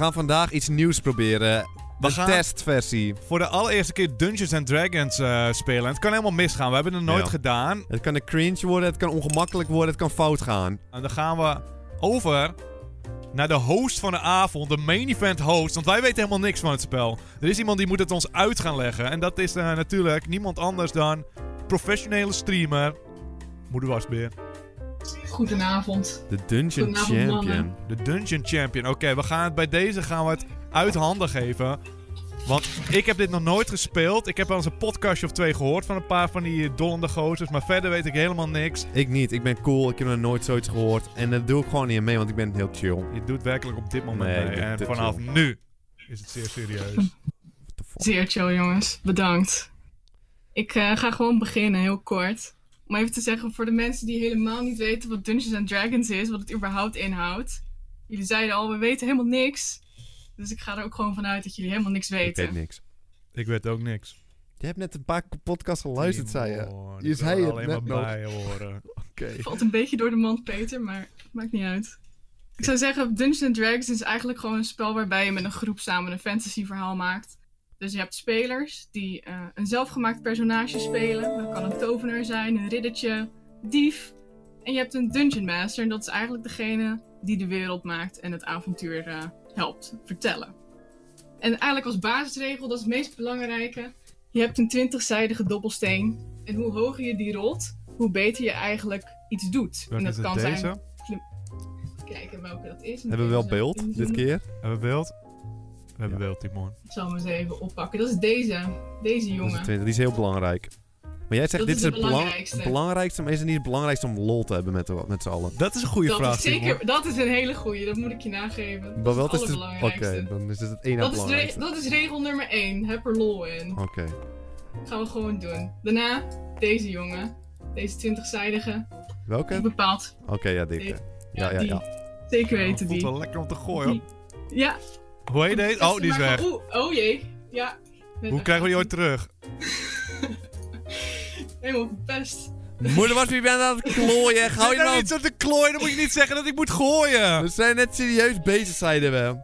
gaan vandaag iets nieuws proberen. We gaan testversie. Voor de allereerste keer Dungeons & Dragons spelen. En het kan helemaal misgaan. We hebben het nooit gedaan. Het kan een cringe worden, het kan ongemakkelijk worden, het kan fout gaan. En dan gaan we over naar de host van de avond. De main event host. Want wij weten helemaal niks van het spel. Er is iemand die moet het ons uit gaan leggen. En dat is natuurlijk niemand anders dan professionele streamer Moeder Wasbeer. Goedenavond. De Dungeon Champion. Mannen. De Dungeon Champion. Oké, we gaan het bij deze gaan we het uit handen geven. Want ik heb dit nog nooit gespeeld. Ik heb wel eens een podcastje of 2 gehoord van een paar van die dollende gozers. Maar verder weet ik helemaal niks. Ik niet. Ik ben cool. Ik heb nog nooit zoiets gehoord. En dat doe ik gewoon niet mee, want ik ben heel chill. Je doet werkelijk op dit moment Nee, mee. En dit vanaf chill. nu is het zeer serieus. Zeer chill, jongens. Bedankt. Ik ga gewoon beginnen, heel kort. Om even te zeggen, voor de mensen die helemaal niet weten wat Dungeons & Dragons is, wat het überhaupt inhoudt. Jullie zeiden al, we weten helemaal niks. Dus ik ga er ook gewoon vanuit dat jullie helemaal niks Ik weten. weet niks. Ik weet ook niks. Je hebt net een paar podcasts geluisterd, zei je. Timon, Je ik zei wil het alleen net maar nog. bij horen. Oké. Valt een beetje door de mand, Peter, maar maakt niet uit. Ik zou zeggen, Dungeons & Dragons is eigenlijk gewoon een spel waarbij je met een groep samen een fantasy verhaal maakt. Dus je hebt spelers die een zelfgemaakt personage spelen. Dat kan een tovenaar zijn, een riddertje, dief. En je hebt een Dungeon Master en dat is eigenlijk degene die de wereld maakt en het avontuur helpt vertellen. En eigenlijk als basisregel, dat is het meest belangrijke. Je hebt een 20-zijdige dobbelsteen. En hoe hoger je die rolt, hoe beter je eigenlijk iets doet. Welke en is dat het, kan deze? zijn. Kijken welke dat is. Hebben we wel beeld dit keer? Hebben we beeld? We hebben beeld, Timon. Ik zal hem eens even oppakken. Dat is deze. Deze Dat is jongen. de 20. Die is heel belangrijk. Maar jij zegt, Dat dit is is het belangrijkste. belangrijkste, maar is het niet het belangrijkste om lol te hebben met z'n allen? Dat is een goede vraag, Dat is Timon. zeker, dat is een hele goeie. Dat moet ik je nageven. Maar Dat wat is is het het? allerbelangrijkste. Oké, dan is het één na Dat is, belangrijkste. dat is regel nummer 1. Heb er lol in. Oké. Gaan we gewoon doen. Daarna deze jongen. Deze 20-zijdige. Welke? Die bepaalt. Oké, ja, dikke. Ja. die. Zeker Het weten voelt die. wel lekker om te gooien. Ja. Hoe heet deze? Oh, die is weg. Oh jee. Ja. Hoe krijgen we die ooit terug? Helemaal verpest. Moeder was, wie bent aan het klooien? Hou je nou nou niet zo te klooien, dan moet je niet zeggen dat ik moet gooien. We zijn net serieus bezig, zeiden we.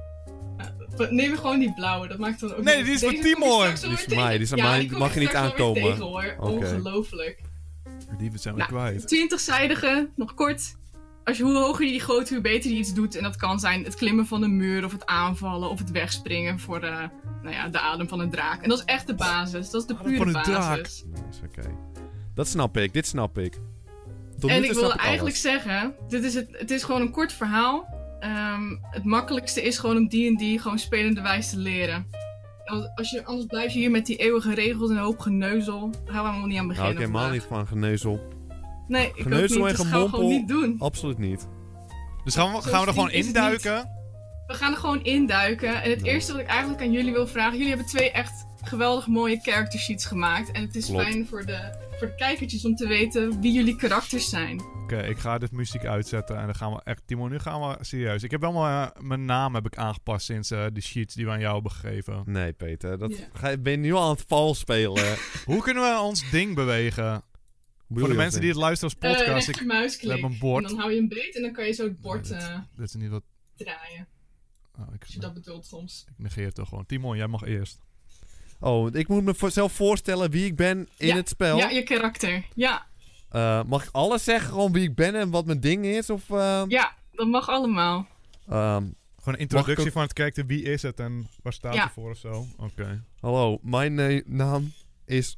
Neem gewoon die blauwe, dat maakt dan ook Nee, niet- die is voor Deze kom ik Timon. straks wel Die is weer voor mij, tegen. die is aan Ja, mij, die kom mag ik je niet straks wel weer aankomen. tegen, hoor. Oké. Ongelooflijk. Die zijn we Nou, kwijt. 20-zijdige, nog kort. Hoe hoger je die gooit, hoe beter je iets doet. En dat kan zijn het klimmen van een muur, of het aanvallen, of het wegspringen voor de adem van een draak. En dat is echt de basis. Dat is de Adem pure van een draak. basis. Nice, oké. Dat snap ik, dit snap ik. Tot nu En toe ik snap wilde eigenlijk alles. zeggen, het is gewoon een kort verhaal. Het makkelijkste is gewoon om D&D gewoon spelenderwijs te leren. Anders blijf je hier met die eeuwige regels en een hoop geneuzel. Daar gaan we allemaal niet aan Nou, beginnen. ik helemaal vandaag. niet van geneuzel. Nee, ik ook Geneuzel niet. en Dus gaan we gewoon gemompel. niet doen. Absoluut niet. Dus gaan we er gewoon vriend is het induiken? We gaan er gewoon induiken. En het eerste wat ik eigenlijk aan jullie wil vragen. Jullie hebben 2 echt geweldig mooie character sheets gemaakt. En het is Klopt. fijn voor de kijkertjes om te weten wie jullie karakters zijn. Oké, ik ga dit muziek uitzetten en dan gaan we echt... Timon, nu gaan we serieus. Ik heb helemaal mijn naam heb ik aangepast sinds de sheets die we aan jou hebben gegeven. Nee, Peter. Dat Ja. ben je nu al aan het vals spelen. Hoe kunnen we ons ding bewegen? Hoe Voor de bedoel je mensen die dat? het luisteren als podcast. Rechtermuisklik. we hebben een bord. En dan hou je hem beet en dan kan je zo het bord Dit is niet wat... draaien. Oh, Als je dat bedoelt soms. ik negeer het toch gewoon. Timon, jij mag eerst. Oh, ik moet mezelf voorstellen wie ik ben in Ja. het spel. Ja, je karakter. Ja. Mag ik alles zeggen, gewoon wie ik ben en wat mijn ding is? Of, Ja, dat mag allemaal. Gewoon een introductie ook- van het karakter. Wie is het en waar staat Ja. hij voor of zo? Oké. Hallo, mijn naam is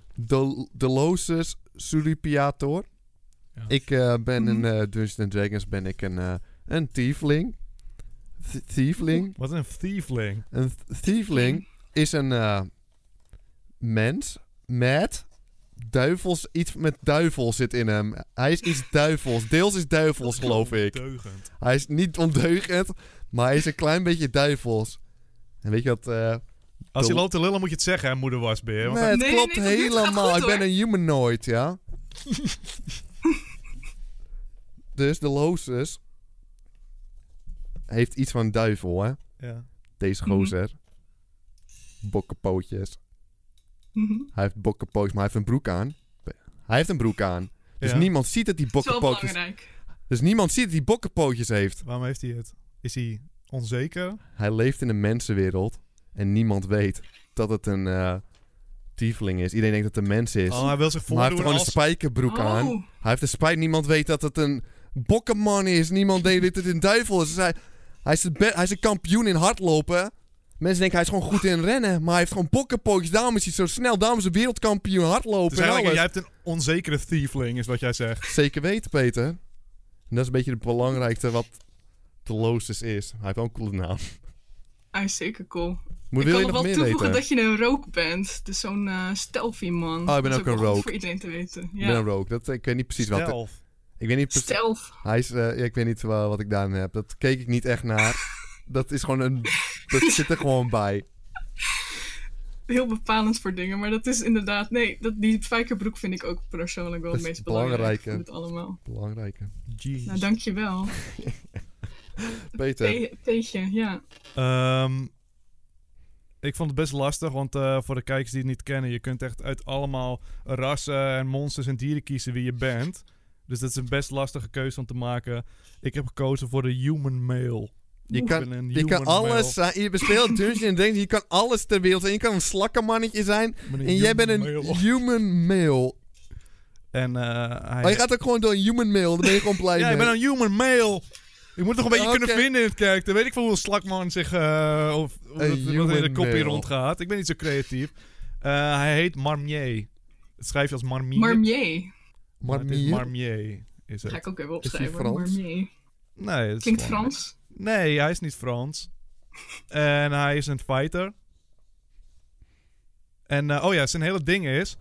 Delosus Suripiator. Ja. Ik ben in Dungeons & Dragons ben ik een tiefling. Tiefling? Wat een thiefling. Een tiefling is een mens met duivels. Iets met duivel zit in hem. Hij is iets duivels. Deels is duivels, geloof ik. Deugend. Hij is niet ondeugend, maar hij is een klein beetje duivels. En weet je wat... Als je loopt te lullen moet je het zeggen, hè, moeder wasbeer. Want nee, het Nee, klopt nee, dat gaat helemaal. goed, Ik ben hoor. een humanoid, ja. Dus de Losus heeft iets van duivel, hè. ja. Deze gozer. Bokkenpootjes. Mhm. Hij heeft bokkenpootjes, maar hij heeft een broek aan. Hij heeft een broek aan. Dus Ja. niemand ziet dat hij Dat is wel bokkenpootjes... belangrijk. Dus niemand ziet dat hij bokkenpootjes heeft. Waarom heeft hij het? Is hij onzeker. Hij leeft in een mensenwereld. En niemand weet dat het een tiefling is. Iedereen denkt dat het een mens is. Oh, hij wil zich maar hij heeft voordoen gewoon een als... spijkerbroek aan. Hij heeft een spijt. Niemand weet dat het een bokkenman is. Niemand denkt dat het een duivel is. Dus hij is een kampioen in hardlopen. Mensen denken hij is gewoon goed in rennen. Maar hij heeft gewoon bokkenpootjes. Daarom is hij zo snel. Daarom is hij wereldkampioen hardlopen. Dus en eigenlijk, alles. jij hebt een onzekere tiefling, is wat jij zegt. Zeker weten, Peter. En dat is een beetje het belangrijkste wat de Loostes is. Hij heeft ook een coole naam. Hij is zeker cool. Wil Ik je kan nog nog wel meer toevoegen weten? dat je een rogue bent. Dus zo'n stealthy man. Oh, ik ben Dat ook is een wel rogue. goed voor iedereen te weten. Ik Ja. ben een rogue. Ik weet niet precies wat... Stealth. Ik weet niet precies... Stealth. Hij is... ik weet niet wat ik daarin heb. Dat keek ik niet echt naar. Dat is gewoon een... Dat zit er gewoon bij. Heel bepalend voor dingen. Maar dat is inderdaad... Nee, die spijkerbroek vind ik ook persoonlijk wel Dat het is meest belangrijk belangrijke. van het allemaal. Belangrijke. Jeez. Nou, dankjewel. Peter. Peetje, ja. Ik vond het best lastig, want voor de kijkers die het niet kennen... je kunt echt uit allemaal rassen en monsters en dieren kiezen wie je bent. Dus dat is een best lastige keuze om te maken. Ik heb gekozen voor de human male. Je ben een kan human alles zijn. Je bespeelt Dungeons & Dragons. Je kan alles ter wereld zijn. Je kan een slakkenmannetje zijn. En jij bent een human male. En Maar je gaat ook gewoon door een human male. Daar ben je gewoon blij ja, mee. ik ben een human male. Ik moet toch een beetje Oké. kunnen vinden in het karakter. Weet ik veel hoe een slakman zich... of hoe Een dat in de human kopie male. rondgaat. Ik ben niet zo creatief. Hij heet Marmier. Het schrijf je als Marmier. Marmier. Maar het is Marmier? Marmier. Is Ga het. ik ook even hij opschrijven. Frans? Marmier. Nee, het is Klinkt gewoon- Frans. Nee, hij is niet Frans. En hij is een fighter. En oh ja, zijn hele ding is...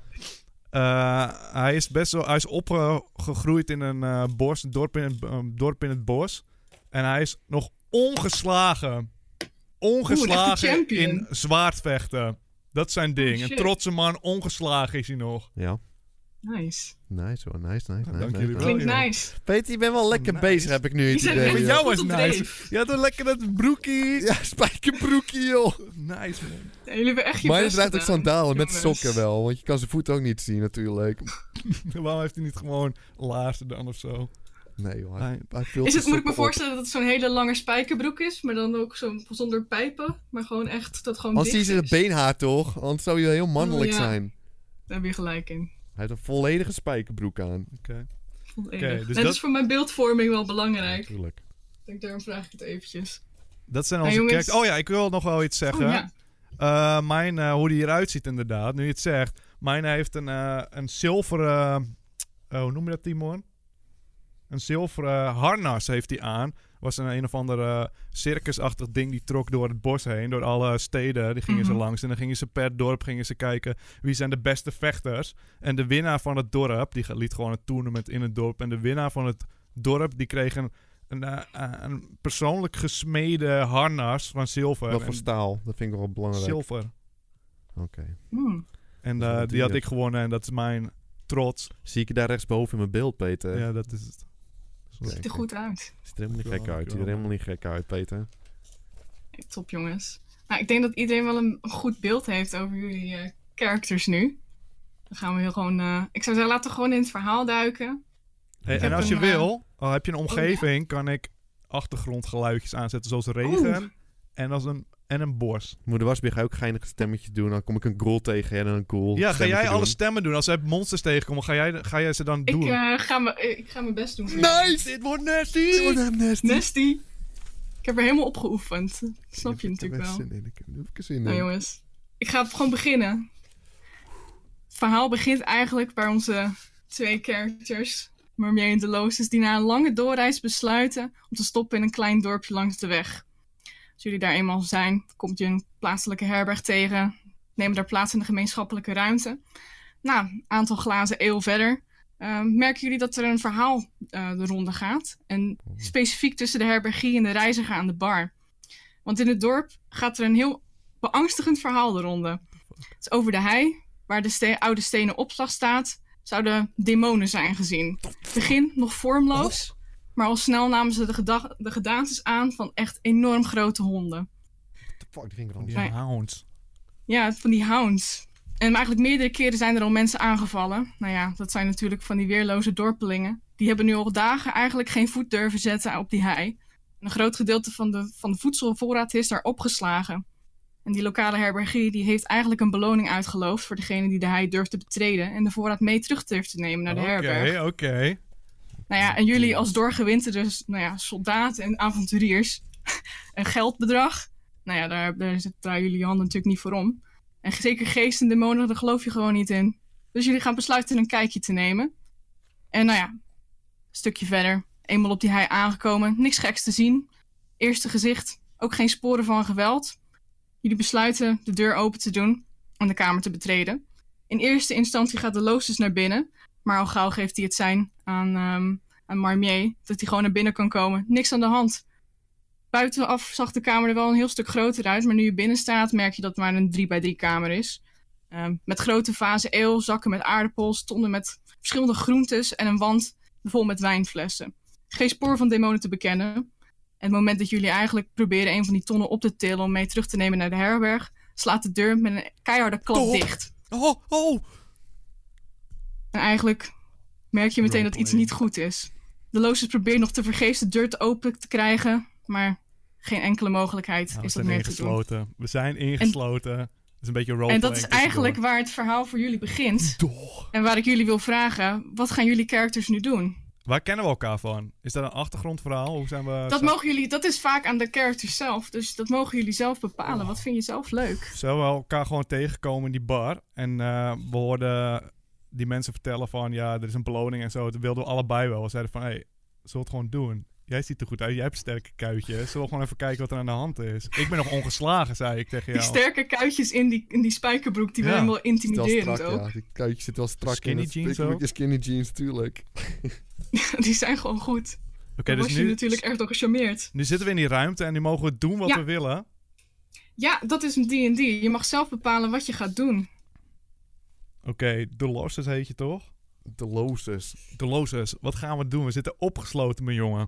hij is best wel... Hij is opgegroeid in een bos, een dorp in het bos. En hij is nog ongeslagen. Ongeslagen champion. in zwaardvechten. Dat is zijn ding. Oh, Een shit. trotse man, ongeslagen is hij nog. Ja. Nice. Nice hoor. Nice. dank jullie wel. Klinkt joh. nice. Peter, je bent wel lekker Nice. bezig, heb ik nu het Die zijn idee. echt Voor joh. jou goed is op nice. dreef. Je had een lekker dat broekie. Ja, spijkerbroekje, joh. Nice man. Ja, jullie hebben echt je Maar je best draagt ook gedaan, sandalen met jongens. sokken wel. Want je kan zijn voeten ook niet zien natuurlijk. Waarom heeft hij niet gewoon laarzen dan of zo? Nee joh. Hij- Hij vult Is de het, moet ik me sokken op. voorstellen dat het zo'n hele lange spijkerbroek is, maar dan ook zo zonder pijpen, maar gewoon echt dat gewoon Als zie je dicht zijn is? beenhaar toch? Anders zou je heel mannelijk Oh, ja. zijn. Daar heb je gelijk in. Hij heeft een volledige spijkerbroek aan. Oké. Volledig. dus dat dat- is voor mijn beeldvorming wel belangrijk. Natuurlijk. Ik denk, daarom vraag ik het eventjes. Dat zijn Nou, onze jongens. characters. Oh ja, ik wil nog wel iets zeggen. Oh ja. Hoe die eruit ziet inderdaad, nu je het zegt. Mijn heeft een zilveren... hoe noem je dat, Timon? Een zilveren harnas heeft hij aan. Was een of andere circusachtig ding die trok door het bos heen. Door alle steden, die gingen ze Mhm. langs. En dan gingen ze per dorp kijken wie zijn de beste vechters. En de winnaar van het dorp, die liet gewoon een tournament in het dorp. En de winnaar van het dorp, die kreeg een persoonlijk gesmede harnas van zilver. Wat voor En- staal? Dat vind ik wel belangrijk. Zilver. Oké. En Dat is wel die had duur. ik gewonnen en dat is mijn trots. Zie ik je daar rechtsboven in mijn beeld, Peter? Ja, dat is het. Oké, Ziet er oké. goed uit. Ziet er helemaal niet Dankjewel, gek uit. Ziet er dankjewel. helemaal niet gek uit, Peter. Hey, top jongens. Nou, ik denk dat iedereen wel een goed beeld heeft over jullie characters nu. Dan gaan we heel gewoon... ik zou zeggen, laten we gewoon in het verhaal duiken. Hey, Ik en heb als je een, wil, al heb je een omgeving, kan ik achtergrondgeluidjes aanzetten. Zoals regen en een bos. Moeder Wasbeer, ga je ook geinige stemmetjes doen? Dan kom ik een Groll tegen en een cool Ja, ga stemmetje jij alle doen. stemmen doen? Als er monsters tegenkomen, ga jij ze dan Ik, doen? ik ga mijn best doen. voor jullie. Nice! Dit wordt nasty! Dit wordt hem nasty. Nesty. Ik heb er helemaal op geoefend. Dat snap je Ik heb natuurlijk er wel. zin in. Ik heb er zin in. Nou jongens, ik ga gewoon beginnen. Het verhaal begint eigenlijk bij onze twee characters, Marmier en Deloos, die na een lange doorreis besluiten om te stoppen in een klein dorpje langs de weg. Als jullie daar eenmaal zijn, komt je een plaatselijke herberg tegen, nemen daar plaats in de gemeenschappelijke ruimte. Nou, een aantal glazen ale verder merken jullie dat er een verhaal de ronde gaat. En specifiek tussen de herbergie en de reiziger aan de bar. Want in het dorp gaat er een heel beangstigend verhaal de ronde. Het is over de hei, waar de oude stenen opslag staat, zouden demonen zijn gezien. Begin nog vormloos, maar al snel namen ze de gedaantes aan van echt enorm grote honden. Fuck, die vind ik wel. Die Nee. hounds. Ja, van die hounds. En eigenlijk meerdere keren zijn er al mensen aangevallen. Nou ja, dat zijn natuurlijk van die weerloze dorpelingen. Die hebben nu al dagen eigenlijk geen voet durven zetten op die hei. Een groot gedeelte van de voedselvoorraad is daar opgeslagen. En die lokale herbergier die heeft eigenlijk een beloning uitgeloofd voor degene die de hei durft te betreden en de voorraad mee terug durft te nemen naar de herberg. Oké. Nou ja, en jullie als doorgewinterde soldaten en avonturiers, een geldbedrag, nou ja, daar draaien jullie handen natuurlijk niet voor om. En zeker geesten en demonen, daar geloof je gewoon niet in. Dus jullie gaan besluiten een kijkje te nemen. En nou ja, een stukje verder, eenmaal op die hei aangekomen, niks geks te zien. Eerste gezicht, ook geen sporen van geweld. Jullie besluiten de deur open te doen en de kamer te betreden. In eerste instantie gaat de loosjes naar binnen, maar al gauw geeft hij het sein aan Marmier dat hij gewoon naar binnen kan komen. Niks aan de hand. Buitenaf zag de kamer er wel een heel stuk groter uit, maar nu je binnen staat merk je dat het maar een 3x3 kamer is. Met grote vazen ale, zakken met aardappels, stonden met verschillende groentes en een wand vol met wijnflessen. Geen spoor van demonen te bekennen. En het moment dat jullie eigenlijk proberen een van die tonnen op te tillen om mee terug te nemen naar de herberg, slaat de deur met een keiharde klap dicht. Oh! En eigenlijk merk je meteen dat iets niet goed is. De loosjes probeert nog tevergeefs de deur te open te krijgen, maar geen enkele mogelijkheid is dat meer te doen. We zijn ingesloten. Het is een beetje roleplay. En dat is eigenlijk waar het verhaal voor jullie begint. En waar ik jullie wil vragen, wat gaan jullie characters nu doen? Waar kennen we elkaar van? Is dat een achtergrondverhaal? Hoe zijn we... Dat is vaak aan de characters zelf. Dus dat mogen jullie zelf bepalen. Wat vind je zelf leuk? Zullen we elkaar gewoon tegenkomen in die bar? En we hoorden die mensen vertellen van... Ja, er is een beloning en zo. Dat wilden we allebei wel. We zeiden van, hey, zullen we het gewoon doen? Jij ziet er goed uit. Jij hebt sterke kuitjes. Zullen we gewoon even kijken wat er aan de hand is? Ik ben nog ongeslagen, zei ik tegen jou. Die sterke kuitjes in die spijkerbroek, die waren wel intimiderend strak, ook. Ja. Die kuitjes zitten wel strak skinny in. Jeans ook? Skinny jeans, tuurlijk. Die zijn gewoon goed. Oké, dus was nu... je natuurlijk echt al gecharmeerd. Nu zitten we in die ruimte en nu mogen we doen wat we willen. Ja, dat is een D&D. Je mag zelf bepalen wat je gaat doen. Oké, de Losses heet je toch? De Losses. De Losses. Wat gaan we doen? We zitten opgesloten, mijn jongen.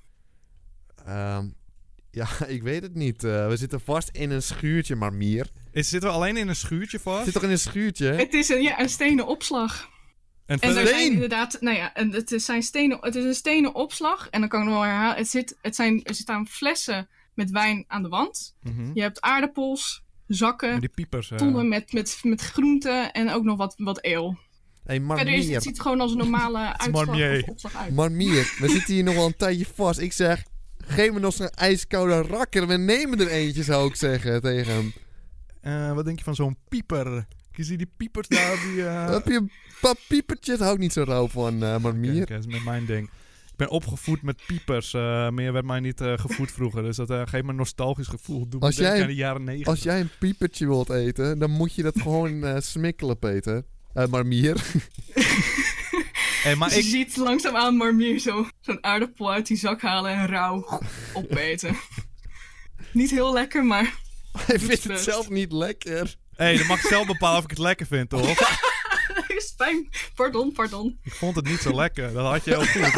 Ja, ik weet het niet. We zitten vast in een schuurtje, maar meer. Zitten we alleen in een schuurtje vast? Zit toch in een schuurtje? Het is een stenen opslag. En er zijn inderdaad, nou ja, het is een stenen opslag. En dan kan ik nog wel herhalen. Er staan flessen met wijn aan de wand. Mm-hmm. Je hebt aardappels, zakken, die piepers, tonnen met groenten en ook nog wat ale. Hey, verder het ziet gewoon als een normale opslag uit. Marmier, we zitten hier nog wel een tijdje vast. Ik zeg, geef me nog zo'n ijskoude rakker. We nemen er eentje, zou ik zeggen tegen hem. Wat denk je van zo'n pieper? Je ziet die piepers daar. Heb je een paar piepertjes? Hou ik niet zo rauw van, Marmier. Kijk, dat is met mijn ding. Ik ben opgevoed met piepers. Meer werd mij niet gevoed vroeger. Dus dat geeft me een nostalgisch gevoel. Doe me denken aan de jaren 90. Als jij een piepertje wilt eten, dan moet je dat gewoon smikkelen, Peter. Marmier. Hey, maar dus je ziet langzaamaan Marmier zo'n aardappel uit die zak halen en rauw opeten. Niet heel lekker, maar... Hij vindt het zelf niet lekker. Hé, dan mag ik zelf bepalen of ik het lekker vind, toch? Spijn. Pardon. Ik vond het niet zo lekker. Dat had je heel goed,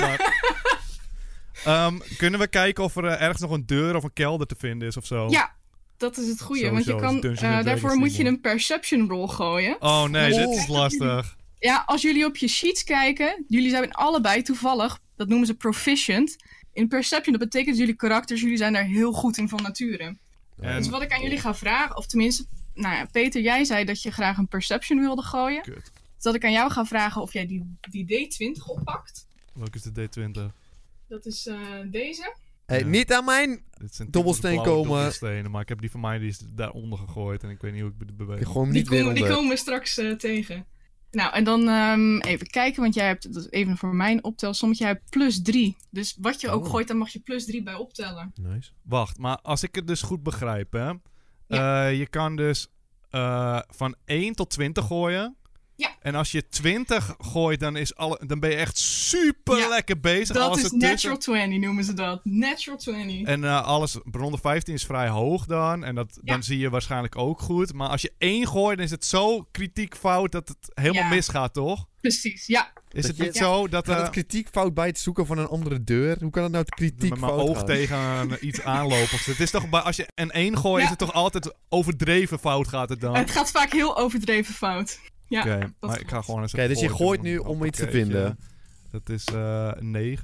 maar... kunnen we kijken of er ergens nog een deur of een kelder te vinden is of zo? Ja, dat is het goede. Want je kan, daarvoor moet je een perception roll gooien. Oh nee, dit is lastig. Ja, als jullie op je sheets kijken... Jullie zijn allebei toevallig, dat noemen ze proficient... In perception, dat betekent dat jullie karakters... Jullie zijn daar heel goed in van nature. Dus wat ik aan jullie ga vragen... Of tenminste, nou ja, Peter, jij zei dat je graag een perception wilde gooien. Kut. Dus dat ik aan jou ga vragen of jij die D20 oppakt. Welke is de D20? Dat is deze. Hey, niet aan mijn dobbelsteen komen. Dobbelstenen, maar ik heb die van mij, die is daaronder gegooid. En ik weet niet hoe ik het beweeg. Die komen we straks tegen. Nou, en dan even kijken, want jij hebt, dat is even voor mijn optelsommetje, jij hebt +3. Dus wat je ook gooit, dan mag je +3 bij optellen. Nice. Wacht, maar als ik het dus goed begrijp, hè. Ja. Je kan dus van 1 tot 20 gooien. Ja. En als je 20 gooit, dan ben je echt super lekker bezig. Dat alles is natural 20, noemen ze dat. Natural 20. En alles rond 15 is vrij hoog dan. En dan zie je waarschijnlijk ook goed. Maar als je 1 gooit, dan is het zo kritiek fout dat het helemaal misgaat, toch? Precies, ja. Is het niet zo dat... Gaat het kritiek fout bij het zoeken van een andere deur? Hoe kan het nou het kritiek fout met mijn oog tegen iets aanlopen. Het is toch als je een 1 gooit, is het toch altijd overdreven fout gaat het dan? Het gaat vaak heel overdreven fout. Ja, Oké, maar ik ga gewoon eens dus je gooit nu om iets te vinden. Dat is 9.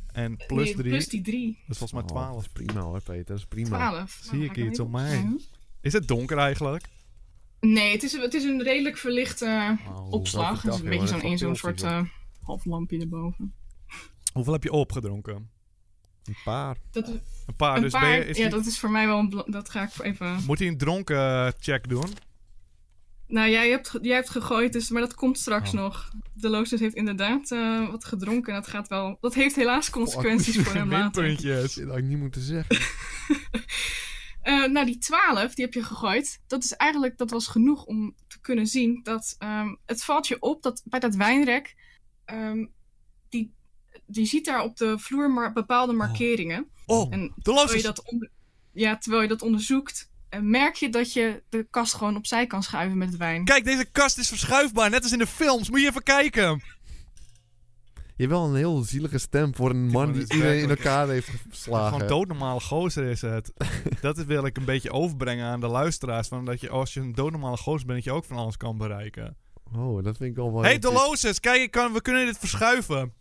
En plus 3. plus die 3. Dat is volgens mij 12. Dat is prima hoor, Peter. Dat is prima. 12. Zie ik iets op mij? Is het donker eigenlijk? Nee, het is een redelijk verlichte opslag. dat Het is een beetje dat zo'n is soort half lampje erboven. Hoeveel heb je opgedronken? Een paar. Dat is, Een paar. een Dus paar, ben je, ja, dat is voor mij wel dat ga ik even... Moet hij een dronken check doen? Nou, jij hebt gegooid, dus, maar dat komt straks nog. De Lotus heeft inderdaad wat gedronken. Dat heeft helaas consequenties voor hem later. Windpuntjes. Dat had ik niet moeten zeggen. Nou, die 12, die heb je gegooid. Dat was genoeg om te kunnen zien dat het valt je op dat bij dat wijnrek, die ziet daar op de vloer bepaalde markeringen. En terwijl je dat onderzoekt, merk je dat je de kast gewoon opzij kan schuiven met het wijn. Kijk, deze kast is verschuifbaar, net als in de films. Moet je even kijken. Je hebt wel een heel zielige stem voor een man die is iedereen in werkelijk- elkaar heeft geslagen. Gewoon doodnormale gozer is het. Dat wil ik een beetje overbrengen aan de luisteraars. Van dat je, als je een doodnormale gozer bent, dat je ook van alles kan bereiken. Oh, dat vind ik al wel... Hey, heel diep. Deloses, kijk, we kunnen dit verschuiven.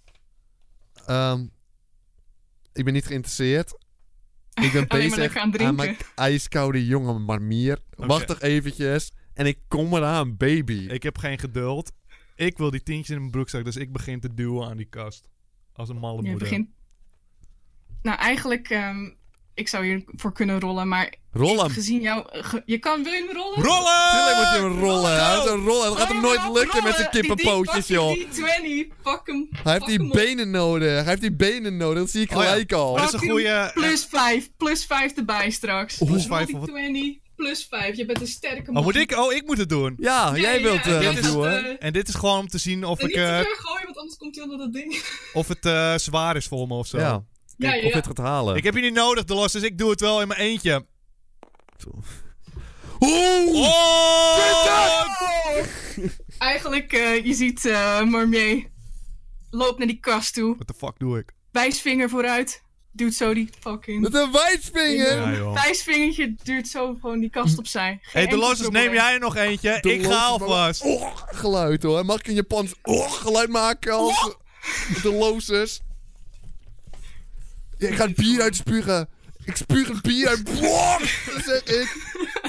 Ik ben niet geïnteresseerd. Ik ben Alleen maar bezig lekker aan drinken. mijn ijskoude jonge marmier. Oké. Wacht toch eventjes. En ik kom eraan, baby. Ik heb geen geduld. Ik wil die tientjes in mijn broekzak, dus ik begin te duwen aan die kast. Als een malle Je moeder. begint... Nou, eigenlijk, ik zou hiervoor kunnen rollen, maar Rollen. gezien jou... wil je me rollen? Rollen! Tuurlijk moet je hem rollen. Hij heeft een rollen. Dat gaat hem nooit Oh, lukken met zijn rollen. kippenpootjes, Die joh. Die 20, pak hem. Hij heeft die benen nodig. Dat zie ik Oh ja. gelijk al. Dat is een goeie... Plus 5 erbij straks. Plus Roll 5 die of wat? 20, plus 5. Je bent een sterke man. Ik moet het doen. Ja, jij wilt dit dat is, doen, hè? En dit is gewoon om te zien of En ik, niet te ver gooien, want anders komt hij onder dat ding. of het zwaar is voor me of zo. Ja. Ja, Kijk of je het gaat halen. Ik heb je niet nodig, Delos, dus ik doe het wel in mijn eentje. Oeh! Oh! Eigenlijk, je ziet Marmier loopt naar die kast toe. What the fuck doe ik? Wijsvinger vooruit. Duwt zo die fucking... Met een wijsvinger! Ja, joh. Wijsvingertje duwt zo gewoon die kast opzij. Geen Hey, enkel Delos, probleem. neem jij er nog eentje? De Ik ga los- alvast. Geluid hoor. Mag ik een Japans geluid maken als de losers? Ja, ik ga het bier uitspugen. Ik spuug het bier uit. Dat zeg ik.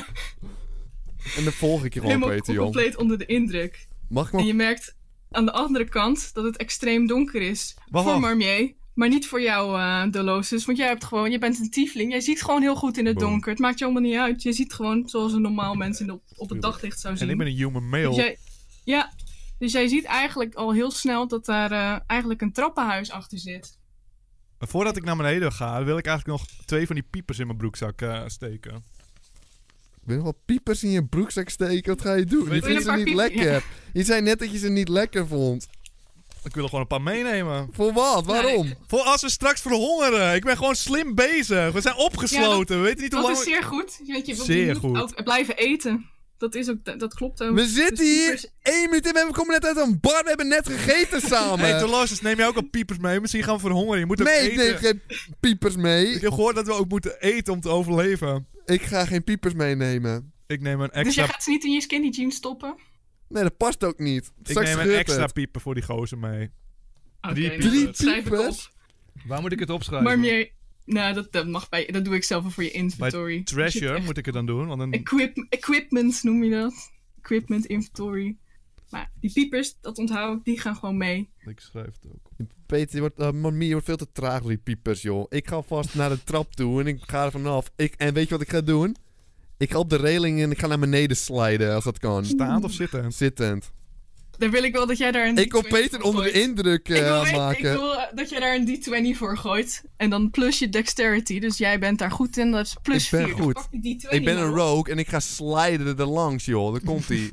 En dan volg ik je gewoon, Helemaal Peter, joh. compleet onder de indruk. Mag ik En nog... je merkt aan de andere kant dat het extreem donker is. Wacht. Voor Marmier, maar niet voor jou, Dolosus. Want je bent een tiefling. Jij ziet gewoon heel goed in het Boom. donker. Het maakt je allemaal niet uit. Je ziet gewoon zoals een normaal mens op het daglicht zou zien. En ik ben een human Dus male. dus jij ziet eigenlijk al heel snel dat daar eigenlijk een trappenhuis achter zit. Voordat ik naar beneden ga, wil ik eigenlijk nog 2 van die piepers in mijn broekzak steken. Ik ben wel piepers in je broekzak steken. Wat ga je doen? Je Wil je vindt een ze paar niet piepers? lekker. Ja. Je zei net dat je ze niet lekker vond. Ik wil er gewoon een paar meenemen. Voor wat? Waarom? Voor als we straks verhongeren. Ik ben gewoon slim bezig. We zijn opgesloten. We weten niet hoe Dat lang... is zeer goed. Want je Zeer moet goed. ook blijven eten. Dat klopt ook. We zitten Dus hier piepers- 1 minuut in. We komen net uit een bar. We hebben net gegeten samen. Hey, Delos, neem je ook al piepers mee? Misschien gaan we verhongeren. Je moet ook Nee, ik eten. neem geen piepers mee. Ik heb gehoord dat we ook moeten eten om te overleven. Ik ga geen piepers meenemen. Ik neem een Dus extra... jij gaat ze niet in je skinny jeans stoppen? Nee, dat past ook niet. ik Straks neem een scheurt extra het. pieper voor die gozer mee. Oké, Drie nou, Drie dat schrijf ik op. piepers? Waar moet ik het opschrijven? Maar meer... Nou, dat mag bij... Dat doe ik zelf wel voor je inventory. Treasure moet ik het dan doen, want dan... Equipment noem je dat. Equipment inventory. Maar die piepers, dat onthoud ik, die gaan gewoon mee. Ik schrijf het ook. Peter, je wordt veel te traag door die piepers, joh. Ik ga vast naar de trap toe en ik ga er vanaf. En weet je wat ik ga doen? Ik ga op de reling en ik ga naar beneden sliden, als dat kan. Staand of zitten? Zittend. Dan wil ik wel dat jij daar een Ik wil D20 Peter voor onder de gooit. indruk Ik maken. wil dat jij daar een D20 voor gooit. En dan plus je dexterity. Dus jij bent daar goed in. Dat is plus Ik ben 4. Dus goed. pak die D20 Ik ben een maar op. rogue en ik ga sliden er langs, joh. Daar komt hij.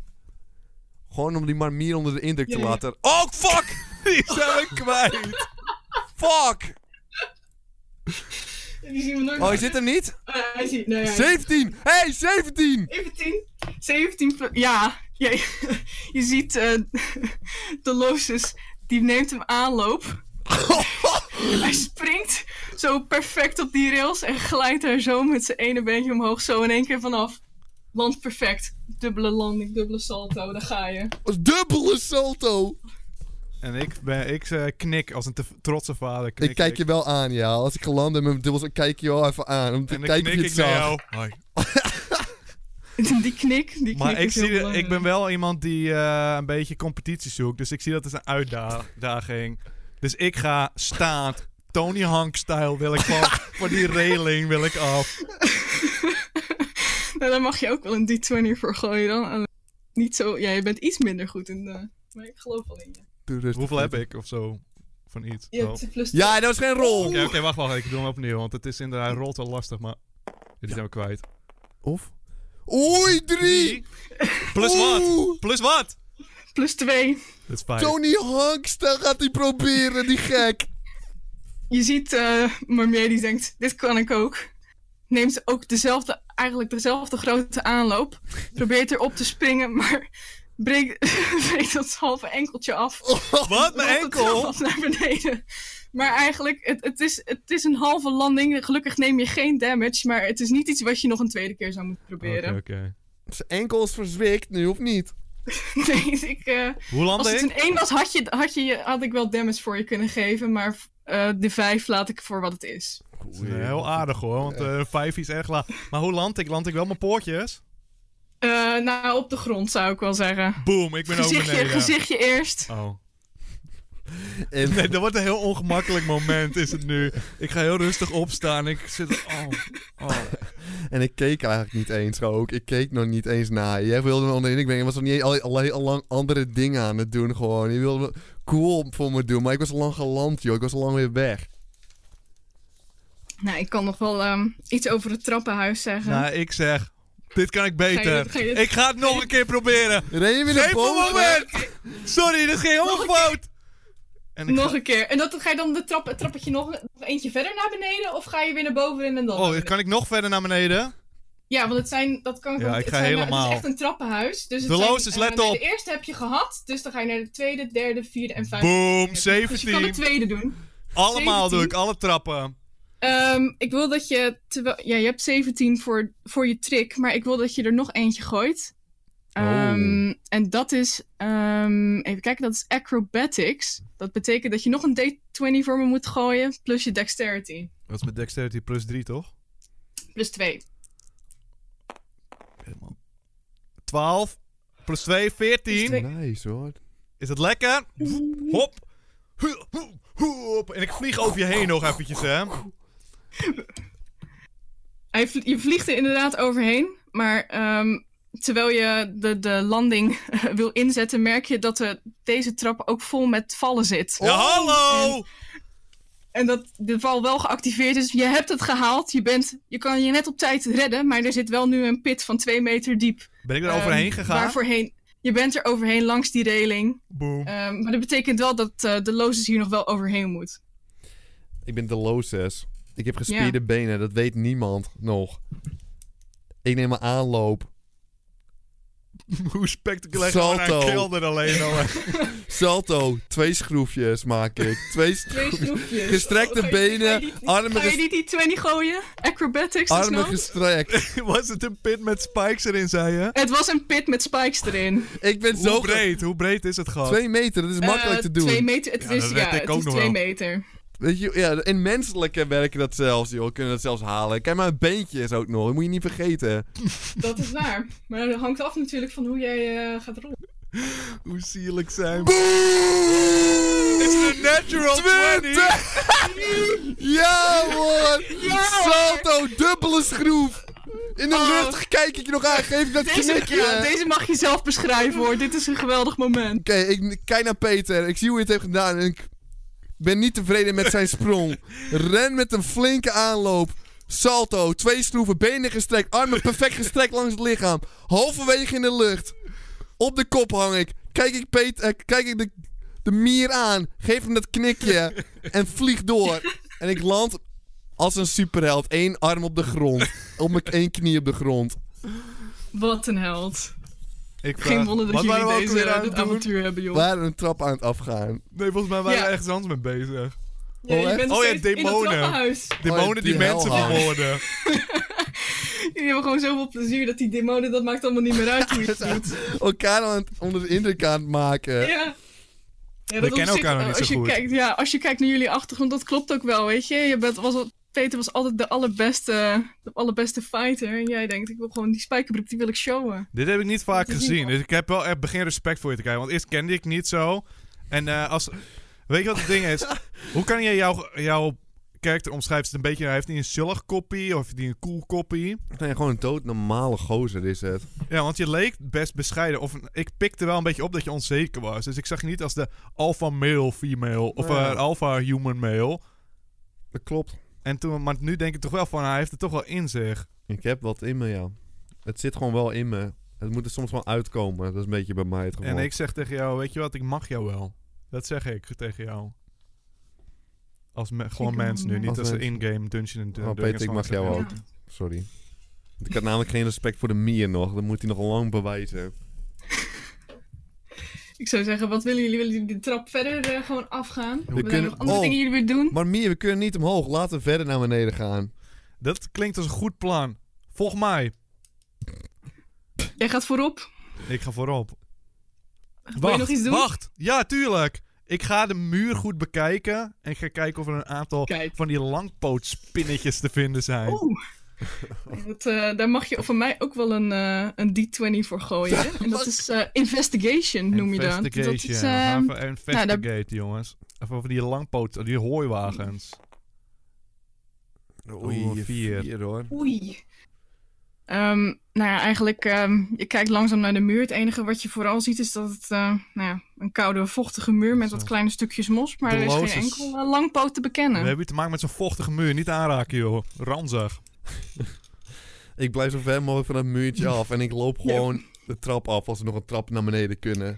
Gewoon om die marmier onder de indruk te Ja, ja. laten. Oh, fuck! Die zijn we kwijt. Fuck! Die zien we nooit Oh, je meer. zit hem niet? Hij ziet... Nee, 17! Hey, 17! 17 ja, je ziet de Losus, die neemt hem aanloop. Hij springt zo perfect op die rails en glijdt er zo met zijn ene beentje omhoog, zo in één keer vanaf. Landt perfect. Dubbele landing, dubbele salto, daar ga je. Dubbele salto! En ik knik als een trotse vader. Ik kijk je wel aan, ja. Als ik geland ben met mijn dubbels, dan kijk je wel even aan. Om te en dan kijken of knik je het ik naar zag. jou. Hoi. Die knik Maar is heel belangrijk. ik ben wel iemand die een beetje competitie zoekt. Dus ik zie dat als een uitdaging. Dus ik ga staand. Tony Hank-style wil ik van die railing wil ik af. Nou, daar mag je ook wel een D20 voor gooien dan. Niet zo... Ja, je bent iets minder goed in de... Maar ik geloof wel in je. Doe rustig. Hoeveel heb ik of zo? Van iets. Je Oh. hebt plus Ja, dat was geen rol. Oké, wacht. Ik doe hem opnieuw. Want het is inderdaad, hij rolt wel lastig, maar... Die zijn we kwijt. Of? Oei, 3! Plus wat? Plus wat? Plus 2. Dat is 5. Tony Hanks, dan gaat hij proberen, die gek. Je ziet Marmier die denkt, dit kan ik ook. Neemt ook eigenlijk dezelfde grote aanloop. Probeert erop te springen, maar breekt dat halve enkeltje af. Wat? Mijn Rolt de trap enkel? af naar beneden. Maar eigenlijk, het is een halve landing. Gelukkig neem je geen damage, maar het is niet iets wat je nog een tweede keer zou moeten proberen. Oké. Zijn enkel is verzwikt nu, of niet? Nee, Hoe landde als het ik? een 1 was, had ik wel damage voor je kunnen geven, maar de 5 laat ik voor wat het is. Dat is heel aardig hoor, want 5 is erg laag. Maar hoe land ik? Land ik wel mijn poortjes? Nou, op de grond zou ik wel zeggen. Boom, ik ben ook beneden. Gezichtje eerst. Oh. En Nee, dat wordt een heel ongemakkelijk moment is het nu. Ik ga heel rustig opstaan. Ik zit... Oh. En ik keek eigenlijk niet eens ook. Ik keek nog niet eens naar je. Jij wilde me onder de indruk brengen. Je was nog niet al lang andere dingen aan het doen gewoon. Je wilde cool voor me doen. Maar ik was al lang geland, joh. Ik was al lang weer weg. Nou, ik kan nog wel iets over het trappenhuis zeggen. Nou, ik zeg... Dit kan ik beter. Ga je dit- Ik ga het nog een keer proberen. Ren je weer naar Geef me een boven? moment. Sorry, dit ging helemaal fout. En ik Nog ga- een keer. En ga je dan het trappetje nog eentje verder naar beneden? Of ga je weer naar boven en dan naar Oh, beneden? kan ik nog verder naar beneden? Ja, want dat kan Ja, ook. ik ga Het helemaal. is echt een trappenhuis. Dus het De zijn, looses, let op. De eerste heb je gehad. Dus dan ga je naar de tweede, derde, vierde en vijfde. Boom, Dus je kan de 17. tweede doen. Allemaal 17. doe ik, alle trappen. Ik wil dat je... Ja, je hebt 17 voor je trick. Maar ik wil dat je er nog eentje gooit. En dat is... even kijken, dat is acrobatics. Dat betekent dat je nog een D20 voor me moet gooien. Plus je dexterity. Dat is met dexterity plus 3, toch? Plus 2. Helemaal. 12 plus 2, 14. Plus Nice, hoor. Is het lekker? Hop. Hop. En ik vlieg over je heen nog eventjes, hè. Je vliegt er inderdaad overheen. Maar terwijl je de landing wil inzetten, merk je dat deze trap ook vol met vallen zit. Ja, hallo! En dat de val wel geactiveerd is. Je hebt het gehaald. Je kan je net op tijd redden. Maar er zit wel nu een pit van 2 meter diep. Ben ik er overheen gegaan? Je bent er overheen langs die reling. Boom. Maar dat betekent wel dat de lozes hier nog wel overheen moet. Ik ben de Loses. Ik heb gespierde benen. Dat weet niemand nog. Ik neem mijn aanloop. Hoe spectaculair gaan we naar Salto. een kelder alleen al. Salto. 2 schroefjes maak ik. 2 2 schroefjes. Gestrekte benen, armen Ga je niet die 20 gooien? Acrobatics is armen nog? gestrekt. Was het een pit met spikes erin, zei je? Het was een pit met spikes erin. Ik ben zo... Hoe breed is het gat? 2 meter, dat is makkelijk te doen. 2 meter. Het Ja, is, dat weet ik het ook is nog 2 wel. meter. Weet je, ja, in menselijke werken dat zelfs, joh. Kunnen dat zelfs halen. Kijk maar, beentjes ook nog. Dat moet je niet vergeten. Dat is waar. Maar dat hangt af natuurlijk van hoe jij gaat rollen. Hoe sierlijk zijn we. It's a natural 20! Ja, man! Ja, Salto, dubbele schroef! In de lucht kijk ik je nog aan. Geef ik dat knikje. Deze mag je zelf beschrijven hoor. Dit is een geweldig moment. Oké, ik kijk naar Peter. Ik zie hoe hij het heeft gedaan. En ik ben niet tevreden met zijn sprong. Ren met een flinke aanloop. Salto, 2 schroeven, benen gestrekt, armen perfect gestrekt langs het lichaam. Halverwege in de lucht. Op de kop hang ik. Kijk ik de mier aan. Geef hem dat knikje. En vlieg door. En ik land als een superheld. 1 arm op de grond. Op mijn 1 knie op de grond. Wat een held. Ik Geen wonder dat wat waren we ook weer aan jullie het dit doen? avontuur hebben joh. We waren een trap aan het afgaan. Nee, volgens mij waren we Ja. ergens anders mee bezig. Ja, je bent nog Oh ja, steeds in het demonen. trappenhuis. Demonen die die mensen hel houden. vermoorden. Jullie hebben gewoon zoveel plezier dat die demonen, dat maakt allemaal niet meer uit hoe je het doet. Elkaar onder de indruk aan het maken. Ja. Ja, We kennen elkaar nog niet als zo je goed. Kijkt, ja, als je kijkt naar jullie achtergrond, dat klopt ook wel, weet je. Peter was altijd de allerbeste fighter. En jij denkt, ik wil gewoon die spijkerbroek, die wil ik showen. Dit heb ik niet vaak Dat is gezien. niet- Dus ik heb wel echt begin respect voor je te krijgen. Want eerst kende ik niet zo. En weet je wat het ding is? Hoe kan je jouw karakter omschrijven? Is het een beetje, heeft hij een zullig koppie? Of heeft hij een cool koppie? Nee, gewoon een doodnormale gozer is het. Ja, want je leek best bescheiden. Of ik pikte wel een beetje op dat je onzeker was. Dus ik zag je niet als de alpha male female. Of Ja. alpha human male. Dat klopt. Maar nu denk ik toch wel van, hij heeft het toch wel in zich. Ik heb wat in me, ja. Het zit gewoon wel in me. Het moet er soms wel uitkomen. Dat is een beetje bij mij het geval. En ik zeg tegen jou, weet je wat, ik mag jou wel. Dat zeg ik tegen jou. Als gewoon wel, mens nu, ja. niet Als als een mens. in-game dungeon. Oh, Peter, ik mag jou Ja. ook. Sorry. Ik had namelijk geen respect voor de Mier nog. Dat moet hij nog lang bewijzen. Ik zou zeggen, wat willen jullie? Willen jullie de trap verder gewoon afgaan? We We kunnen- nog andere oh. dingen jullie weer doen? Maar Mier, we kunnen niet omhoog. Laten we verder naar beneden gaan. Dat klinkt als een goed plan. Volg mij. Jij gaat voorop. Ik ga voorop. Wil je nog iets doen? Wacht. Ja, tuurlijk. Ik ga de muur goed bekijken. En ik ga kijken of er een aantal Kijk. van die langpootspinnetjes te vinden zijn. Oeh. Daar mag je van mij ook wel een D20 voor gooien. Hè? En dat is Investigation, noem je dat. Dat Investigation. is, We gaan even nou, investigate, jongens. Even over die langpoot, die hooiwagens. Oeh, 4. hoor. Oei. Nou ja, eigenlijk, je kijkt langzaam naar de muur. Het enige wat je vooral ziet is dat het een koude, vochtige muur met Zo. wat kleine stukjes mos. Maar De er is loos geen is- enkel langpoot te We bekennen. hebben hier te maken met zo'n vochtige muur. Niet aanraken, joh. Ranzig. Ik blijf zo ver mogelijk van dat muurtje af. En ik loop gewoon de trap af als we nog een trap naar beneden kunnen.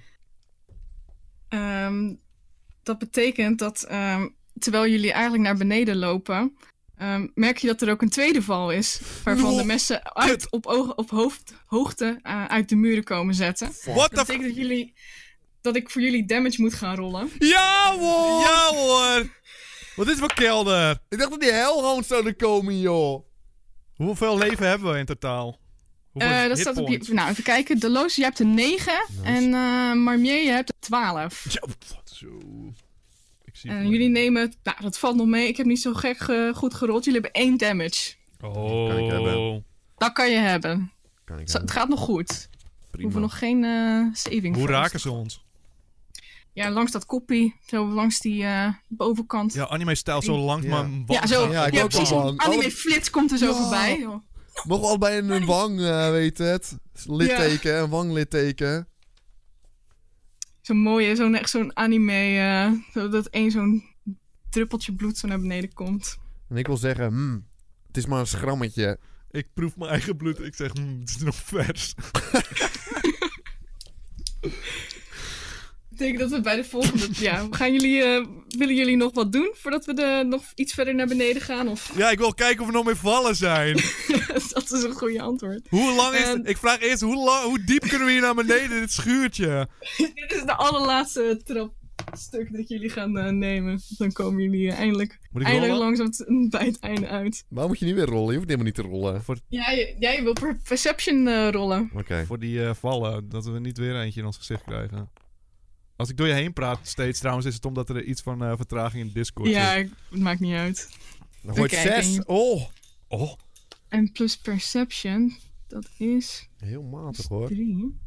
Dat betekent dat terwijl jullie eigenlijk naar beneden lopen, merk je dat er ook een tweede val is. Waarvan No, de messen op hoogte uit de muren komen zetten. What Dat the betekent dat ik voor jullie damage moet gaan rollen. Ja, hoor! Ja, hoor! Wat is het voor kelder? Ik dacht dat die hellhounds zouden komen, joh. Hoeveel leven hebben we in totaal? Hoeveel Dat staat op je... hitpoints? Nou, even kijken. De Loos, je hebt een 9. En Marmier, je hebt een 12. Ja, zo. Ik zie het En maar. jullie nemen... Nou, dat valt nog mee. Ik heb niet zo gek goed gerold. Jullie hebben 1 damage. Oh. Kan ik hebben. Dat kan je hebben. Kan ik Het gaat nog goed. We Prima. hoeven nog geen saving Hoe throws. raken ze ons? Ja, langs dat koppie. Zo langs die bovenkant. Ja, anime-stijl zo langs Ja. mijn Ja, zo. Ja, ik Ja, ook precies. wel, Een man. anime flits komt er zo Ja. voorbij. Joh. Mogen we allebei in een wang, weet het. Litteken, een wanglitteken. Zo'n mooie, echt zo'n anime. Dat zo'n druppeltje bloed zo naar beneden komt. En ik wil zeggen, het is maar een schrammetje. Ik proef mijn eigen bloed. Ik zeg, het is nog vers. Betekent dat we bij de volgende... Ja, willen jullie nog wat doen voordat we nog iets verder naar beneden gaan? Of Ja, ik wil kijken of er nog meer vallen zijn. dat is een goede antwoord. Hoe lang is En- het? Ik vraag eerst, hoe diep kunnen we hier naar beneden, dit schuurtje? Dit is de allerlaatste trapstuk dat jullie gaan nemen. Dan komen jullie eindelijk Moet ik langzaam rollen? bij het einde uit. Waarom moet je niet weer rollen? Je hoeft helemaal niet te rollen. Jij wil perception rollen. Oké. Voor die vallen, dat we niet weer eentje in ons gezicht krijgen. Als ik door je heen praat steeds, trouwens, is het omdat er iets van vertraging in Discord Ja, is. het maakt niet uit. Dan gooit Oké, 6. Oh. Oh, En plus perception, dat is Heel matig hoor. 3.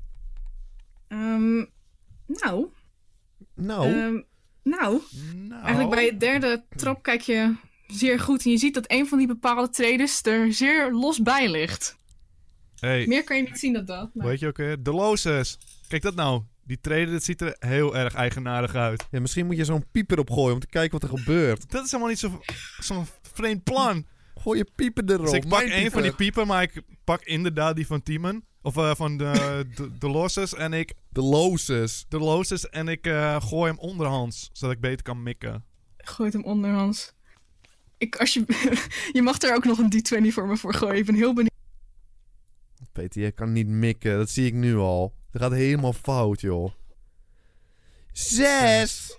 Nou, Nou. nou. eigenlijk bij het derde trap kijk je zeer goed. En je ziet dat een van die bepaalde traders er zeer los bij ligt. Hey, Meer kan je niet zien dan dat. Maar... weet je ook weer? De Loses. Kijk dat nou. Die trader, dat ziet er heel erg eigenaardig uit. Ja, misschien moet je zo'n pieper opgooien om te kijken wat er gebeurt. Dat is helemaal niet zo'n vreemd plan. Gooi je pieper erop. Dus ik pak Mijn één van die pieper. piepen, maar ik pak inderdaad die van Timon. Of van de Loses en ik... De lozes. De Loses en ik gooi hem onderhands, zodat ik beter kan mikken. Gooit hem onderhands. Je mag er ook nog een D20 voor me voor gooien. Ik ben heel benieuwd. Peter, je kan niet mikken. Dat zie ik nu al. Dat gaat helemaal fout, joh. 6!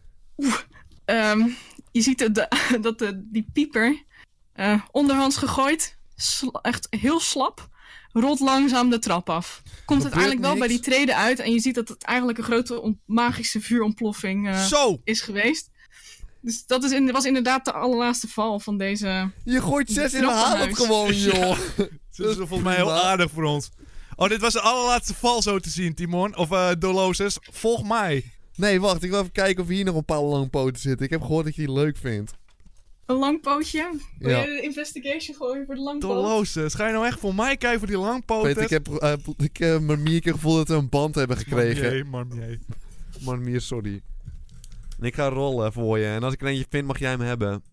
Je ziet dat die pieper onderhands gegooid. Echt heel slap. rolt langzaam de trap af. Komt uiteindelijk wel bij die treden uit en je ziet dat het eigenlijk een grote magische vuurontploffing is geweest. Dus dat was inderdaad de allerlaatste val van deze... Je gooit 6 in de haal gewoon, joh. Dat is volgens mij heel aardig voor ons. Oh, dit was de allerlaatste val zo te zien, Timon. Of Dolores. Volg mij. Nee, wacht. Ik wil even kijken of hier nog een paar langpoten zitten. Ik heb gehoord dat je die leuk vindt. Een lang pootje? Wil Ja. je de investigation gooien voor de langpoot? Dolores. Ga je nou echt voor mij kijken voor die langpoten? Weet, ik heb Marmier een gevoel dat we een band hebben gekregen. Marmier. Marmier, sorry. En ik ga rollen voor je. En als ik er eentje vind, mag jij hem hebben.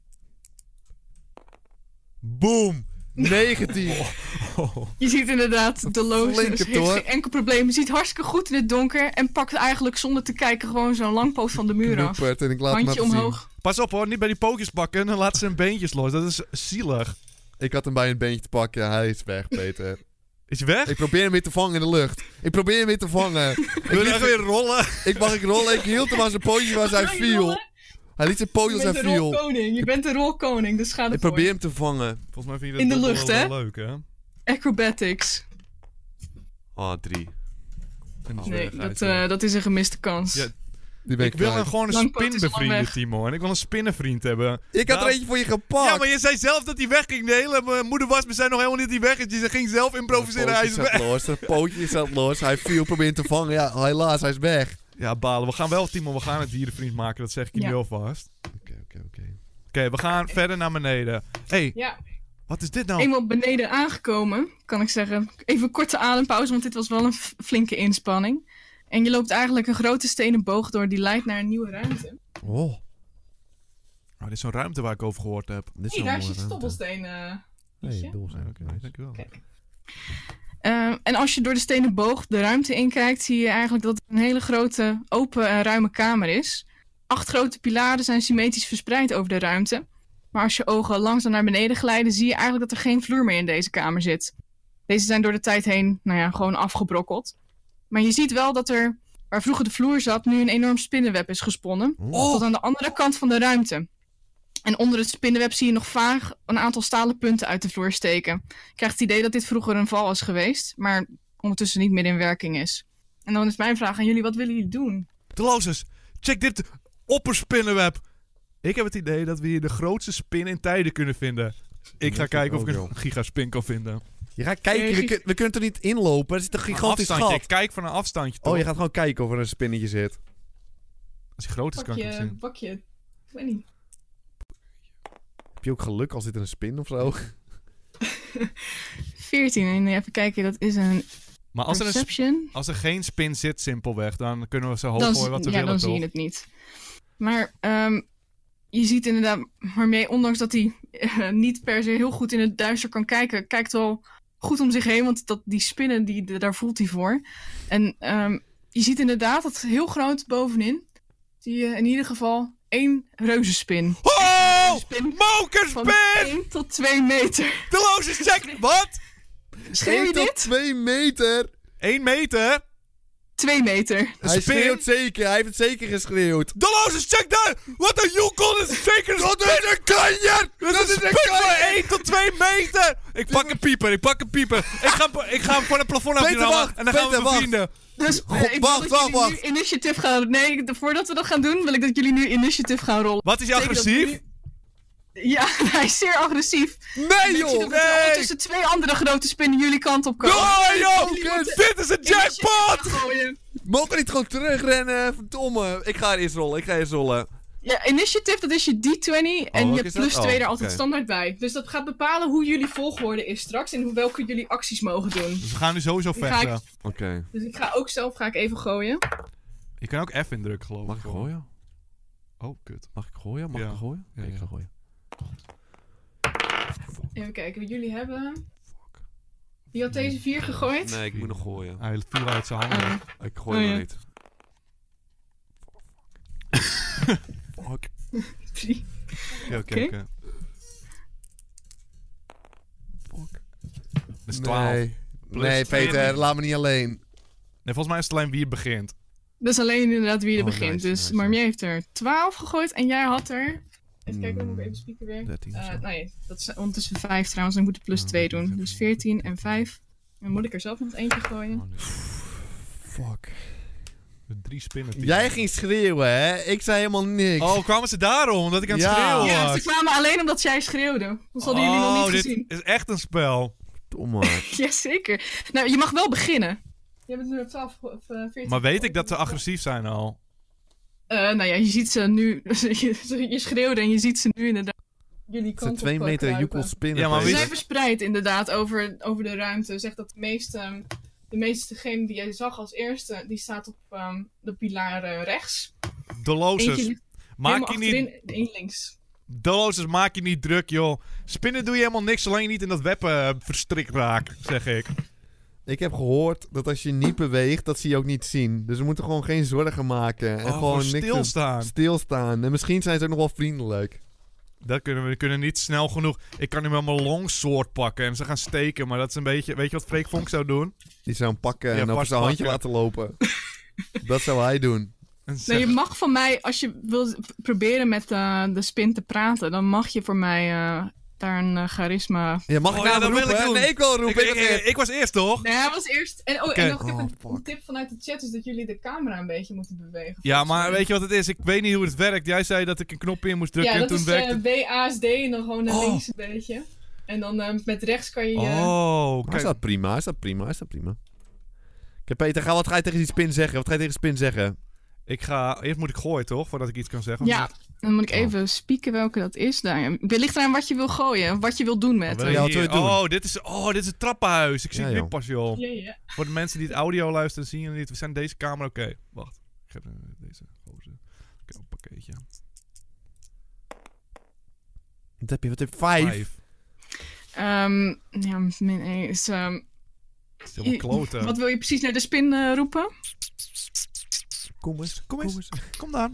Boom! 19. Je ziet inderdaad, de Loos heeft geen enkel probleem. Je ziet hartstikke goed in het donker en pakt eigenlijk zonder te kijken gewoon zo'n langpoot van de muur af. En ik laat hem Handje even omhoog. zien. Pas op hoor, niet bij die pootjes pakken. Dan laten ze hun beentjes los. Dat is zielig. Ik had hem bij een beentje te pakken. Hij is weg, Peter. Is hij weg? Ik probeer hem weer te vangen in de lucht. Ik probeer hem weer te vangen. Wil je echt weer rollen? Ik mag rollen. Ik hield hem aan zijn pootje waar hij viel. Hij liet zijn pootje als hij viel. Je bent de rolkoning, dus ga ervoor. Ik probeer hem te vangen. Volgens mij vind je dat In de wel lucht, wel hè? leuk, hè? Acrobatics. Oh, 3. Nee, dat is een gemiste kans. Ja, Die ben ik wil gewoon een Langpoot spin is al bevrienden, weg. Timo. En ik wil een spinnenvriend hebben. Ik had Nou, er eentje voor je gepakt. Ja, maar je zei zelf dat hij wegging. De hele moeder was me zei nog helemaal niet dat hij weg is. Je ging zelf improviseren. Hij is weg. Zijn pootje zat los. Hij viel, probeerde te vangen. Ja, helaas, hij is weg. Ja, balen. We gaan wel, Timo, we gaan het dierenvriend maken. Dat zeg ik je nu alvast. Oké, we gaan verder naar beneden. Hey, Ja. wat is dit nou? Eenmaal beneden aangekomen, kan ik zeggen. Even een korte adempauze, want dit was wel een flinke inspanning. En je loopt eigenlijk een grote stenen boog door die leidt naar een nieuwe ruimte. Oh. Dit is zo'n ruimte waar ik over gehoord heb. Dit is Hé, zo'n daar mooie zit ruimte. stoppelsteen. Nee, doelzijn. Oké, dankjewel. Kijk. En als je door de stenen boog de ruimte inkijkt, zie je eigenlijk dat het een hele grote, open en ruime kamer is. 8 grote pilaren zijn symmetrisch verspreid over de ruimte. Maar als je ogen langzaam naar beneden glijden, zie je eigenlijk dat er geen vloer meer in deze kamer zit. Deze zijn door de tijd heen, gewoon afgebrokkeld. Maar je ziet wel dat er, waar vroeger de vloer zat, nu een enorm spinnenweb is gesponnen. Tot aan de andere kant van de ruimte. En onder het spinnenweb zie je nog vaag een aantal stalen punten uit de vloer steken. Je krijgt het idee dat dit vroeger een val is geweest, maar ondertussen niet meer in werking is. En dan is mijn vraag aan jullie, wat willen jullie doen? Dolores, check dit opperspinnenweb. Ik heb het idee dat we hier de grootste spin in tijden kunnen vinden. Ik ga kijken of ik een gigaspin kan vinden. Je gaat kijken, we kunnen er niet inlopen. Er zit een gigantisch gat. Ik kijk van een afstandje toch? Oh, je gaat gewoon kijken of er een spinnetje zit. Als hij groot is, kan ik het zien. Bakje, ik weet niet. Heb je ook geluk als dit een spin of zo? 14, en even kijken, dat is een Maar perception. als er geen spin zit, simpelweg, dan kunnen we zo hoog gooien wat we willen, dan toch? zie je het niet. Maar je ziet inderdaad, Marmee, ondanks dat hij niet per se heel goed in het duister kan kijken, kijkt wel goed om zich heen, want die spinnen, daar voelt hij voor. En je ziet inderdaad dat heel groot bovenin, zie je in ieder geval 1 reuzenspin. Oh! Van Mokerspin! 1 tot 2 meter. Dolores, check! Wat? Schreeuw je 1 tot dit? 2 meter. 1 meter? 2 meter. Hij spin? schreeuwt zeker. Hij heeft het zeker geschreeuwd. Dolores, check daar! Wat een joekel! Dat is zeker een Dat is een kanjer! Dat is een spin van 1 tot 2 meter! Ik pak een pieper. Ik ga hem voor het plafond Peter, afdrammen. wacht! En dan gaan we Peter, bevrienden. Dus ik wil wacht, dat jullie wacht. nu initiative gaan... Nee, voordat we dat gaan doen, wil ik dat jullie nu initiative gaan rollen. Wat is hij Betekent dat agressief? Ja, hij is zeer agressief. Nee, Je ziet joh! ook dat er ondertussen 2 andere grote spinnen jullie kant op komen. Oh, joh! Jullie moeten Dit is een jackpot! initiative gooien. Mogen we niet gewoon terugrennen? Verdomme. Ik ga eerst rollen. Ja, initiative, dat is je D20 en je welke hebt is dat? plus 2 er Oh, altijd oké. standaard bij. Dus dat gaat bepalen hoe jullie volgorde is straks en welke jullie acties mogen doen. Dus we gaan nu sowieso Die ga vechten. Oké. Dus ik ga ook zelf even gooien. Je kan ook F indrukken, geloof ik. Mag ik gooien? Oh, kut. Mag ik gooien? Ja. Ik gooien? Ja, Ik ja. ga gooien. Even kijken wat jullie hebben. Wie had deze 4 gegooid? Nee, ik moet nog gooien. Hij viel uit zijn handen. Ik gooi Oh, nog ja. niet. Fuck. 3. Ja, oké. Fuck. Dat is 12. Nee. Plus Nee, 2. Peter, laat me niet alleen. Nee, volgens mij is het alleen wie het begint. Dat is alleen inderdaad wie er Oh, begint. nice, dus nice, Marmier heeft er 12 gegooid en jij had er... Even kijken, dan moet ik even spieken weer. 13 of zo. Nee, dat is ondertussen 5 trouwens. Dan moet ik plus 2 doen. Dus 14 en 5. Dan moet ik er zelf nog eentje gooien. Fuck. De 3 spinnen. Jij ging schreeuwen, hè? Ik zei helemaal niks. Oh, kwamen ze daarom? Omdat ik aan het Ja. schreeuwen was? Ja, ze kwamen alleen omdat jij schreeuwde. Dat hadden jullie nog niet gezien. Dit is echt een spel. Domme. Jazeker. Nou, je mag wel beginnen. Je bent nu op 12 of 14. Maar weet ik dat ze agressief zijn al? Nou ja, je ziet ze nu. Je schreeuwde en je ziet ze nu inderdaad. Jullie Het zijn kant 2 op meter kruipen. joekel spinnen. Ja, maar Ze weet zijn je- verspreid inderdaad over de ruimte. Zegt dat de meestgene die jij zag als eerste, die staat op de pilaar rechts. Eentje Doloses. ligt Maak helemaal je niet... achterin en één links. Doloses, maak je niet druk, joh. Spinnen doe je helemaal niks zolang je niet in dat web verstrikt raakt, zeg ik. Ik heb gehoord dat als je niet beweegt, dat ze je ook niet zien. Dus we moeten gewoon geen zorgen maken. En gewoon niks doen. stilstaan. Stilstaan. En misschien zijn ze ook nog wel vriendelijk. Dat kunnen we kunnen niet snel genoeg. Ik kan nu met mijn longsword pakken en ze gaan steken, maar dat is een beetje... Weet je wat Freek Vonk zou doen? Die zou hem pakken Ja, en over vast zijn handje pakken. laten lopen. Dat zou hij doen. En Nee, zeggen- je mag van mij, als je wil proberen met de spin te praten, dan mag je voor mij daar een charisma. Ja, mag Oh, ik ja, nou dat wil roepen? ik hè? doen. Nee, ik wil roepen. ik was eerst, toch? Nee, hij was eerst. En, Oké. en nog, ik heb Oh, een fuck. tip vanuit de chat, is dat jullie de camera een beetje moeten bewegen. Ja, volgens maar mij. weet je wat het is? Ik weet niet hoe het werkt. Jij zei dat ik een knop in moest drukken Ja, en dat toen is werkte... WASD en dan gewoon naar Oh. links een beetje. En dan met rechts kan je... Oh, Hij kijk. staat prima, hij staat prima, hij staat prima. Oké, Peter, wat ga je tegen die spin zeggen? Wat ga je tegen spin zeggen? Eerst moet ik gooien, toch? Voordat ik iets kan zeggen. Ja, dan moet ik even spieken welke dat is. Nou, ja, het ligt eraan wat je wil gooien. Wat je wil doen met. Wat wil je Ja, wat hier? wil je doen? Oh, dit is het trappenhuis. Ik zie Ja, het nu joh. pas, joh. Ja. Voor de mensen die het audio luisteren, zien jullie niet. We zijn deze camera. Oké, wacht. Ik heb deze gozer. Oké, een pakketje. Wat heb je? Wat heb je? 5? Ja, min 1 is... Het is helemaal kloten. Wat wil je precies naar de spin roepen? Kom eens, Kom eens. Kom dan.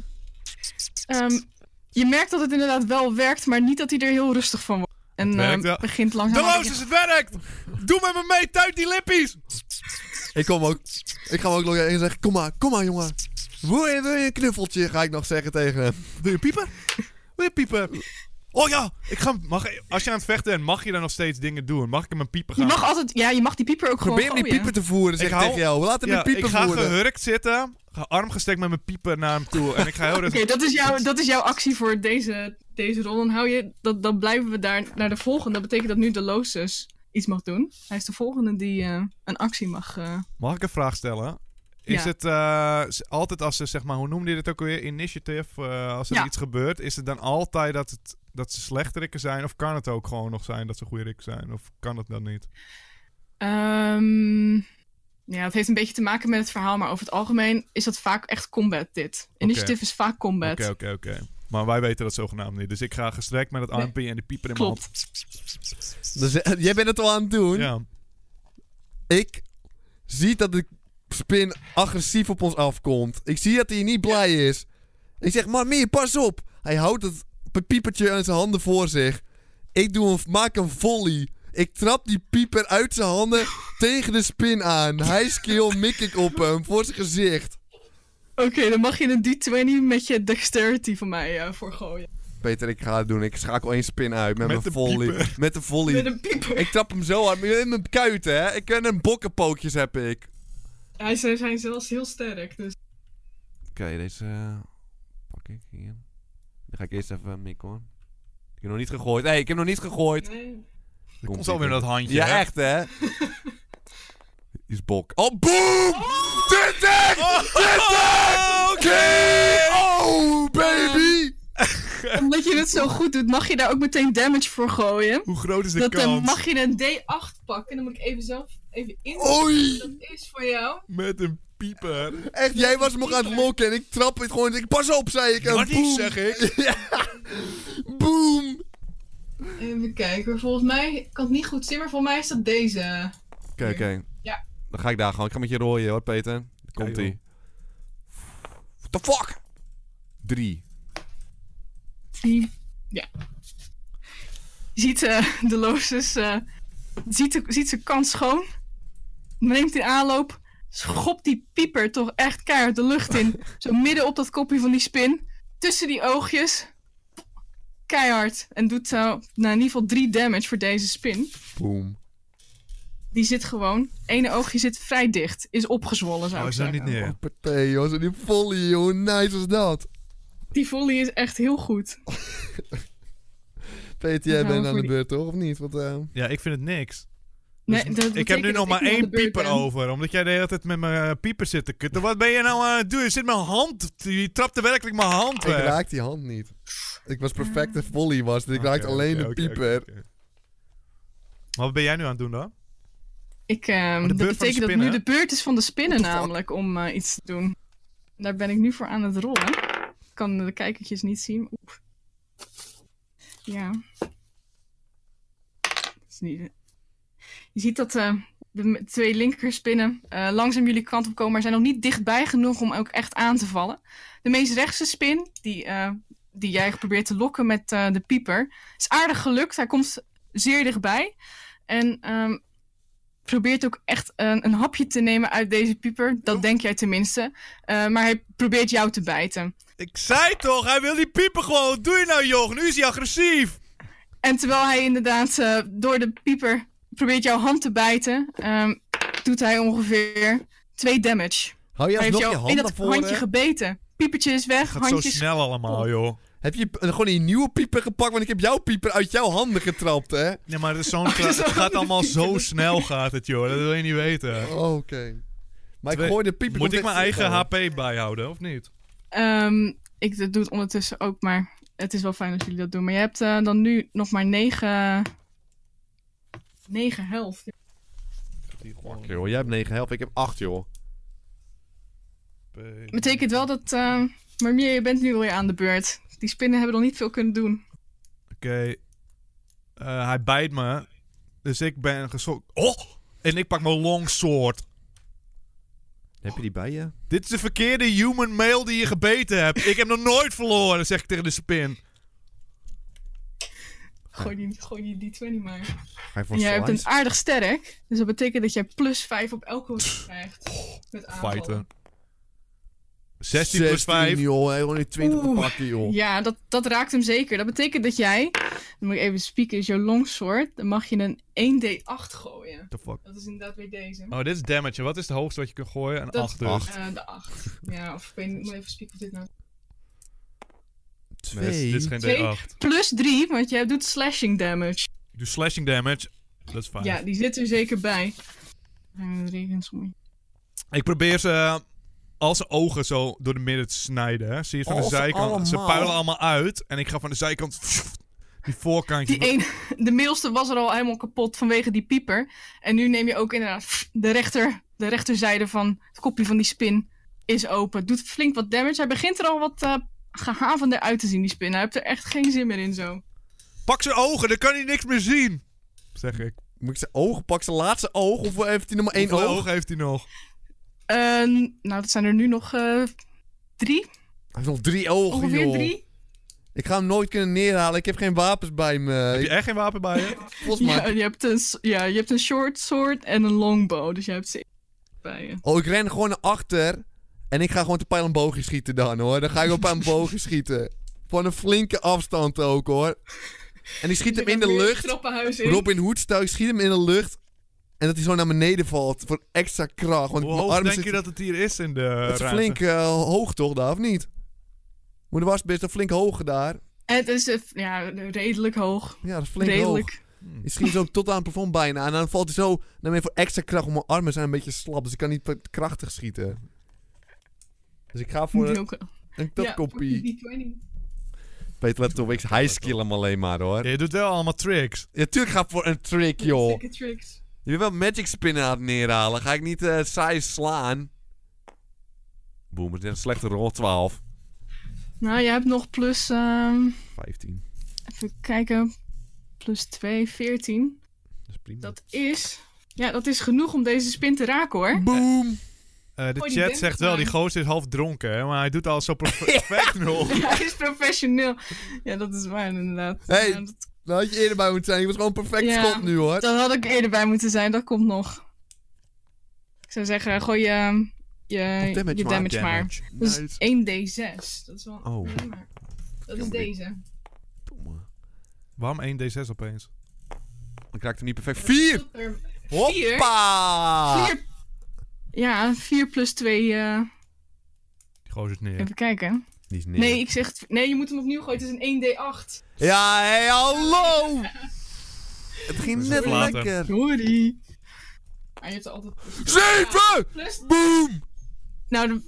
Je merkt dat het inderdaad wel werkt, maar niet dat hij er heel rustig van wordt. En Het werkt wel. begint langzaam... De Loos, het werkt! Doe met me mee, tuit die lippies! Ik ga hem ook nog even zeggen, kom maar jongen. Wil je een knuffeltje, ga ik nog zeggen tegen hem. Wil je piepen? Wil je piepen? Oh ja, als je aan het vechten bent, mag je dan nog steeds dingen doen? Mag ik hem een piepen Je gaan? mag altijd... Ja, je mag die pieper ook Probeer gewoon hem die gooien. pieper te voeren, zeg Ik ik hou- tegen jou. Laat hem die pieper ik ga voeren. gehurkt zitten, arm gestrekt met mijn pieper naar hem toe. En ik ga heel Oké, rustig... dat is jouw actie voor deze rol. Dan hou je... Dan blijven we daar naar de volgende. Dat betekent dat nu de Losus iets mag doen. Hij is de volgende die een actie mag... Mag ik een vraag stellen? Is Ja. het altijd als ze, zeg maar, hoe noemde je dit ook alweer? Initiative, als er Ja. iets gebeurt, is het dan altijd dat ze slechterikken zijn? Of kan het ook gewoon nog zijn dat ze goede rikken zijn? Of kan het dan niet? Ja, het heeft een beetje te maken met het verhaal, maar over het algemeen is dat vaak echt combat dit. Initiative is vaak combat. Oké. Maar wij weten dat zogenaamd niet. Dus ik ga gestrekt met het Nee. armpje en de pieper in mijn hand. Klopt. Dus, jij bent het al aan het doen. Ja. Ik zie dat de spin agressief op ons afkomt. Ik zie dat hij niet blij is. Ik zeg, Marmie, pas op. Hij houdt het piepertje in zijn handen voor zich. Ik maak een volley. Ik trap die pieper uit zijn handen tegen de spin aan. Hij skill mik ik op hem voor zijn gezicht. Oké, dan mag je een D20 met je dexterity van mij voor gooien. Peter, ik ga het doen. Ik schakel één spin uit met Met mijn de volley. pieper. Met de volley. Met een pieper. Ik trap hem zo hard. In mijn kuiten, hè. Ik ken een bokkenpootjes heb ik. Ze zijn zelfs heel sterk, dus... Oké, deze pak ik hier. Dan ga ik eerst even mikken, hoor. Ik heb nog niet gegooid. Hé, ik heb nog niet gegooid. Nee. Er komt zo weer dat handje. Ja, hè? echt, hè? Die is bok. Oh, boom! 20! Oh, baby! Omdat je het zo goed doet, mag je daar ook meteen damage voor gooien. Hoe groot is de Dat kans? mag je een D8 pakken. Dan moet ik even zelf even in. Oei! Dat is voor jou. Met een pieper. Echt, jij was hem nog aan het lokken en ik trap het gewoon. Ik pas op, zei ik. En Wat niet, boom. zeg ik. Ja. Boom! Even kijken. Volgens mij kan het niet goed zien, maar volgens mij is dat deze. Oké. Ja. Dan ga ik daar gewoon. Ik ga met je rooien, hoor, Peter. Daar komt Ja, ie. What the fuck? 3. Ja. Je ziet de Losus ziet zijn kans schoon. Neemt in aanloop. Schopt die pieper toch echt keihard de lucht in. Zo midden op dat kopje van die spin. Tussen die oogjes. Keihard. En doet in ieder geval 3 damage voor deze spin. Boom. die zit gewoon... ene oogje zit vrij dicht. Is opgezwollen, zou ik is dat zeggen. niet neer? Partij, joh. Zo die volley, joh. Hoe nice was dat? Die volley is echt heel goed. Peter, jij gaan we bent aan voor de die- beurt, toch? Of niet? Wat, Ja, ik vind het niks. Nee, Dus dat ik heb betekent nu nog dat maar ik aan de 1 beurt pieper ben. over. Omdat jij de hele tijd met mijn pieper zit te kutten. Wat ben je nou aan het doen? Je zit mijn hand. Je trapte werkelijk mijn hand ik weg. raak die hand niet. Ik was perfecte volley was. Dus ik Oké, raakte alleen oké, de oké, pieper. oké. Maar wat ben jij nu aan het doen dan? Dat beurt van de betekent dat spinnen? nu de beurt is van de spinnen What the fuck? namelijk om iets te doen. Daar ben ik nu voor aan het rollen. Ik kan de kijkertjes niet zien. Oep. Ja. Dat is niet... Je ziet dat de 2 linkerspinnen langzaam jullie kant op komen, maar zijn nog niet dichtbij genoeg om ook echt aan te vallen. De meest rechtse spin, die jij probeert te lokken met de pieper, is aardig gelukt. Hij komt zeer dichtbij. En probeert ook echt een hapje te nemen uit deze pieper. Dat denk jij tenminste. Maar hij probeert jou te bijten. Ik zei toch, hij wil die pieper gewoon. Wat doe je nou, joh? Nu is hij agressief. En terwijl hij inderdaad door de pieper probeert jouw hand te bijten, doet hij ongeveer 2 damage. Hou je Hij heeft alsnog je jou in hand dat naar voren? handje gebeten. Piepertje is weg, Het gaat handjes... zo snel allemaal, joh. Heb je gewoon een nieuwe pieper gepakt? Want ik heb jouw pieper uit jouw handen getrapt, hè? Nee, maar het, is zo'n Oh, dat is het gaat wel allemaal een zo pieper. snel gaat het, joh. Dat wil je niet weten. Oh, oké. Maar ik Twee- gooi de pieper... Moet ik mijn eigen HP? HP bijhouden, of niet? Ik doe het ondertussen ook, maar het is wel fijn als jullie dat doen. Maar je hebt dan nu nog maar 9 health. Fuck, joh. Jij hebt 9 helft, ik heb 8, joh. Betekent wel dat... maar meer, je bent nu alweer aan de beurt. Die spinnen hebben nog niet veel kunnen doen. Oké. Hij bijt me. Dus ik ben geschokt. Oh! En ik pak mijn longsword. Heb je die bij je? Dit is de verkeerde human male die je gebeten hebt. Ik heb nog nooit verloren, zeg ik tegen de spin. Gooi die D20 maar. Ga je voor En jij hebt een slice? aardig sterk. Dus dat betekent dat jij plus 5 op elke hoogte krijgt. Met aanvallen. Fighten. 16 plus 5. joh. Hij gewoon niet 20 te Oeh. pakken, joh. Ja, dat raakt hem zeker. Dat betekent dat jij... Dan moet ik even spieken, is jouw longsword. Dan mag je een 1d8 gooien. The fuck? Dat is inderdaad weer deze. Oh, dit is damage. Wat is de hoogste wat je kunt gooien? Een Dat- 8 dus. Acht. De 8. Ja, of ik weet niet, ik moet even spieken of dit nou... Nee, dit is geen Twee. D8. Plus 3, want jij doet slashing damage. Ik doe slashing damage. Dat is fijn. Ja, die zit er zeker bij. Ik probeer ze als zijn ogen zo door de midden te snijden. Hè. Zie je van de Als ze zijkant. Ze allemaal? puilen allemaal uit. En ik ga van de zijkant... Die voorkantje... De middelste was er al helemaal kapot vanwege die pieper. En nu neem je ook inderdaad de rechterzijde van het kopje van die spin is open. Doet flink wat damage. Hij begint er al wat gehavender uit te zien, die spin. Hij heeft er echt geen zin meer in zo. Pak zijn ogen, dan kan hij niks meer zien. Zeg ik. Moet ik zijn ogen pakken? Zijn laatste oog? Of heeft hij nog maar 1 Hoeveel oog? ogen heeft hij nog? Nou, dat zijn er nu nog 3. Hij heeft nog 3 ogen, Ongeveer joh. 3. Ik ga hem nooit kunnen neerhalen. Ik heb geen wapens bij me. Heb je Ik- echt geen wapen bij je? Volgens mij... Ja, je hebt een short sword en een longbow. Dus je hebt ze bij je. Oh, ik ren gewoon naar achter. En ik ga gewoon te pijl een boogje schieten dan, hoor. Dan ga ik op een boogje schieten. Van een flinke afstand ook, hoor. En die schiet hem in de lucht. Trappenhuis in. Robin Hood stijl. Ik schiet hem in de lucht. En dat hij zo naar beneden valt. Voor extra kracht. Want Hoe mijn hoog armen denk zitten... je dat het hier is in de Dat is ruimte? flink hoog toch, daar, of niet? Maar er was best wel flink hoog daar. Het is redelijk hoog. Ja, dat is flink hoog. Redelijk. Je schiet zo tot aan het plafond bijna. En dan valt hij zo... Dan ben je voor extra kracht. Want mijn armen zijn een beetje slap. Dus ik kan niet krachtig schieten. Dus ik ga voor een topkopie. Die 20. Peter, let op. Ik highskill hem alleen maar, hoor. Ja, je doet wel allemaal tricks. Ja, tuurlijk ga ik voor een trick, joh. Dikke tricks. Je wil wel magic spinnen aan het neerhalen. Ga ik niet saai slaan. Boem, het is een slechte rol. 12. Nou, je hebt nog plus... 15. even kijken. Plus 2, 14. Dat is prima. Dat is... Ja, dat is genoeg om deze spin te raken, hoor. Boom! De die chat bent zegt wel, maar. die gozer is half dronken, hè, maar hij doet al zo perfect nog. Hij is professioneel. Ja, dat is waar, inderdaad. Hey. Ja, Nou had je eerder bij moeten zijn. Je was gewoon perfect Ja. schot nu, hoor. dat had ik eerder bij moeten zijn. Dat komt nog. Ik zou zeggen, gooi je damage damage, maar. maar. Dat is Nice. 1d6. Dat is wel... Oh. nee, maar dat is Jammer. deze. Domme. Waarom 1d6 opeens? Ik raakte niet perfect. 4! Hoppa! 4. Ja, 4 plus 2. Die gozer is neer. Even kijken. Die is neer. Nee, ik zeg... Nee, je moet hem opnieuw gooien. Het is een 1d8. Ja, hé, hallo! Het ging Dat is net een flater. lekker. Sorry. Maar je hebt er altijd... 7! Plus... Boom! Nou,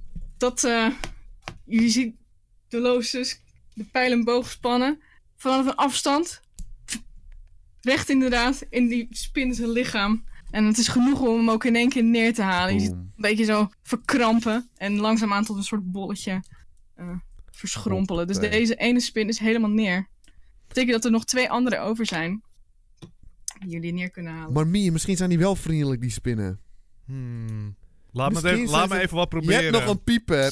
je ziet de Losus de pijl en boog spannen. Vanaf een afstand. Recht inderdaad in die spin zijn lichaam. En het is genoeg om hem ook in één keer neer te halen. Je ziet Boom. een beetje zo verkrampen. En langzaamaan tot een soort bolletje verschrompelen. Dus Oké. deze ene spin is helemaal neer. Dat betekent dat er nog 2 andere over zijn. Die jullie neer kunnen halen. Maar Mie, misschien zijn die wel vriendelijk, die spinnen. Laat Misschien me zijn ze- even wat Je proberen. hebt nog een pieper.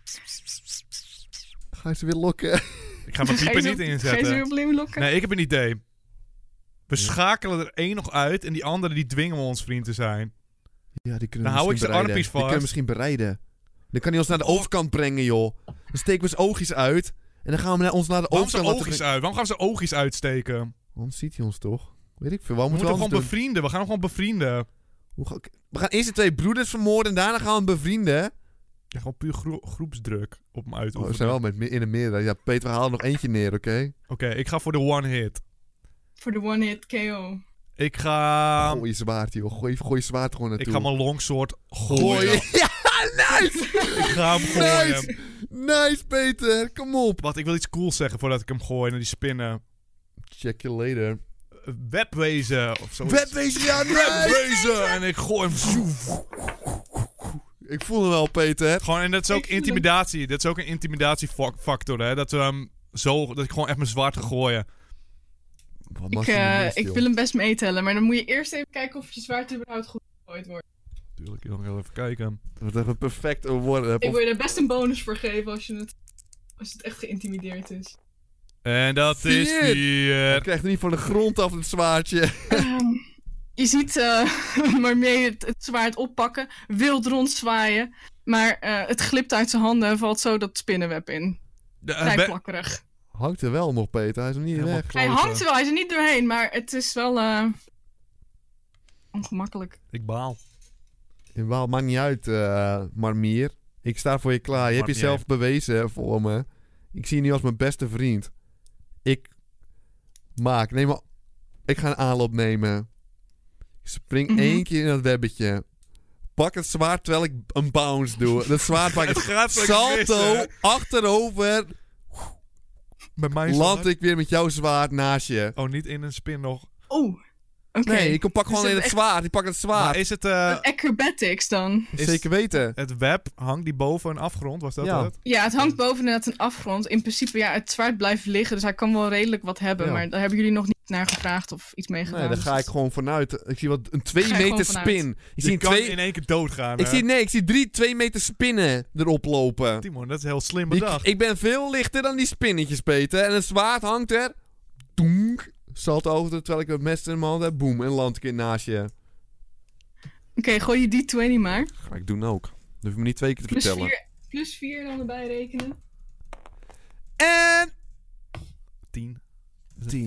Ga je ze weer lokken? Ik ga mijn Ga je pieper ze niet op- Ga je ze inzetten. weer opnieuw lokken? Nee, ik heb een idee. We Ja. schakelen er 1 nog uit en die andere die dwingen we ons vriend te zijn. Ja, die kunnen Dan hou ik misschien zijn bereiden. armpjes Die kunnen vast. misschien bereiden. Dan kan hij ons naar de overkant brengen, joh. Dan steken we zijn oogjes uit. En dan gaan we ons naar de Waarom zijn overkant oogjes uit? Waarom gaan ze oogjes uitsteken? Anders ziet hij ons toch? Weet ik veel. Wat We moeten moeten we gewoon anders doen? bevrienden. We gaan hem gewoon bevrienden. We gaan eerst de 2 broeders vermoorden en daarna gaan we hem bevrienden. Ja, gewoon puur groepsdruk op hem Oh, uitoefenen. we zijn wel in de meerderheid. Ja, Peter, we halen nog eentje neer, oké? Oké, ik ga voor de one hit. Voor de one-hit KO. Ik ga... Gooi je zwaard, joh. Gooi je zwaard gewoon Ik naartoe. ga mijn longsword gooien. gooien. Ja, nice! Ik ga hem gooien. Nice! Nice, Peter. Kom op. Wacht, ik wil iets cools zeggen voordat ik hem gooi naar die spinnen. Check you later. Webwezen of zo. Webwezen, ja, nice! Webwezen! En ik gooi hem. Zoef. Ik voel hem wel, Peter. Gewoon, en dat is ook Ik voel hem. intimidatie. Dat is ook een intimidatiefactor, hè. Dat ik gewoon echt mijn zwaard ga gooien. Ik wil hem best meetellen, maar dan moet je eerst even kijken of je zwaard überhaupt goed gegooid wordt. Tuurlijk, jongen, heel even kijken. Wat even perfect worden. Ik wil je er best een bonus voor geven als het echt geïntimideerd is. En dat is 4. Je krijgt er niet van de grond af het zwaardje. Je ziet Marmee het zwaard oppakken, wild rondzwaaien, maar het glipt uit zijn handen en valt zo dat spinnenweb in. Vrij plakkerig. Hangt er wel nog, Peter. Hij is nog niet Helemaal weg. Hij hangt er wel, hij is er niet doorheen, maar het is wel ongemakkelijk. Ik baal. In Waal, maakt niet uit, Marmier. Ik sta voor je klaar. Je hebt Marmier. jezelf bewezen voor me. Ik zie je nu als mijn beste vriend. Ik ga een aanloop nemen. Ik spring 1 keer in dat webbetje. Pak het zwaard terwijl ik een bounce doe. Dat zwaard pak ik Het gaat zo salto, missen. achterover. Met mijn Land zwaard? ik weer met jouw zwaard naast je. Oh, niet in een spin nog. Oh, oké. Nee, ik pak Dus gewoon in het echt zwaard. Ik pak het zwaard. Maar is het... Acrobatics dan. is Zeker weten. het web, hangt die boven een afgrond? Was dat Ja. het? Ja, het hangt boven inderdaad een afgrond. In principe, ja, het zwaard blijft liggen, dus hij kan wel redelijk wat hebben. Ja. Maar daar hebben jullie nog niet naar gevraagd of iets mee gedaan. Nee, daar Dus ga ik dat- gewoon vanuit. Ik zie wat een 2 Ga je meter gewoon vanuit. spin. Ik Je zie, kan twee, in één keer doodgaan. ik zie 3 2 meter spinnen erop lopen. Timon, dat is een heel slim Ik, bedacht. ik ben veel lichter dan die spinnetjes, Peter. En het zwaard hangt er. Doenk. Zalt over terwijl ik het mes in mijn hand heb. Boem. En land ik in naast je. Oké, gooi je die 20 maar. Ga ik doen ook. Dat hoef je me niet 2 keer te vertellen. Plus 4 dan erbij rekenen. En 10. 10.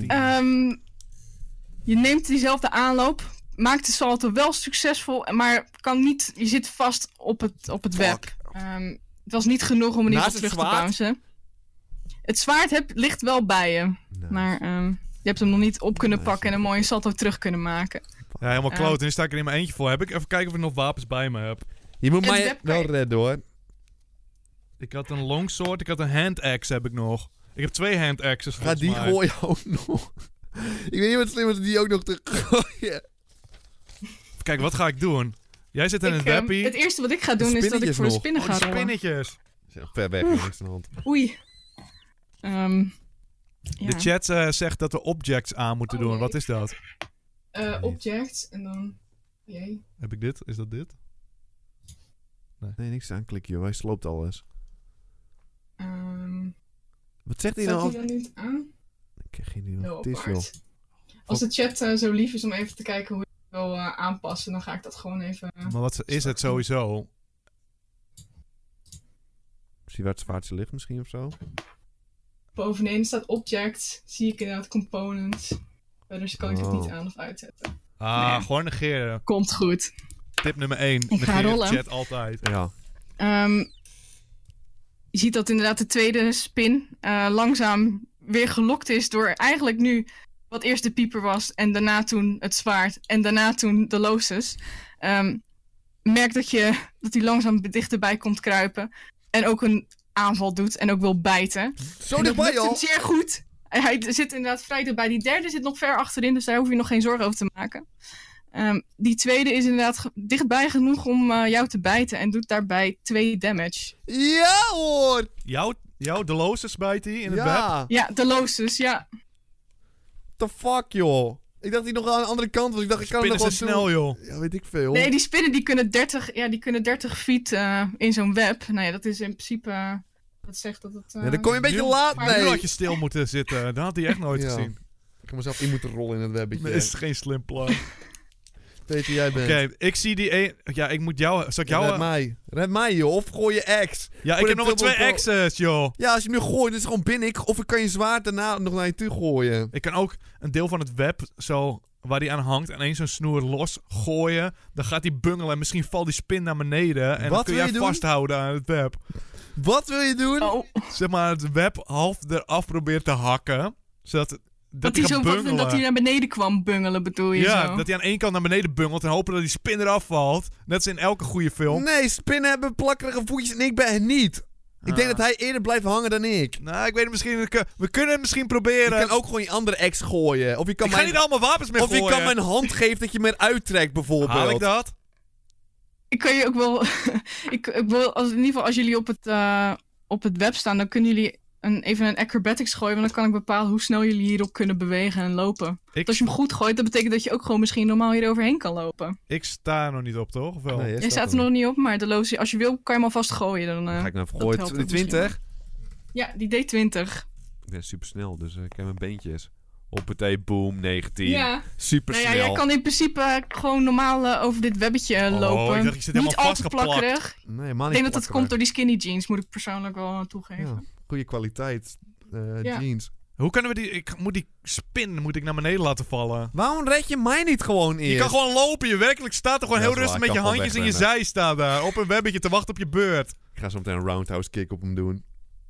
Je neemt diezelfde aanloop. Maakt de salto wel succesvol, maar kan niet. Je zit vast op het web. Het was niet genoeg om in ieder Naast geval het terug te zwaard? bouncen. Het zwaard ligt wel bij je. Nice. Maar je hebt hem nog niet op kunnen pakken en een mooie salto terug kunnen maken. Ja, helemaal kloot. En nu sta ik er in mijn eentje voor. Even kijken of ik nog wapens bij me heb. Je moet Het mij web wel kan je- redden, hoor. Ik had een longsword, ik had een hand axe heb ik nog. Ik heb 2 hand axes Ga volgens die mij. gooien ook nog. Ik weet niet wat slim is om die ook nog te gooien. Kijk, wat ga ik doen? Jij zit in het webbie. Het eerste wat ik ga doen is dat ik spinnetjes voor de nog. spinnen Oh, ga die rollen. spinnetjes. Zijn nog ver weg, niks aan de hand. Oei. Ja. De chat zegt dat we objects aan moeten Oh, doen. jee. Wat is dat? Object en dan... Jee. Heb ik dit? Is dat dit? Nee, niks aanklikken, joh. Hij sloopt alles. Wat zegt hij Staat nou? hij dan niet aan? Ik heb geen idee Heel wat het is, joh. apart. Als de chat zo lief is om even te kijken hoe je het wil aanpassen, dan ga ik dat gewoon even... Maar wat is het sowieso? Zie je waar het zwaardje ligt misschien of zo? Bovenin staat object, zie ik inderdaad components. Dus kan ik het Oh. niet aan of uitzetten. Gewoon negeren. Komt goed. Tip nummer 1. Ik ga Negeer rollen. chat altijd. Ja. Je ziet dat inderdaad de tweede spin langzaam weer gelokt is door eigenlijk nu wat eerst de pieper was en daarna toen het zwaard en daarna toen de losus. Merk dat hij langzaam dichterbij komt kruipen en ook een aanval doet en ook wil bijten. Zo En dat dichtbij lukt hem al. zeer goed. En hij zit inderdaad vrij dichtbij. Die derde zit nog ver achterin, dus daar hoef je nog geen zorgen over te maken. Die tweede is inderdaad dichtbij genoeg om jou te bijten en doet daarbij 2 damage. Ja hoor. Jouw de Losus bijt hij in het web? Ja. Ja, de losus, ja. The fuck joh. Ik dacht hij nog aan de andere kant was. Ik dacht ik kan hem Spinnen nog zijn wel snel, doen. joh. Ja, weet ik veel. Nee, die spinnen die kunnen 30 feet in zo'n web. Nou ja, dat is in principe... dat zegt dat het... Ja, dan kom je een beetje Nu- laat maar Nu mee. had je stil moeten zitten. Dat had hij echt nooit Ja. gezien. Ik ga mezelf in moeten rollen in het webbetje. Dat is geen slim plan. Peter, jij bent. Oké, ik zie die een... Ja, ik moet jou... Zal ik jou... Red mij. Red mij joh. Of gooi je ex. Ja, ik Voor heb de nog maar 2 dubbel- axes, joh. Ja, als je hem nu gooit, dan is het gewoon binnen. Of ik kan je zwaard daarna nog naar je toe gooien. Ik kan ook een deel van het web zo... waar die aan hangt en één zo'n snoer los gooien. Dan gaat die bungelen en misschien valt die spin naar beneden. En Wat dan kun wil jij je doen? vasthouden aan het web. Wat wil je doen? Oh, Zeg maar het web half eraf probeert te hakken. Zodat dat hij hij gaat zo bungelen. dat hij naar beneden kwam bungelen, bedoel je Ja, zo? dat hij aan één kant naar beneden bungelt en hopen dat die spin eraf valt. Net als in elke goede film. Nee, spinnen hebben plakkerige voetjes en ik ben het niet. Ik denk Ah. dat hij eerder blijft hangen dan ik. Nou, ik weet het misschien. We kunnen het misschien proberen. Je kan ook gewoon je andere ex gooien. Of je kan ik ga niet allemaal wapens meer of je gooien. kan mijn hand geven dat je me eruit trekt bijvoorbeeld. Haal ik dat? Ik kan je ook wel... ik wil, in ieder geval als jullie op het web staan, dan kunnen jullie even een acrobatics gooien, want dan kan ik bepalen hoe snel jullie hierop kunnen bewegen en lopen. Want als je hem goed gooit, dat betekent dat je ook gewoon misschien normaal hier overheen kan lopen. Ik sta er nog niet op, toch? Of wel? Nee, Jij staat er nog niet op, maar de loze, als je wil, kan je hem alvast gooien. Dan, Ga ik nou even dat gooien. helpt De ook misschien 20? Ja, die deed 20. Ik ben super snel, dus ik heb mijn beentjes. Hoppatee, boom, 19. Ja. Super Nou ja, snel. jij kan in principe gewoon normaal over dit webbetje Oh, lopen. ik dacht, je zit Niet helemaal al te vastgeplakt. plakkerig. Nee, man, Ik denk dat het komt door die skinny jeans, moet ik persoonlijk wel toegeven. Ja, goede kwaliteit Ja. jeans. Hoe kunnen we die... Moet die spin naar beneden laten vallen. Waarom red je mij niet gewoon eerst? Je kan gewoon lopen. Je werkelijk staat er gewoon Ja, heel dat is rustig waar. met Ik je kan handjes in gewoon je zij staan daar. Op een webbetje te wachten op je beurt. Ik ga zo meteen een roundhouse kick op hem doen.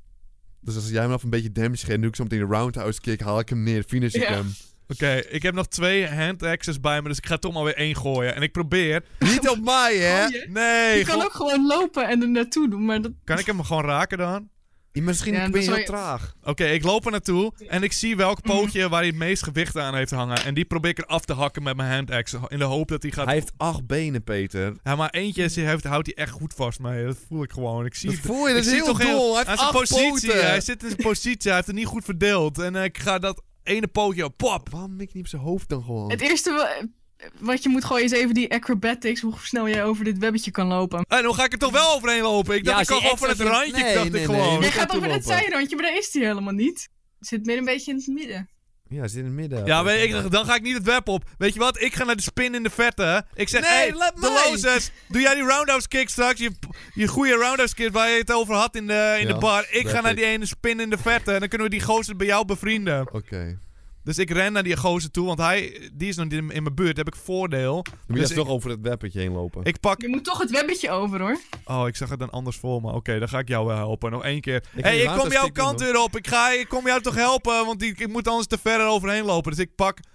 Dus als jij me af een beetje damage geeft, doe ik zo meteen een roundhouse kick, haal ik hem neer, finish ik Ja. hem. Oké, ik heb nog 2 hand axes bij me, dus ik ga toch maar weer 1 gooien. En ik probeer... Niet op mij, hè? Nee, Je kan ook gewoon lopen en er naartoe doen, maar dat... Kan ik hem gewoon raken dan? Misschien Ja, ben dan je zou heel je- traag. Oké, ik loop er naartoe en ik zie welk pootje waar hij het meest gewicht aan heeft hangen. En die probeer ik eraf te hakken met mijn hand axe. In de hoop dat hij gaat... Hij heeft 8 benen, Peter. Ja, maar eentje houdt hij echt goed vast mee. Dat voel ik gewoon. Ik zie Dat voel je, dat ik is zie heel toch dol. Hij aan heeft zijn 8 positie. poten. Hij zit in zijn positie. Hij heeft het niet goed verdeeld. En ik ga dat ene pootje... Pop! Waarom mik je niet op zijn hoofd dan gewoon? Het eerste wat je moet gooien is even die acrobatics, hoe snel jij over dit webbetje kan lopen. En dan ga ik er toch wel overheen lopen. Ik dacht, Ja, ik kan als je over het extra- randje. Nee, dacht nee, ik nee. gewoon. Jij kan gaat over het toelopen. zijrandje, maar daar is hij helemaal niet. Het zit meer een beetje in het midden. Ja, hij zit in het midden. Ja, dan ga ik niet het web op. Weet je wat? Ik ga naar de spin in de verte. Ik zeg, Nee, hey, laat de mij. lozers, doe jij die roundhouse kick straks? Je goede roundhouse kick waar je het over had in de Ja, bar. Ik dat ga naar ik. die ene spin in de verte. En dan kunnen we die gozer bij jou bevrienden. Oké. Dus ik ren naar die gozer toe, want die is nog niet in mijn buurt. Heb ik voordeel. Dan moet je Dus dus toch over het webbetje heen lopen. ik pak... Je moet toch het webbetje over, hoor. Oh, ik zag het dan anders voor me. Oké, dan ga ik jou wel helpen. Nog 1 keer. Ik Hé, ga ik je kom later jouw stikken kant doen. weer op. Ik kom jou toch helpen, want ik moet anders te ver overheen lopen. Dus ik pak...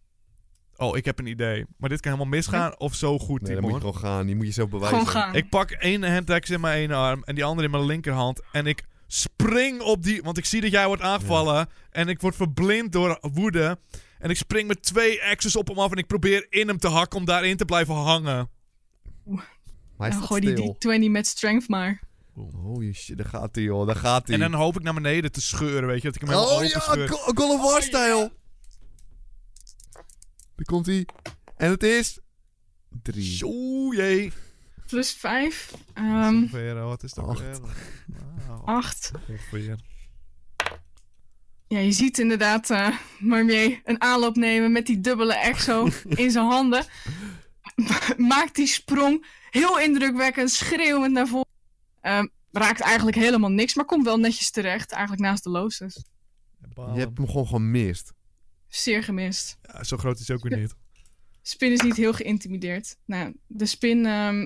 Oh, ik heb een idee. Maar dit kan helemaal misgaan of zo goed, Nee, dan moet je Timon. gewoon gaan. Die moet je zelf bewijzen. Gewoon gaan. Ik pak 1 handaxe in mijn ene arm en die andere in mijn linkerhand. En ik spring op die... Want ik zie dat jij wordt aangevallen. En ik word verblind door woede. En ik spring met 2 axes op hem af en ik probeer in hem te hakken om daarin te blijven hangen. Maar hij Ja, staat gooi die stil. D20 met strength maar. Holy shit, daar gaat hij joh, daar gaat hij. En dan hoop ik naar beneden te scheuren, weet je. Dat ik hem helemaal Oh open ja, scheur. God of War stijl. Daar komt hij. En het is... 3. Zo, jee. Plus 5. Ongeveer, wat is dat? 8. weer? Nou, 8. ongeveer. Ja, je ziet inderdaad Marmier een aanloop nemen met die dubbele exo in zijn handen. Maakt die sprong heel indrukwekkend, schreeuwend naar voren. Raakt eigenlijk helemaal niks, maar komt wel netjes terecht. Eigenlijk naast de lozers. Je hebt hem gewoon gemist. Zeer gemist. Ja, zo groot is hij ook weer niet. spin is niet heel geïntimideerd. Nou, de spin...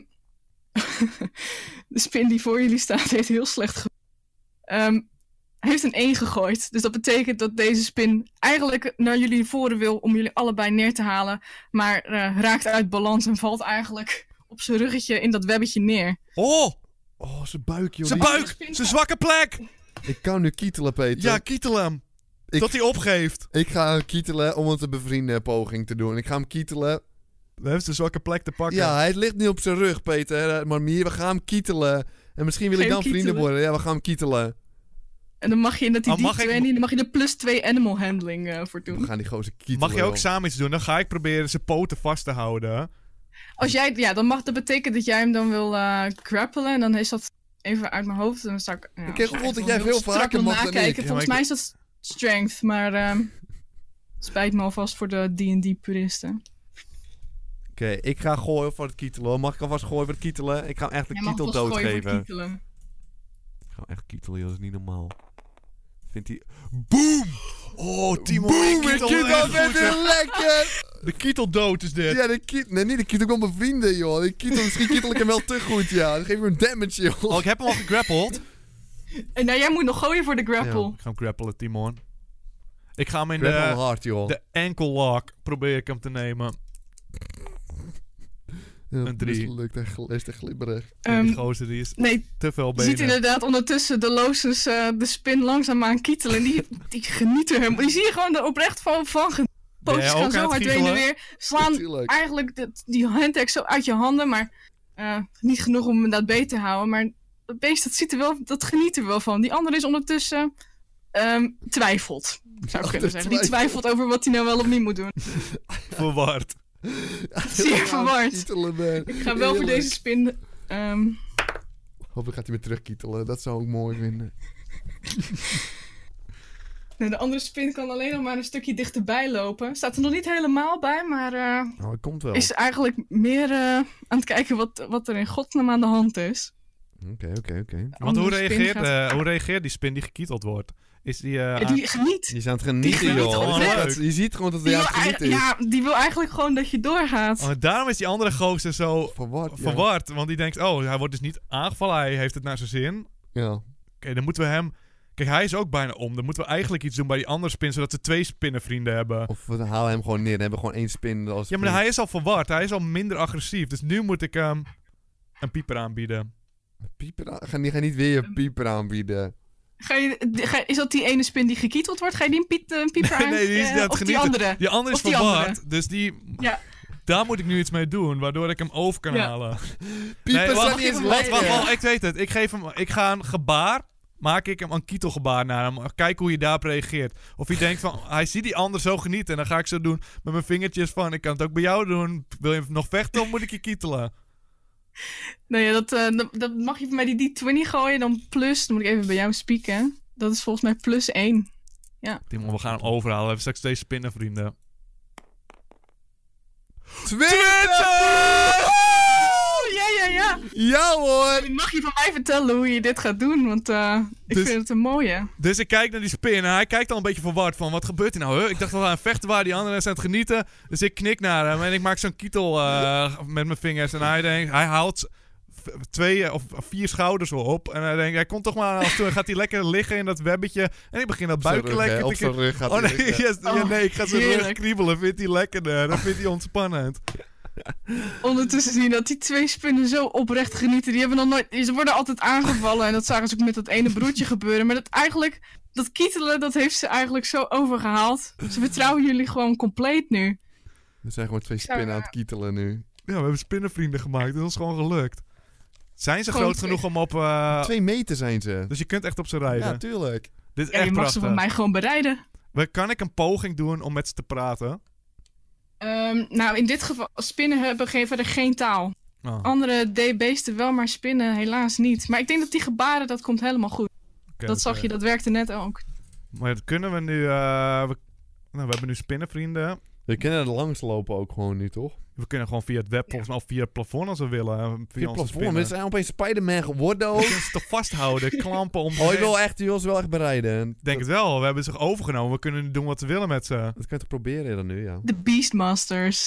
de spin die voor jullie staat heeft heel slecht heeft een 1 gegooid. Dus dat betekent dat deze spin eigenlijk naar jullie voren wil om jullie allebei neer te halen. Maar raakt uit balans en valt eigenlijk op zijn ruggetje in dat webbetje neer. Oh, zijn buik, joh. zijn buik! Zijn zwakke plek! Ik kan nu kietelen, Peter. Ja, kietel hem. Tot hij opgeeft. Ik ga hem kietelen om een te bevrienden poging te doen. Ik ga hem kietelen. We hebben zijn zwakke plek te pakken. Ja, hij ligt nu op zijn rug, Peter. Maar we gaan hem kietelen. En misschien wil ik dan vrienden worden. Ja, we gaan hem kietelen. En dan mag je dat die dan mag je er +2 animal handling voor doen. We gaan die gozer kietelen. Mag je ook samen iets doen? Dan ga ik proberen zijn poten vast te houden. Als jij, dat betekent dat jij hem dan wil grappelen. En dan is dat even uit mijn hoofd. En dan sta ik heb het gevoel dat jij veel vaker mag dan ik. Volgens mij is dat strength, maar spijt me alvast voor de D&D-puristen. Oké, ik ga gooien voor het kietelen. Mag ik alvast gooien voor het kietelen? Ik ga hem echt de kietel doodgeven. Ik ga hem echt kietelen, joh. Dat is niet normaal. Vindt hij... Boom! Oh, Timo, boom! De kietel bent weer lekker! De kietel dood is dit. Ja, nee, niet de kietel, ik wil mijn vrienden, joh. Misschien kietel ik hem wel te goed, ja. Dan geef ik hem damage, joh. Oh, ik heb hem al gegrappeld. En nou, jij moet nog gooien voor de grapple. Ja, ik ga hem grappelen, Timon. Ik ga hem in de ankle lock probeer ik hem te nemen. Ja, een 3. Lukt echt glibberig. Die gozer die is te veel benen. Je ziet inderdaad ondertussen de Lozens de spin langzaamaan kietelen. Die genieten hem. Die zie je gewoon er oprecht van pootjes gaan zo hard heen en weer. Slaan eigenlijk die handtag zo uit je handen. Maar niet genoeg om hem dat beet te houden. Maar dat beest dat geniet er wel van. Die andere is ondertussen twijfelt. Zou ik kunnen zeggen. Die twijfelt over wat hij nou wel of niet moet doen. Verward. Zeer verward. Ik ga wel voor deze spin... Hopelijk gaat hij weer terugkietelen. Dat zou ik mooi vinden. Nee, de andere spin kan alleen nog maar een stukje dichterbij lopen. Staat er nog niet helemaal bij, maar... het komt wel. Is eigenlijk meer aan het kijken wat er in godsnaam aan de hand is. Oké. Want hoe reageert die spin die gekieteld wordt? Is die geniet. Die is aan het genieten, joh. Je ziet gewoon dat hij aan het genieten is. Ja, die wil eigenlijk gewoon dat je doorgaat. Oh, daarom is die andere gozer zo verward. Want die denkt, hij wordt dus niet aangevallen. Hij heeft het naar zijn zin. Ja. Oké, dan moeten we hem... Kijk, hij is ook bijna om. Dan moeten we eigenlijk iets doen bij die andere spin, zodat ze 2 spinnenvrienden hebben. Of we halen hem gewoon neer en hebben gewoon 1 spin als Ja, maar hij is al verward. Hij is al minder agressief. Dus nu moet ik hem een pieper aanbieden. Ga niet weer je pieper aanbieden. Is dat die ene spin die gekieteld wordt? Ga je die een pieper aan? Nee, die is niet aan het of genieten. Die andere? Die andere is verward. Dus die... Ja. Daar moet ik nu iets mee doen, waardoor ik hem over kan halen. Piepers zijn niet eens lekker. Wacht, ik weet het. Ik ga een gebaar... Maak ik hem een kietelgebaar naar hem. Kijk hoe hij daarop reageert. Of hij denkt van... Hij ziet die ander zo genieten. En dan ga ik zo doen met mijn vingertjes van... Ik kan het ook bij jou doen. Wil je nog vechten of moet ik je kietelen? Nee, dat mag je voor mij die D20 gooien. Dan plus... Dan moet ik even bij jou spieken. Dat is volgens mij +1. Ja. Timon, we gaan hem overhalen. We hebben straks 2 spinnen, vrienden. 20! Ja. Ja hoor! Mag je van mij vertellen hoe je dit gaat doen? Want ik vind het een mooie. Dus ik kijk naar die spin en hij kijkt al een beetje verward van... Wat gebeurt er nou? Huh? Ik dacht dat we aan het vechten waren. Die anderen zijn aan het genieten. Dus ik knik naar hem en ik maak zo'n kietel met mijn vingers. En hij haalt 2 of 4 schouders op. En hij denkt, hij komt toch maar af. Toen gaat hij lekker liggen in dat webbetje. En ik begin dat buikje lekker op zijn rug gaat hij liggen. Nee, ik ga zijn rug kriebelen. Vindt hij lekkerder. Dat vindt hij ontspannend. Ondertussen zien dat die 2 spinnen zo oprecht genieten. Die hebben nog nooit... Ze worden altijd aangevallen. En dat zagen ze ook met dat ene broertje gebeuren. Maar dat kietelen, dat heeft ze eigenlijk zo overgehaald. Ze vertrouwen jullie gewoon compleet nu. Er zijn gewoon 2 spinnen aan het kietelen nu. Ja, we hebben spinnenvrienden gemaakt. Dat is gewoon gelukt. Zijn ze groot genoeg om op... 2 meter zijn ze. Dus je kunt echt op ze rijden? Ja, tuurlijk. Dit is echt je mag ze van mij gewoon bereiden. Kan ik een poging doen om met ze te praten? Nou, in dit geval, spinnen verder geen taal. Oh. Andere beesten wel, maar spinnen helaas niet. Maar ik denk dat die gebaren, dat komt helemaal goed. Zag je, dat werkte net ook. Maar kunnen we nu... we hebben nu spinnenvrienden. We kunnen er langs lopen ook gewoon nu, toch? We kunnen gewoon via het web, volgens mij, of via het plafond als we willen. Via het plafond? We zijn opeens Spider-Man geworden ook. We kunnen ze toch vasthouden, klampen om... Oh, je wil ze wel echt bereiden. Ik denk het wel. We hebben ze overgenomen. We kunnen doen wat we willen met ze. Dat kun je toch proberen dan nu, ja. De Beastmasters.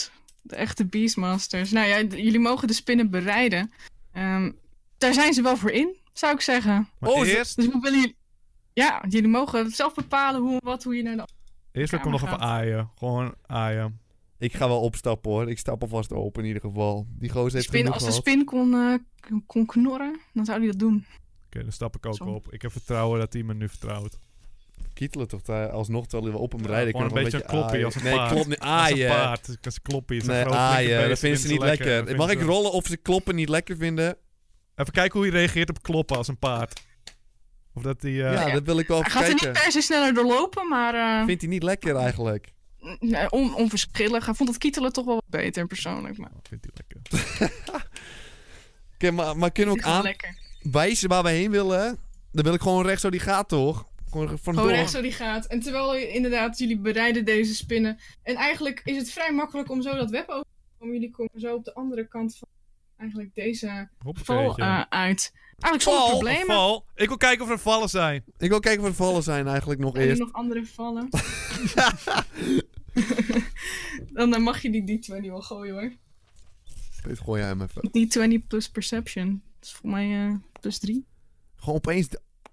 De echte Beastmasters. Nou ja, jullie mogen de spinnen bereiden. Daar zijn ze wel voor in, zou ik zeggen. Maar eerst... Dus hoe willen jullie... Ja, jullie mogen zelf bepalen hoe je naar de... Eerst wil ik hem nog even aaien. Gewoon aaien. Ik ga wel opstappen hoor. Ik stap alvast open in ieder geval. Die gozer heeft genoeg Als de gehad. spin kon knorren, dan zou hij dat doen. Oké, dan stap ik ook Zo. op. Ik heb vertrouwen dat hij me nu vertrouwt. Kietelen toch alsnog terwijl we op hem rijden. Gewoon een beetje een kloppie als een nee, paard. klopt niet. Als een Aaien. paard. Als een kloppie. Nee, aaien. Dat vinden ze niet lekker. Mag ik rollen of ze kloppen niet lekker vinden? Even kijken hoe hij reageert op kloppen als een paard. Of dat hij... Ja, dat wil ik wel Hij even gaat er kijken. niet per se sneller doorlopen, maar Vindt hij niet lekker eigenlijk? onverschillig. Hij vond het kietelen toch wel wat beter, persoonlijk. Maar Vindt hij lekker. Oké, maar kunnen we ook gewoon lekker. aanwijzen waar we heen willen? Dan wil ik gewoon recht zo die gaat toch? Gewoon vandoor. Gewoon recht zo die gaat. En terwijl inderdaad jullie bereiden deze spinnen. En eigenlijk is het vrij makkelijk om zo dat web open te komen. Jullie komen zo op de andere kant van eigenlijk deze val uit. Eigenlijk zonder problemen. Val. Ik wil kijken of er vallen zijn. Ik wil kijken of er vallen zijn eigenlijk nog En er eerst. nog andere vallen. Dan mag je die D20 wel gooien hoor. Dit gooi jij hem even. D20 plus perception. Dat is voor mij plus 3. Gewoon opeens...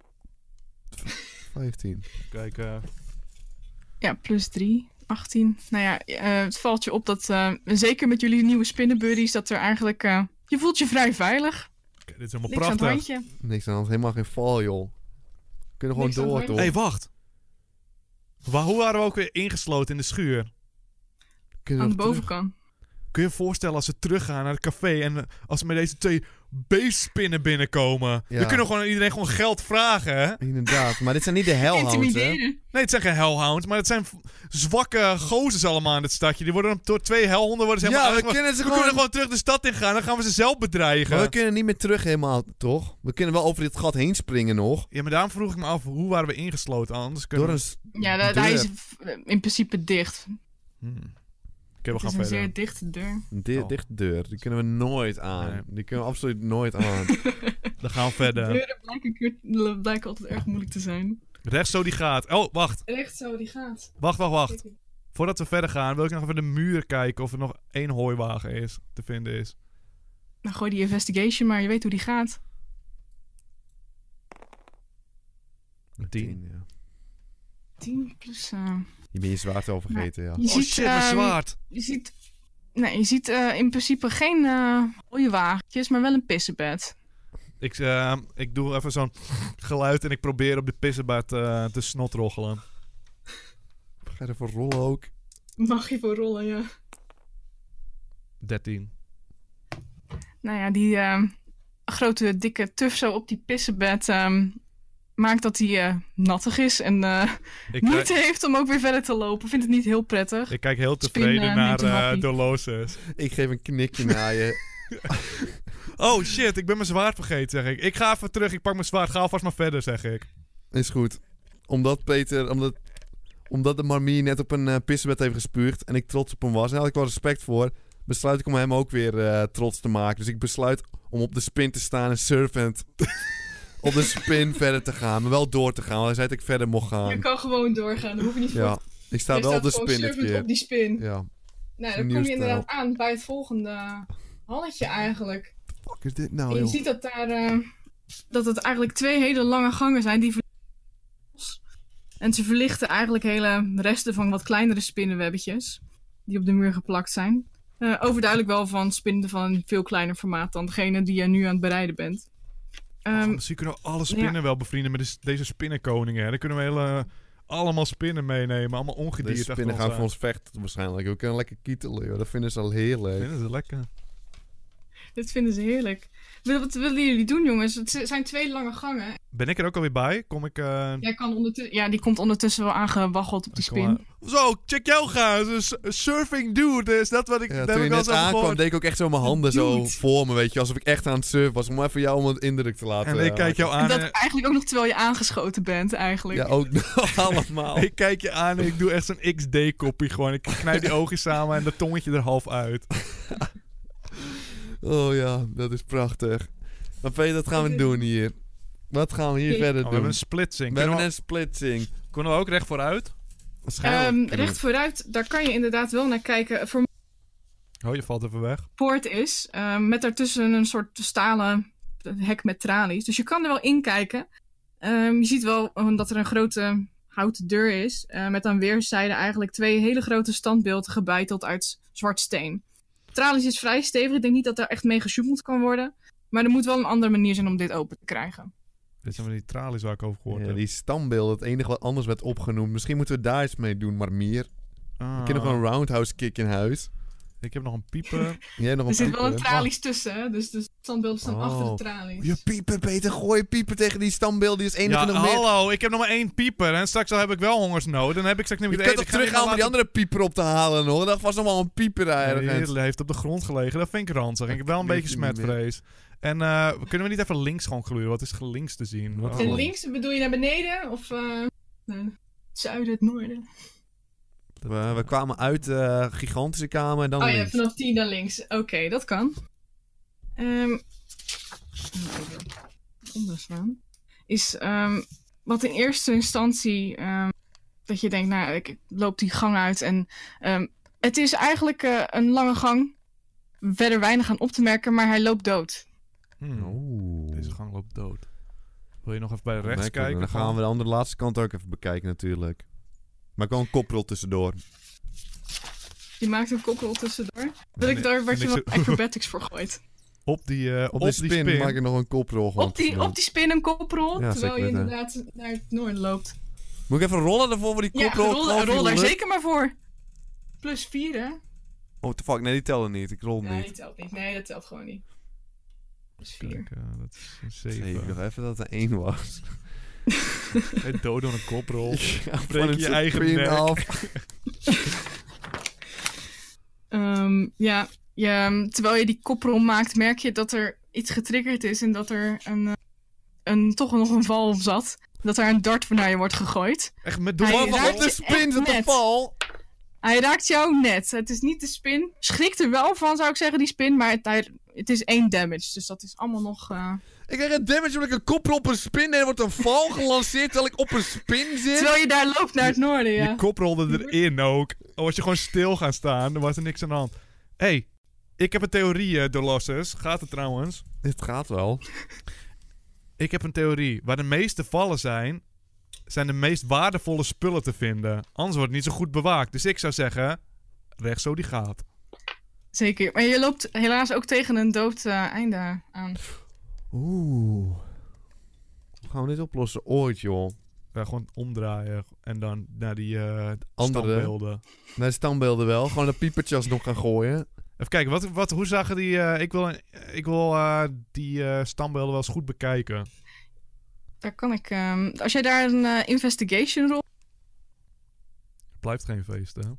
15. Kijk, Ja, plus 3. 18. Nou ja, het valt je op dat... zeker met jullie nieuwe spinnenbuddies... dat er eigenlijk... je voelt je vrij veilig. dit is helemaal Niks aan het prachtig. handje. Niks aan de hand, helemaal geen val joh. We kunnen Niks gewoon aan door het toch? Hé, wacht. Hoe waren we ook weer ingesloten in de schuur? Kunnen Aan we de terug? bovenkant. Kun je je voorstellen als ze teruggaan naar het café en als ze met deze 2 beestspinnen binnenkomen? Ja. We kunnen gewoon aan iedereen gewoon geld vragen, hè? Inderdaad, maar dit zijn niet de hellhounds hè? Intimideren. Nee, het zijn geen hellhounds, maar het zijn zwakke gozers allemaal in het stadje. Die worden door 2 hellhonden worden ze Ja, helemaal we kunnen ze kunnen gewoon... gewoon terug de stad in gaan, dan gaan we ze zelf bedreigen. Maar we kunnen niet meer terug helemaal, toch? We kunnen wel over dit gat heen springen nog. Ja, maar daarom vroeg ik me af, hoe waren we ingesloten? Anders kunnen Door we... een... Ja, Deur. hij is in principe dicht. Oké, we Het gaan is een verder. zeer dichte deur. Een dichte deur. Die kunnen we nooit aan. Nee. Die kunnen we absoluut nooit aan. Dan gaan we verder. Deuren blijken altijd erg moeilijk te zijn. Rechts zo die gaat. Oh, wacht. Echt zo, die gaat. Wacht. Voordat we verder gaan, wil ik nog even de muur kijken of er nog 1 hooiwagen te vinden is. Nou, gooi die investigation maar, je weet hoe die gaat. 10. Ja. 10 plus... Je bent je zwaard al vergeten, ja. Je Oh shit, mijn zwaard. Je ziet in principe geen hooiwagentjes, maar wel een pissebed. Ik doe even zo'n geluid en ik probeer op de pissebed te snotroggelen. Ga je ervoor rollen ook? Mag je voor rollen, ja. 13. Nou ja, die grote dikke tuf zo op die pissebed maakt dat hij nattig is en moeite heeft om ook weer verder te lopen. Vindt het niet heel prettig. Ik kijk heel Spin, tevreden neemt een naar happy. Dolores. Ik geef een knikje naar je. Oh shit, ik ben mijn zwaard vergeten, zeg ik. Ik ga even terug, ik pak mijn zwaard. Ga alvast maar verder, zeg ik. Is goed. Omdat Peter... Omdat de marmie net op een pissebed heeft gespuugd en ik trots op hem was. En daar had ik wel respect voor. Besluit ik om hem ook weer trots te maken. Dus ik besluit om op de spin te staan en surfend op de spin verder te gaan. Maar wel door te gaan, want hij zei dat ik verder mocht Je gaan. kan gewoon doorgaan, dan hoef je niet Ja, voor ik sta je wel op de gewoon spin dit surfend keer. op die spin. Ja. Nou, dan Nieuw kom je inderdaad stijl. aan bij het volgende halletje eigenlijk. Wat is dit nou, En je joh? ziet dat daar dat het eigenlijk 2 hele lange gangen zijn die en ze verlichten eigenlijk hele resten van wat kleinere spinnenwebbetjes die op de muur geplakt zijn. Overduidelijk wel van spinnen van een veel kleiner formaat dan degene die je nu aan het bereiden bent. Misschien kunnen we alle spinnen wel bevrienden met deze spinnenkoningen. Hè? Dan kunnen we allemaal spinnen meenemen. Allemaal ongedierte. Deze spinnen gaan voor ons vechten waarschijnlijk. We kunnen lekker kietelen, joh. Dat vinden ze al heel leuk. Vinden ze lekker. Dit vinden ze heerlijk. Wat willen jullie doen, jongens? Het zijn 2 lange gangen. Ben ik er ook alweer bij? Kom ik... Jij kan die komt ondertussen wel aangewaggeld op die spin. Zo, check jou gaan. Dus surfing dude. Is dat wat ik... Ja, dat toen heb je ik al net eens over aankwam, gehoord. deed ik ook echt zo mijn handen zo Dude. voor me, weet je. Alsof ik echt aan het surfen was. Om even jou om een indruk te laten. En ik kijk jou En aan. dat eigenlijk ook nog terwijl je aangeschoten bent, eigenlijk. Ja, ook nog allemaal. Ik kijk je aan en ik doe echt zo'n XD-koppie gewoon. Ik knijp die ogen samen en dat tongetje er half uit. Oh ja, dat is prachtig. Maar Peter, wat gaan we doen hier? Wat gaan we hier Oké. verder We doen? hebben een splitsing. We hebben een splitsing. Kunnen we ook recht vooruit? Waarschijnlijk. Recht vooruit, daar kan je inderdaad wel naar kijken. Oh, je valt even weg. poort is. Met daartussen een soort stalen hek met tralies. Dus je kan er wel in kijken. Je ziet wel dat er een grote houten deur is. Met aan weerszijden eigenlijk 2 hele grote standbeelden gebeiteld uit zwart steen. Tralies is vrij stevig. Ik denk niet dat er echt mee gesjoemeld kan worden. Maar er moet wel een andere manier zijn om dit open te krijgen. Dit zijn van die tralies waar ik over gehoord Ja, heb. die standbeelden, het enige wat anders werd opgenoemd. Misschien moeten we daar iets mee doen, maar meer. Ah, Ik heb nog een roundhouse kick in huis. ik heb nog een pieper. Jij hebt nog Er een zit wel een pieper. tralies tussen, hè? Dus de standbeelden staan Oh. achter de tralies. Je pieper, Peter. Gooi je pieper tegen die standbeelden. Die is enige Ja, nog meer. hallo, ik heb nog maar 1 pieper. En straks al heb ik wel hongersnood. Dan heb ik straks niet Je meer kunt te toch eten. Ik ga teruggaan om niet die andere pieper op te halen nog? Dat was nog wel een pieper ergens. Die heeft op de grond gelegen. Dat vind ik ranzig. Ik heb wel een weet beetje het niet smetvrees. En kunnen we niet even links gewoon gluren? Wat is links te zien? Wat En Oh. links bedoel je naar beneden? Of het zuiden, het noorden? We kwamen uit de gigantische kamer en dan Oh ja, links. vanaf 10 dan links. Oké, dat kan. Even onderslaan. Is wat in eerste instantie dat je denkt, nou, ik loop die gang uit en het is eigenlijk een lange gang. Verder weinig aan op te merken, maar hij loopt dood. Oeh. Deze gang loopt dood. Wil je nog even bij rechts Lekker, kijken? Dan gaan we de andere laatste kant ook even bekijken natuurlijk. Maar gewoon een koprol tussendoor. Je maakt een koprol tussendoor. Wil ik Nee, daar wat en je ik wat zo- acrobatics voor gooit? Op die Op de spin maak ik nog een koprol gewoon Op die tussendoor. spin een koprol, Ja, terwijl je zeker weten. inderdaad naar het noorden loopt. Moet ik even rollen ervoor voor die Ja, koprol? rol daar zeker maar voor. Plus 4, hè? Oh, the fuck. Nee, die tellen niet. Ik rol Nee, niet. die telt niet. Nee, dat telt gewoon niet. Plus 4. Kijk, dat is een Zeker, 7. nog even dat er 1 was. Hey, dood door een koprol. Ja, Breek je eigen spin nek. af. Ja, terwijl je die koprol maakt, merk je dat er iets getriggerd is en dat er toch nog een val zat. Dat er een dart naar je wordt gegooid. Echt met Hij door. raakt Op de je spin echt zit de net. val. Hij raakt jou net. Het is niet de spin. Schrikt er wel van, zou ik zeggen, die spin. Maar het is 1 damage. Dus dat is allemaal nog... Ik krijg een damage omdat ik een koprol op een spin en er wordt een val gelanceerd terwijl ik op een spin zit. Terwijl je daar loopt naar het noorden, ja. Je kop rolde erin ook. Als je gewoon stil gaan staan, dan was er niks aan de hand. Hey, ik heb een theorie, Dolossus. Gaat het trouwens? Dit gaat wel. Ik heb een theorie. Waar de meeste vallen zijn de meest waardevolle spullen te vinden. Anders wordt het niet zo goed bewaakt. Dus ik zou zeggen, rechts zo die gaat. Zeker. Maar je loopt helaas ook tegen een dood einde aan. Oeh. Hoe gaan we dit oplossen? Ooit, joh. Ja, gewoon omdraaien en dan naar die Andere. standbeelden. Naar de standbeelden wel. Gewoon de piepertjes alsnog gaan gooien. Even kijken, hoe zagen die... ik wil die standbeelden wel eens goed bekijken. Daar kan ik... als jij daar een investigation rolt... Het blijft geen feest, hè?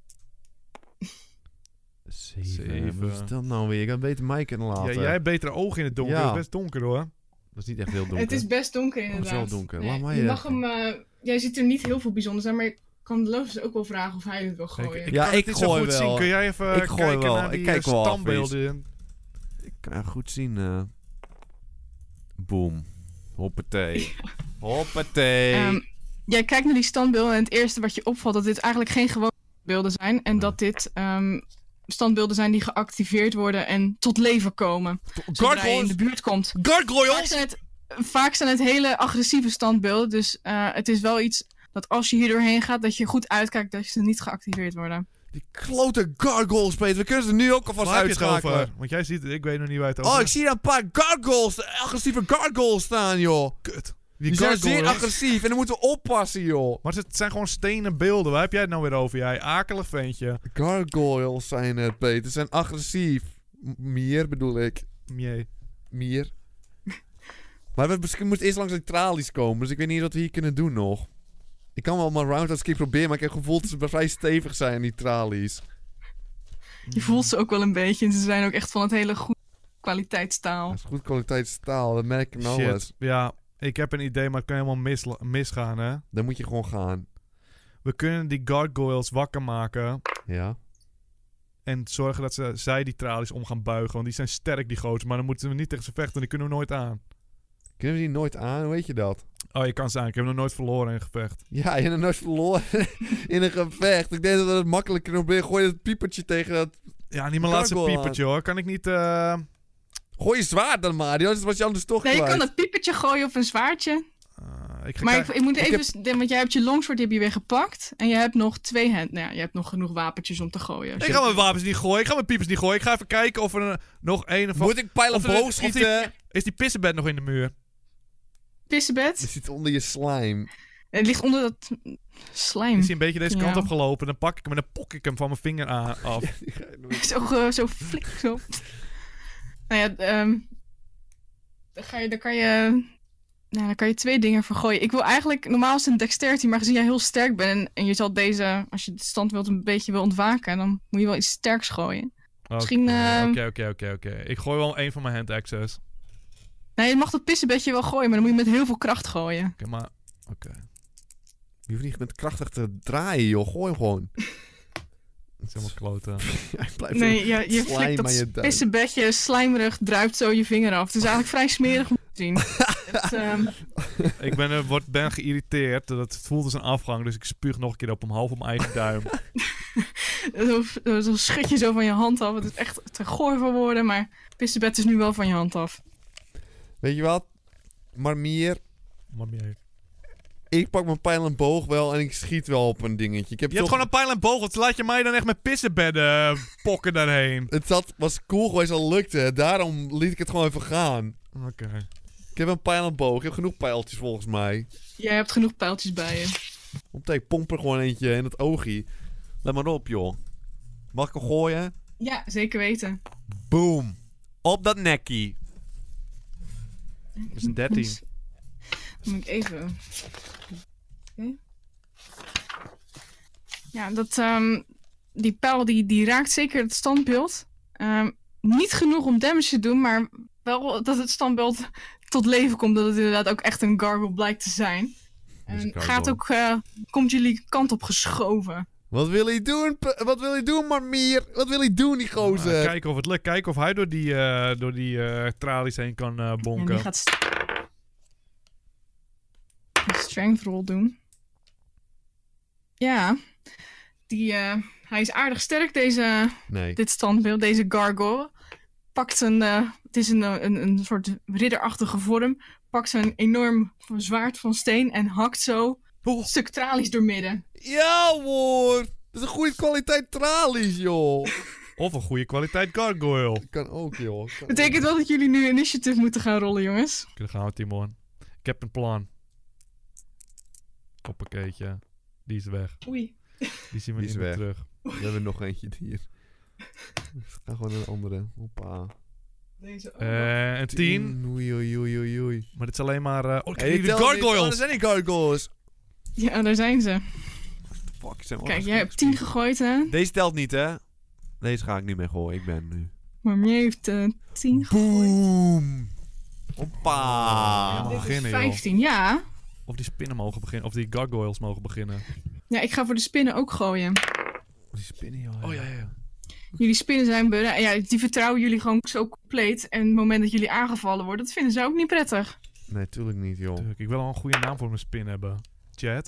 7. Wat is dat nou weer? Ik had beter mij kunnen laten. Ja, jij hebt betere ogen in het donker. Ja. Het is best donker, hoor. Dat is niet echt heel donker. Het is best donker het is inderdaad. wel donker. Nee, Laat mij je even. mag hem... jij ziet er niet heel veel bijzonders aan, maar je kan de Lotus ook wel vragen of hij het wil Kijk, gooien. ik Ja, kan het ik niet zo gooi goed wel. zien. Kun jij even Ik gooi kijken wel. naar Ik die kijk wel af standbeelden? Ik kan goed zien. Boom. Hoppatee. Hoppatee. Jij kijkt naar die standbeelden en het eerste wat je opvalt... dat dit eigenlijk geen gewone beelden zijn. En dat dit standbeelden zijn die geactiveerd worden en tot leven komen. Zodra je in de buurt komt. Gargoyles! Vaak zijn het hele agressieve standbeelden. Dus het is wel iets dat als je hier doorheen gaat... dat je goed uitkijkt dat ze niet geactiveerd worden. Die klote gargoyles, Peter. We kunnen ze nu ook alvast Waar heb je het uitschakelen. over? Want jij ziet het, ik weet nog niet waar het over Oh, ik is. zie daar een paar gargoyles, agressieve gargoyles staan, joh. Kut. Die zijn zeer agressief en dan moeten we oppassen, joh. Maar het zijn gewoon stenen beelden. Waar heb jij het nou weer over, jij? Akelig ventje. Gargoyles zijn het, Peter. Ze zijn agressief. Mier bedoel ik. Jee. Mier. Maar we moeten eerst langs de tralies komen, dus ik weet niet wat we hier kunnen doen nog. Ik kan wel mijn roundhouse kick proberen, maar ik heb het gevoel dat ze vrij stevig zijn, die tralies. Je voelt ze ook wel een beetje. En ze zijn ook echt van het hele goede kwaliteitsstaal. Dat is goed kwaliteit staal, dat merk ik nou eens. Shit. Ja, ik heb een idee, maar het kan helemaal misgaan, hè? Dan moet je gewoon gaan. We kunnen die gargoyles wakker maken. Ja. En zorgen dat zij die tralies om gaan buigen. Want die zijn sterk, die gozer. Maar dan moeten we niet tegen ze vechten. Die kunnen we nooit aan. Kunnen we die nooit aan? Hoe weet je dat? Oh, je kan ze aan. Ik heb nog nooit verloren in een gevecht. Ja, je hebt nog nooit verloren in een gevecht. Ik denk dat we het makkelijker proberen. Gooi dat piepertje tegen dat Ja, niet mijn laatste Gargoyle piepertje hoor. Kan ik niet... Gooi je zwaard dan maar, anders was je anders toch Nee, je kwijt. kan een piepertje gooien of een zwaardje. ik ga Maar kijken. ik moet even... Want jij hebt je longsword die heb je weer gepakt. En je hebt nog 2 hand... Nou ja, je hebt nog genoeg wapentjes om te gooien. Als Ik je- ga mijn wapens niet gooien. Ik ga mijn piepers niet gooien. Ik ga even kijken of er nog een of... Moet ik pijl en of er- boog of schieten? Is die pissenbed nog in de muur? Pissenbed. Die zit onder je slime. Het ligt onder dat slijm. Is hij een beetje deze kant Ja. opgelopen? Dan pak ik hem en dan pok ik hem van mijn vinger af. Zo flik, zo. Nou ja, dan kan je 2 dingen voor gooien. Ik wil eigenlijk, normaal is het een dexterity, maar gezien jij heel sterk bent en je zal deze, als je de stand wilt een beetje wil ontwaken, dan moet je wel iets sterks gooien. Misschien, Oké. Ik gooi wel een van mijn hand axes. Nou, je mag dat pissenbedje wel gooien, maar dan moet je met heel veel kracht gooien. Oké, maar... Oké. Je hoeft niet met krachtig te draaien, joh. Gooi hem gewoon. Dat is helemaal kloten. Hij blijft Nee, zo je slime flikt aan je dat duim. pissenbedje slijmerig, druipt zo je vinger af. Het is eigenlijk vrij smerig om te zien. Ik ben geïrriteerd. Het voelt als een afgang, dus ik spuug nog een keer op hem half op mijn eigen duim. Zo schud je zo van je hand af. Het is echt te goor voor woorden, maar pissenbed is nu wel van je hand af. Weet je wat? Marmier, Maar meer. ik pak mijn pijl en boog wel en ik schiet wel op een dingetje. Ik heb Je hebt gewoon een pijl en boog. Wat laat je mij dan echt met pissenbedden pokken daarheen? was cool geweest al lukte het. Daarom liet ik het gewoon even gaan. Oké. Ik heb een pijl en boog. Ik heb genoeg pijltjes volgens mij. Jij hebt genoeg pijltjes bij je. Ik pomp er gewoon eentje in het oogie. Let maar op, joh. Mag ik hem gooien? Ja, zeker weten. Boom. Op dat nekkie. Dat is een 13. Dan moet ik even... Oké. Ja, die pijl die raakt zeker het standbeeld. Niet genoeg om damage te doen, maar wel dat het standbeeld tot leven komt. Dat het inderdaad ook echt een gargoyle blijkt te zijn. is een En gargoyle. komt jullie kant op geschoven. Wat wil hij doen? Wat wil hij doen, Marmier? Wat wil hij doen, die gozer? Kijken of het lukt. Kijken of hij door die tralies heen kan En bonken. die gaat een strength roll doen. Ja. Hij is aardig sterk, Nee. dit standbeeld, deze gargoyle. Pakt het is een soort ridderachtige vorm. Pakt een enorm zwaard van steen en hakt zo een stuk tralies doormidden. Ja, hoor. Dat is een goede kwaliteit tralies, joh. Of een goede kwaliteit gargoyle. Kan ook, joh. Betekent wel dat jullie nu initiative moeten gaan rollen, jongens. Daar gaan we, Timon. Ik heb een plan. Hoppakeetje. Die is weg. Oei. Die zien we Die niet is meer weg. terug. We hebben nog eentje hier. Ga gewoon naar een andere. Hoppa. Deze Een 10. Oei, oei, oei, oei, oei. Maar dit is alleen maar... oh, Hey, kijk, de tel niet. Oh, dat gargoyles. zijn die gargoyles. Ja, daar zijn ze. Fuck, zijn Kijk, jij hebt 10 gegooid, hè? Deze telt niet, hè? Deze ga ik niet meer gooien. Ik ben nu. Maar jij heeft 10 gegooid. Boom. Hoppa. Ja, Dit is beginnen, joh. 15, ja. Of die spinnen mogen beginnen. Of die gargoyles mogen beginnen. Ja, ik ga voor de spinnen ook gooien. Die spinnen, joh. Oh ja. Jullie spinnen zijn bereid. Ja, die vertrouwen jullie gewoon zo compleet. En het moment dat jullie aangevallen worden, dat vinden ze ook niet prettig. Nee, tuurlijk niet, joh. Tuurlijk, ik wil al een goede naam voor mijn spin hebben. Chat.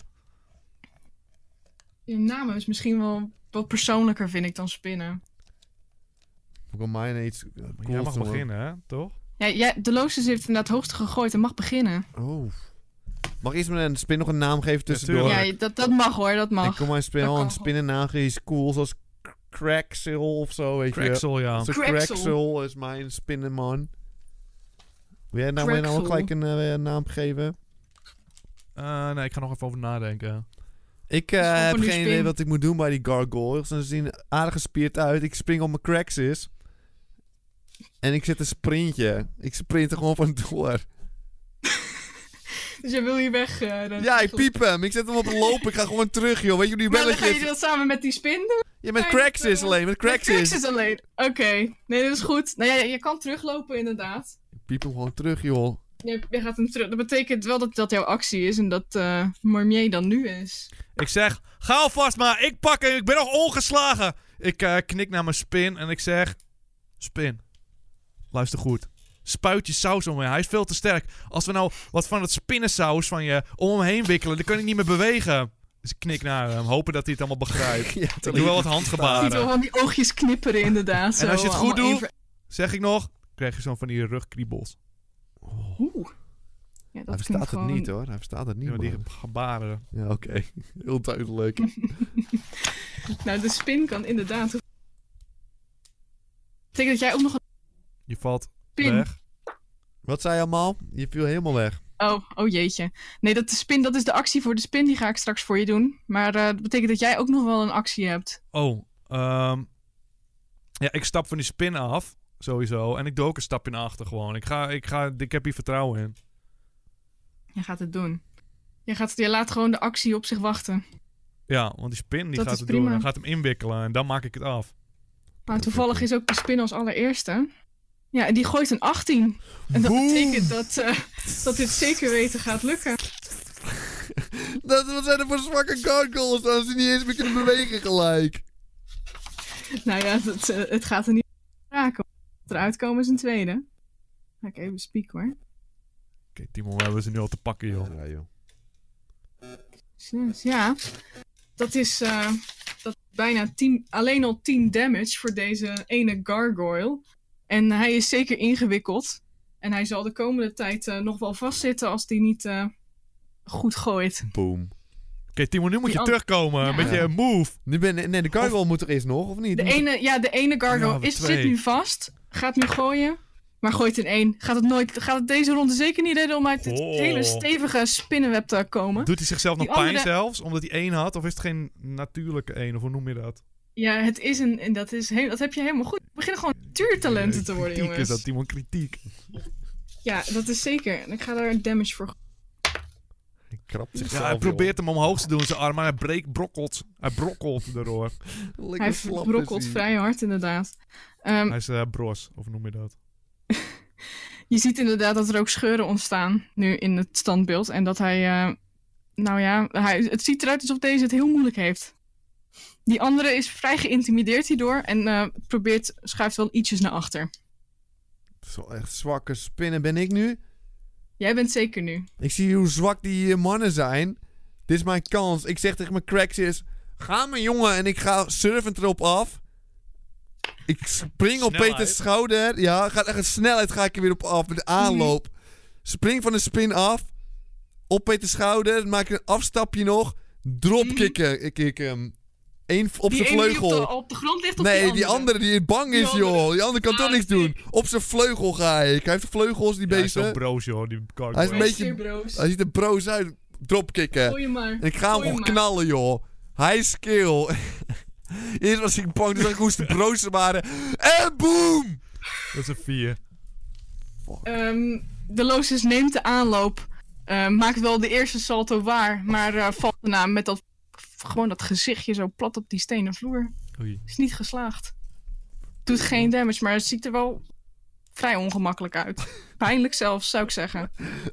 Je naam is misschien wel wat persoonlijker, vind ik, dan spinnen. Ik wil mij iets Maar cools jij mag doen, hoor. beginnen, hè? Toch? Ja, de Loosjes heeft inderdaad het hoogste gegooid en mag beginnen. Oh. Mag ik eerst met een spin nog een naam geven tussendoor? tuurlijk. Ja, dat mag hoor, dat Ik mag. kom mijn spin Dat al kan een spinnennaam geven. Is cool, zoals Craxel of zo, weet je. Craxel, ja. Zo Craxel. Craxel is mijn spinnenman. Wil jij nou Craxel. gelijk een naam geven? Nee, ik ga nog even over nadenken. Ik gewoon heb van die geen spin. idee wat ik moet doen bij die gargoyles. Ze zien aardig gespierd uit. Ik spring op mijn Craxus. En ik zet een sprintje. Ik sprint er gewoon vandoor. Dus jij wil hier weg. Ja, ik piep hem. Ik zet hem op het lopen. Ik ga gewoon terug, joh. Weet je hoe die Maar dan ga je belletjes... dat samen met die spin doen? Ja, met Nee, Craxus dat, alleen. Met Craxus. Craxus alleen. Oké. Nee, dat is goed. Nou ja, je kan teruglopen inderdaad. Ik piep hem gewoon terug, joh. Je gaat hem terug. Dat betekent wel dat dat jouw actie is en dat Marmier dan nu is. Ik zeg, ga alvast maar. Ik pak hem. Ik ben nog ongeslagen. Ik knik naar mijn spin en ik zeg... Spin. Luister goed. Spuit je saus om me. Hij is veel te sterk. Als we nou wat van het spinnensaus van je om hem heen wikkelen, dan kan ik niet meer bewegen. Dus ik knik naar hem, hopen dat hij het allemaal begrijpt. Ja, Ik doe wel wat Je ziet wel handgebaren. van die oogjes knipperen inderdaad. En als je het zo, goed allemaal doet, even- zeg ik nog, krijg je zo'n van die rugkriebels. Oeh. Ja, Hij dat verstaat klinkt het gewoon... niet hoor. Hij verstaat het niet. Ja, die man. gebaren. Ja, oké. Heel duidelijk. Nou, de spin kan inderdaad... Betekent dat jij ook nog een Je valt spin... weg. Wat zei je allemaal? Je viel helemaal weg. Oh jeetje. Nee, dat de spin, dat is de actie voor de spin. Die ga ik straks voor je doen. Maar dat betekent dat jij ook nog wel een actie hebt. Oh, ja, ik stap van die spin af. Sowieso. En ik doe ook een stapje naar achter gewoon. Ik heb hier vertrouwen in. Je gaat het doen. Je laat gewoon de actie op zich wachten. Ja, want die spin die Dat gaat is het prima. doen. En gaat hem inwikkelen. En dan maak ik het af. Maar toevallig is ook de spin als allereerste. Ja, en die gooit een 18. En dat Boom. betekent dat dit zeker weten gaat lukken. Wat zijn er voor zwakke gargoyles als ze niet eens meer kunnen bewegen gelijk? Nou ja, het gaat er niet raken. Eruit komen is een tweede. Ga ik even spieken hoor. Oké, Timon, we hebben ze nu al te pakken, joh. Ja, joh. Dus ja, dat is bijna alleen al 10 damage voor deze ene gargoyle. En hij is zeker ingewikkeld. En hij zal de komende tijd nog wel vastzitten als die niet goed gooit. Boom. Oké, Timon, nu moet je Die terugkomen Ja. met je move. Nee, de gargoyle moet er eerst nog, of niet? De ene gargoyle Ja, twee. zit nu vast. Gaat nu gooien. Maar gooit in 1. Gaat het deze ronde zeker niet redden om uit dit Oh. hele stevige spinnenweb te komen. Doet hij zichzelf nog Die pijn andere- zelfs? Omdat hij 1 had? Of is het geen natuurlijke 1? Of hoe noem je dat? Ja, het is en dat heb je helemaal goed. We beginnen gewoon natuurtalenten te worden, Kritiek jongens. is dat, Timon, kritiek. Ja, dat is zeker. En ik ga daar damage voor. Hij krabt zichzelf, Ja, hij probeert hem omhoog te doen, zijn arm, maar hij brokkelt. Hij brokkelt erdoor. joh. Hij Lekker slap is brokkelt hij. vrij hard, inderdaad. Hij is bros, of hoe noem je dat? Je ziet inderdaad dat er ook scheuren ontstaan nu in het standbeeld. En dat hij, het ziet eruit alsof deze het heel moeilijk heeft. Die andere is vrij geïntimideerd hierdoor en schuift wel ietsjes naar achter. Zo echt zwakke spinnen ben ik nu. Jij bent zeker nu. Ik zie hoe zwak die mannen zijn. Dit is mijn kans. Ik zeg tegen mijn Craxus: ga mijn jongen en ik ga surfend erop af. Ik spring op Snelheid. Peters schouder. Ja, gaat echt een snelheid ga ik er weer op af met de aanloop. Spring van de spin af. Op Peters schouder. Maak een afstapje nog. Dropkicken. Ik hem. Eén op Die zijn ene die vleugel. op de grond ligt of Nee, die andere die bang is, Die andere. joh. Die andere kan toch Ah, niks doen. Op zijn vleugel ga ik. Hij heeft vleugels, die Ja, hij is zo beesten. broos, joh, die Hij is gargoyle. een beetje- broos. Hij ziet er broos uit. Dropkicken. Gooi je maar. En ik ga hem Gooi gewoon maar. knallen, joh. High skill. Eerst was ik bang dat ik moest broos waren. En boom! Dat is een 4. De Lotus neemt de aanloop. Maakt wel de eerste salto waar. Maar valt daarna met gewoon dat gezichtje zo plat op die stenen vloer. Oei. Is niet geslaagd. Doet geen damage, maar het ziet er wel vrij ongemakkelijk uit. Pijnlijk zelfs, zou ik zeggen.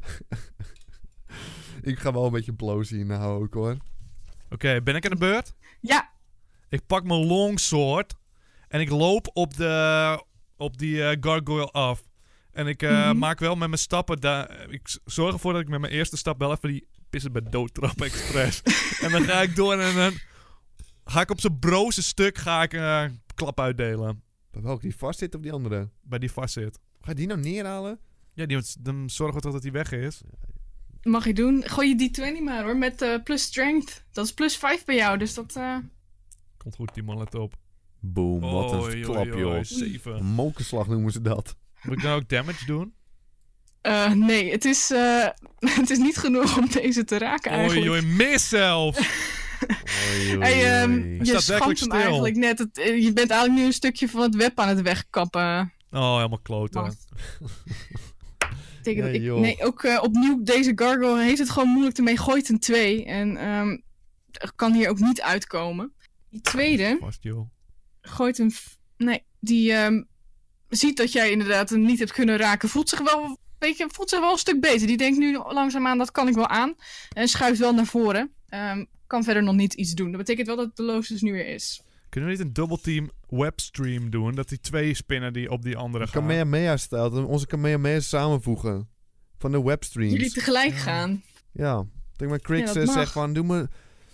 Ik ga wel een beetje blozen hier nou ook, hoor. Oké, ben ik aan de beurt? Ja, Ik pak mijn longsword en ik loop op die gargoyle af. En ik maak wel met mijn stappen... ik zorg ervoor dat ik met mijn eerste stap wel even die pissen bij dood trap expres. En dan ga ik door en dan ga ik op zijn broze stuk klap uitdelen. Bij welke die vast zit of die andere? Bij die vast zit. Ga je die nou neerhalen? Ja, dan zorgen we toch dat hij weg is. mag je doen. Gooi je die 20 maar hoor, met plus strength. Dat is plus 5 bij jou, dus dat... Komt goed, Timon, let op. Boom, wat een Oei, klap, oei, oei, joh. 7. Een mokerslag noemen ze dat. Moet ik dan ook damage doen? Nee, het is, het is niet genoeg om deze te raken eigenlijk. Oei, oei, mis zelf! Oei, oei, Hey, oei. je staat schampt werkelijk hem stil. eigenlijk net. Je bent eigenlijk nu een stukje van het web aan het wegkappen. Oh, helemaal kloten. Mag. Betekent Ja, dat joh. nee, ook opnieuw, deze gargoyle heeft het gewoon moeilijk ermee. Gooit een 2 en kan hier ook niet uitkomen. Die tweede Vast, joh. gooit een... Nee, die ziet dat jij inderdaad hem niet hebt kunnen raken. Voelt zich wel een stuk beter. Die denkt nu langzaamaan, dat kan ik wel aan. En schuift wel naar voren. Kan verder nog niet iets doen. Dat betekent wel dat de Lotus nu weer is. Kunnen we niet een double team webstream doen? Dat die 2 spinnen die op die andere gaan. Kamehameha-stijl. Dat we onze Kamehameha's samenvoegen. Van de webstreams. Jullie tegelijk gaan. Ja. Ik denk maar Ja, Crix dat mag. zegt van, doe me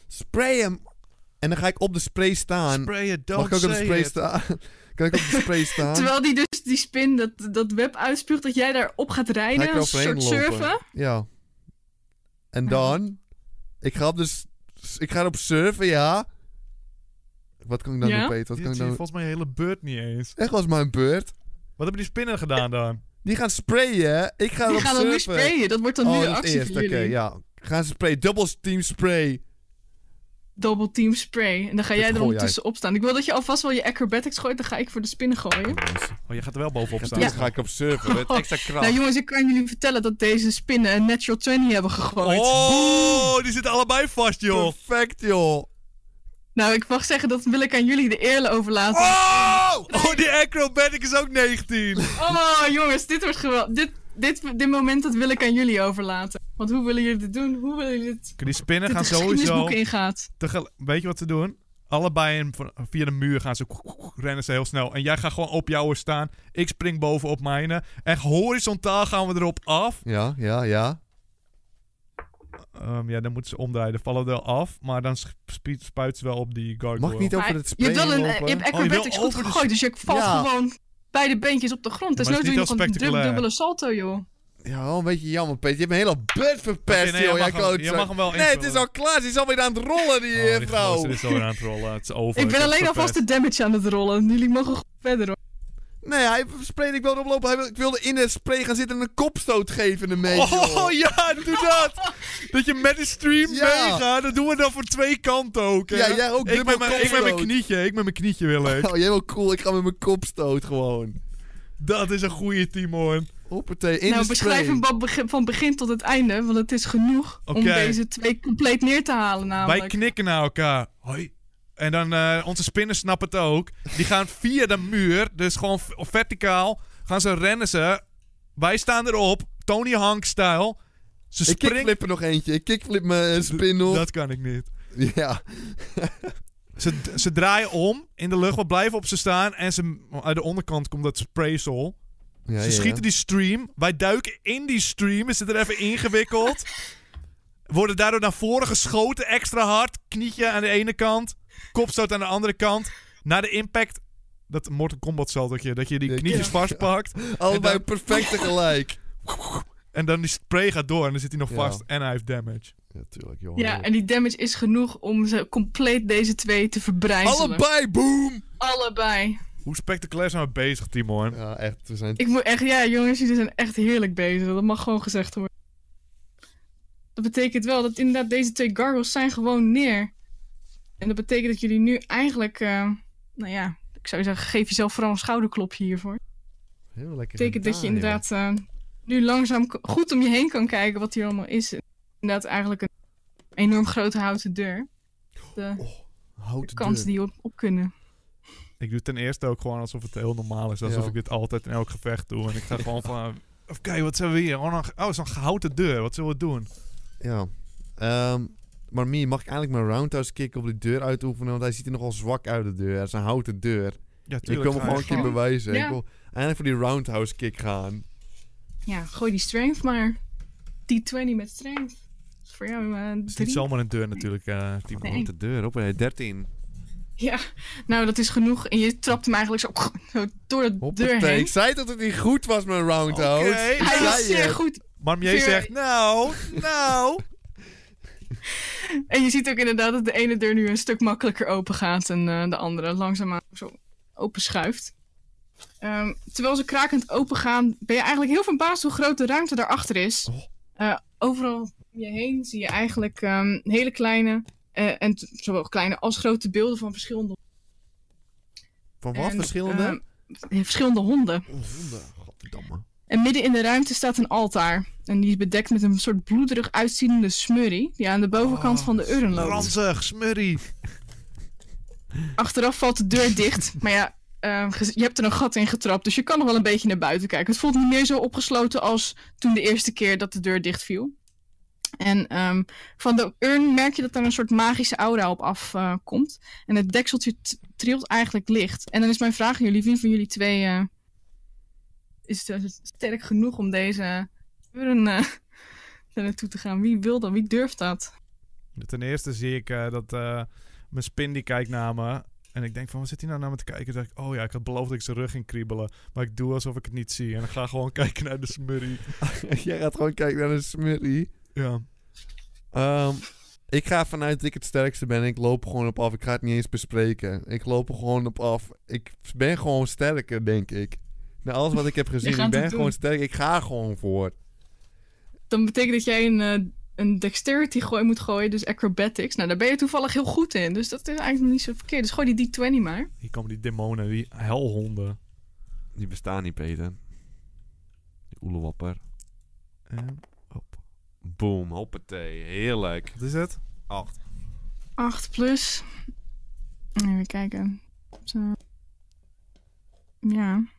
Spray hem. En dan ga ik op de spray staan. Spray it, Mag don't ik ook op de say spray it. staan? Kan ik op de spray staan? Terwijl die dus die spin, dat web uitspuugt, dat jij daarop gaat Ga rijden. ik er Een soort overheen lopen. surfen. Ja. En dan... Ik ga erop surfen, ja. Wat kan ik dan Ja? doen, Peter? Wat Dit kan ik zie je dan... volgens mij je hele beurt niet eens. Echt was mijn beurt. Wat hebben die spinnen gedaan dan? Die gaan sprayen. Ik ga Die erop gaan dan nu surfen. sprayen. Dat wordt dan nu de dat is actie eerst. voor Oké, jullie. ja. Gaan ze sprayen. Double team spray. Double team spray. En dan ga jij er gooi jij. ondertussen op staan. Ik wil dat je alvast wel je acrobatics gooit. Dan ga ik voor de spinnen gooien. Oh, je gaat er wel bovenop staan. Dan ga ik op surfen met extra kracht. Nou jongens, ik kan jullie vertellen dat deze spinnen een natural 20 hebben gegooid. Oh, die zitten allebei vast, joh. Perfect, joh. Nou, ik mag zeggen dat wil ik aan jullie de eer overlaten. Oh, die acrobatic is ook 19. Oh, jongens, dit wordt geweldig. Dit moment dat wil ik aan jullie overlaten. Want hoe willen jullie dit doen? Hoe willen jullie dit? Die spinnen Dit gaan de sowieso... geschiedenisboeken ingaat. Weet je wat ze doen? Allebei via de muur gaan ze... Rennen ze heel snel. En jij gaat gewoon op jouw staan. Ik spring bovenop mijne. En horizontaal gaan we erop af. Ja. Ja, dan moeten ze omdraaien. Dan vallen we wel af. Maar dan spuit ze wel op die gargoyle. Mag ik niet over Maar het je sprayen hebt wel lopen? je hebt acrobatics wil goed over de gegooid. Dus je valt Ja. gewoon beide beentjes op de grond. Dus Maar nu het doe is je niet nog heel een spectaculair. dubbele salto, joh. Ja, wel een beetje jammer, Peter. Je hebt mijn hele beurt verpest, Oké, nee, joh. jij Jij mag hem- klootzak. jij mag hem wel Nee, het invullen. is al klaar. Ze is alweer aan het rollen, die Oh, die vrouw. gozer is alweer aan het rollen. Het is over. Ik ben heb alleen het alvast verpest. de damage aan het rollen. Jullie mogen gewoon verder, hoor. Nee, hij sprayde, ik wilde oplopen. Ik wilde in het spray gaan zitten en een kopstoot geven ermee, joh. Oh ja, doe dat! Dat je met de stream Ja. meegaat. Dat doen we dan voor twee kanten ook, hè? Ja, jij ook Ik dubbel met mijn kopstoot. knietje. Ik met mijn knietje wil ik. Oh, jij wel cool. Ik ga met mijn kopstoot gewoon. Dat is een goede team, hoor. Hoppatee, in Nou, de beschrijf spray. hem van begin tot het einde. Want het is genoeg om Oké. deze twee compleet neer te halen, namelijk. Wij knikken naar elkaar. Hoi. En dan onze spinnen snappen het ook. Die gaan via de muur, dus gewoon verticaal, gaan ze rennen ze. Wij staan erop, Tony Hank-stijl. Ze Ik springen... kickflip er nog eentje. Ik kickflip mijn spin nog. Dat kan ik niet. Ja. Ze draaien om in de lucht, we blijven op ze staan. En uit de onderkant komt dat spraysel. Ja, Ze schieten die stream. Wij duiken in die stream. We zitten er even ingewikkeld. Worden daardoor naar voren geschoten. Extra hard. Knietje aan de ene kant. Kopstoot aan de andere kant. Na de impact. Dat Mortal Kombat saltootje. Dat je die knietjes vastpakt. Allebei En perfect tegelijk. En dan die spray gaat door. En dan zit hij nog Ja. vast. En hij heeft damage. Ja, tuurlijk, joh. Ja, en die damage is genoeg om ze compleet deze twee te verbrijzelen. Allebei, boom! Allebei. Hoe spectaculair zijn we bezig, Timon? Ja, echt. We zijn... Ik moet echt, ja jongens, jullie zijn echt heerlijk bezig. Dat mag gewoon gezegd worden. Dat betekent wel dat inderdaad deze twee gargoyles zijn gewoon neer. En dat betekent dat jullie nu eigenlijk, nou ja, ik zou zeggen, geef jezelf vooral een schouderklopje hiervoor. Heel lekker. Dat betekent dat je gedaan, inderdaad nu langzaam goed om je heen kan kijken wat hier allemaal is. Inderdaad eigenlijk een enorm grote houten deur. De joh. Houten kansen deur. die op kunnen. Ik doe ten eerste ook gewoon alsof het heel normaal is. Alsof Ja. ik dit altijd in elk gevecht doe. En ik ga gewoon van... Oké, wat zijn we hier? Oh, zo'n gehouden deur. Wat zullen we doen? Ja. Maar Mie, mag ik eigenlijk mijn roundhouse kick op die deur uitoefenen? Want hij ziet er nogal zwak uit, de deur. Het is een houten deur. Ja, Ik tuurlijk. wil hem ga gewoon je een keer gewoon. bewijzen. Ja. Ik wil eindelijk voor die roundhouse kick gaan. Ja, gooi die strength maar. D20 met strength. Dat is voor jou Het is niet 3. zomaar een deur natuurlijk, Timo. Nee. De deur op, 13. Ja, nou dat is genoeg. En je trapt hem eigenlijk zo door de deur Hoppatee. heen. Ik zei dat het niet goed was, mijn roundhouse. Oké. Ik Hij was zei zeer het. goed. Marmier Veer- zegt, nou. En je ziet ook inderdaad dat de ene deur nu een stuk makkelijker open gaat en de andere langzaamaan zo open schuift. Terwijl ze krakend open gaan, ben je eigenlijk heel verbaasd hoe groot de ruimte daarachter is. Overal om je heen zie je eigenlijk hele kleine, en zowel kleine als grote beelden van verschillende, Van wat? en, Verschillende? verschillende honden. Honden. Godverdamme. En midden in de ruimte staat een altaar. En die is bedekt met een soort bloederig uitziende smurrie die aan de bovenkant van de urn loopt. Ranzig, smurrie. Achteraf valt de deur dicht. Maar ja, je hebt er een gat in getrapt. Dus je kan nog wel een beetje naar buiten kijken. Het voelt niet meer zo opgesloten als toen de eerste keer dat de deur dicht viel. En van de urn merk je dat er een soort magische aura op afkomt. En het dekseltje trilt eigenlijk licht. En dan is mijn vraag aan jullie. Wie van jullie twee is sterk genoeg om deze urn daar naartoe te gaan? Wie wil dat? Wie durft dat? Ten eerste zie ik dat mijn spin die kijkt naar me. En ik denk van, wat zit hij nou naar me te kijken? Dan denk ik, oh ja, ik had beloofd dat ik zijn rug ging kriebelen. Maar ik doe alsof ik het niet zie. En ik ga gewoon kijken naar de smurrie. Jij gaat gewoon kijken naar de smurrie. Ja. Ik ga vanuit dat ik het sterkste ben. Ik loop er gewoon op af. Ik ga het niet eens bespreken. Ik loop er gewoon op af. Ik ben gewoon sterker, denk ik. Na alles wat ik heb gezien, ik ben gewoon sterk. Ik ga gewoon voor. Dan betekent dat jij een dexterity gooi moet gooien, dus acrobatics. Nou, daar ben je toevallig heel goed in. Dus dat is eigenlijk nog niet zo verkeerd. Dus gooi die D20 maar. Hier komen die demonen, die helhonden. Die bestaan niet, Peter. Die oelewapper. En hop. Boom, hoppatee. Heerlijk. Wat is het? 8. 8 plus. Even kijken. Zo. Ja.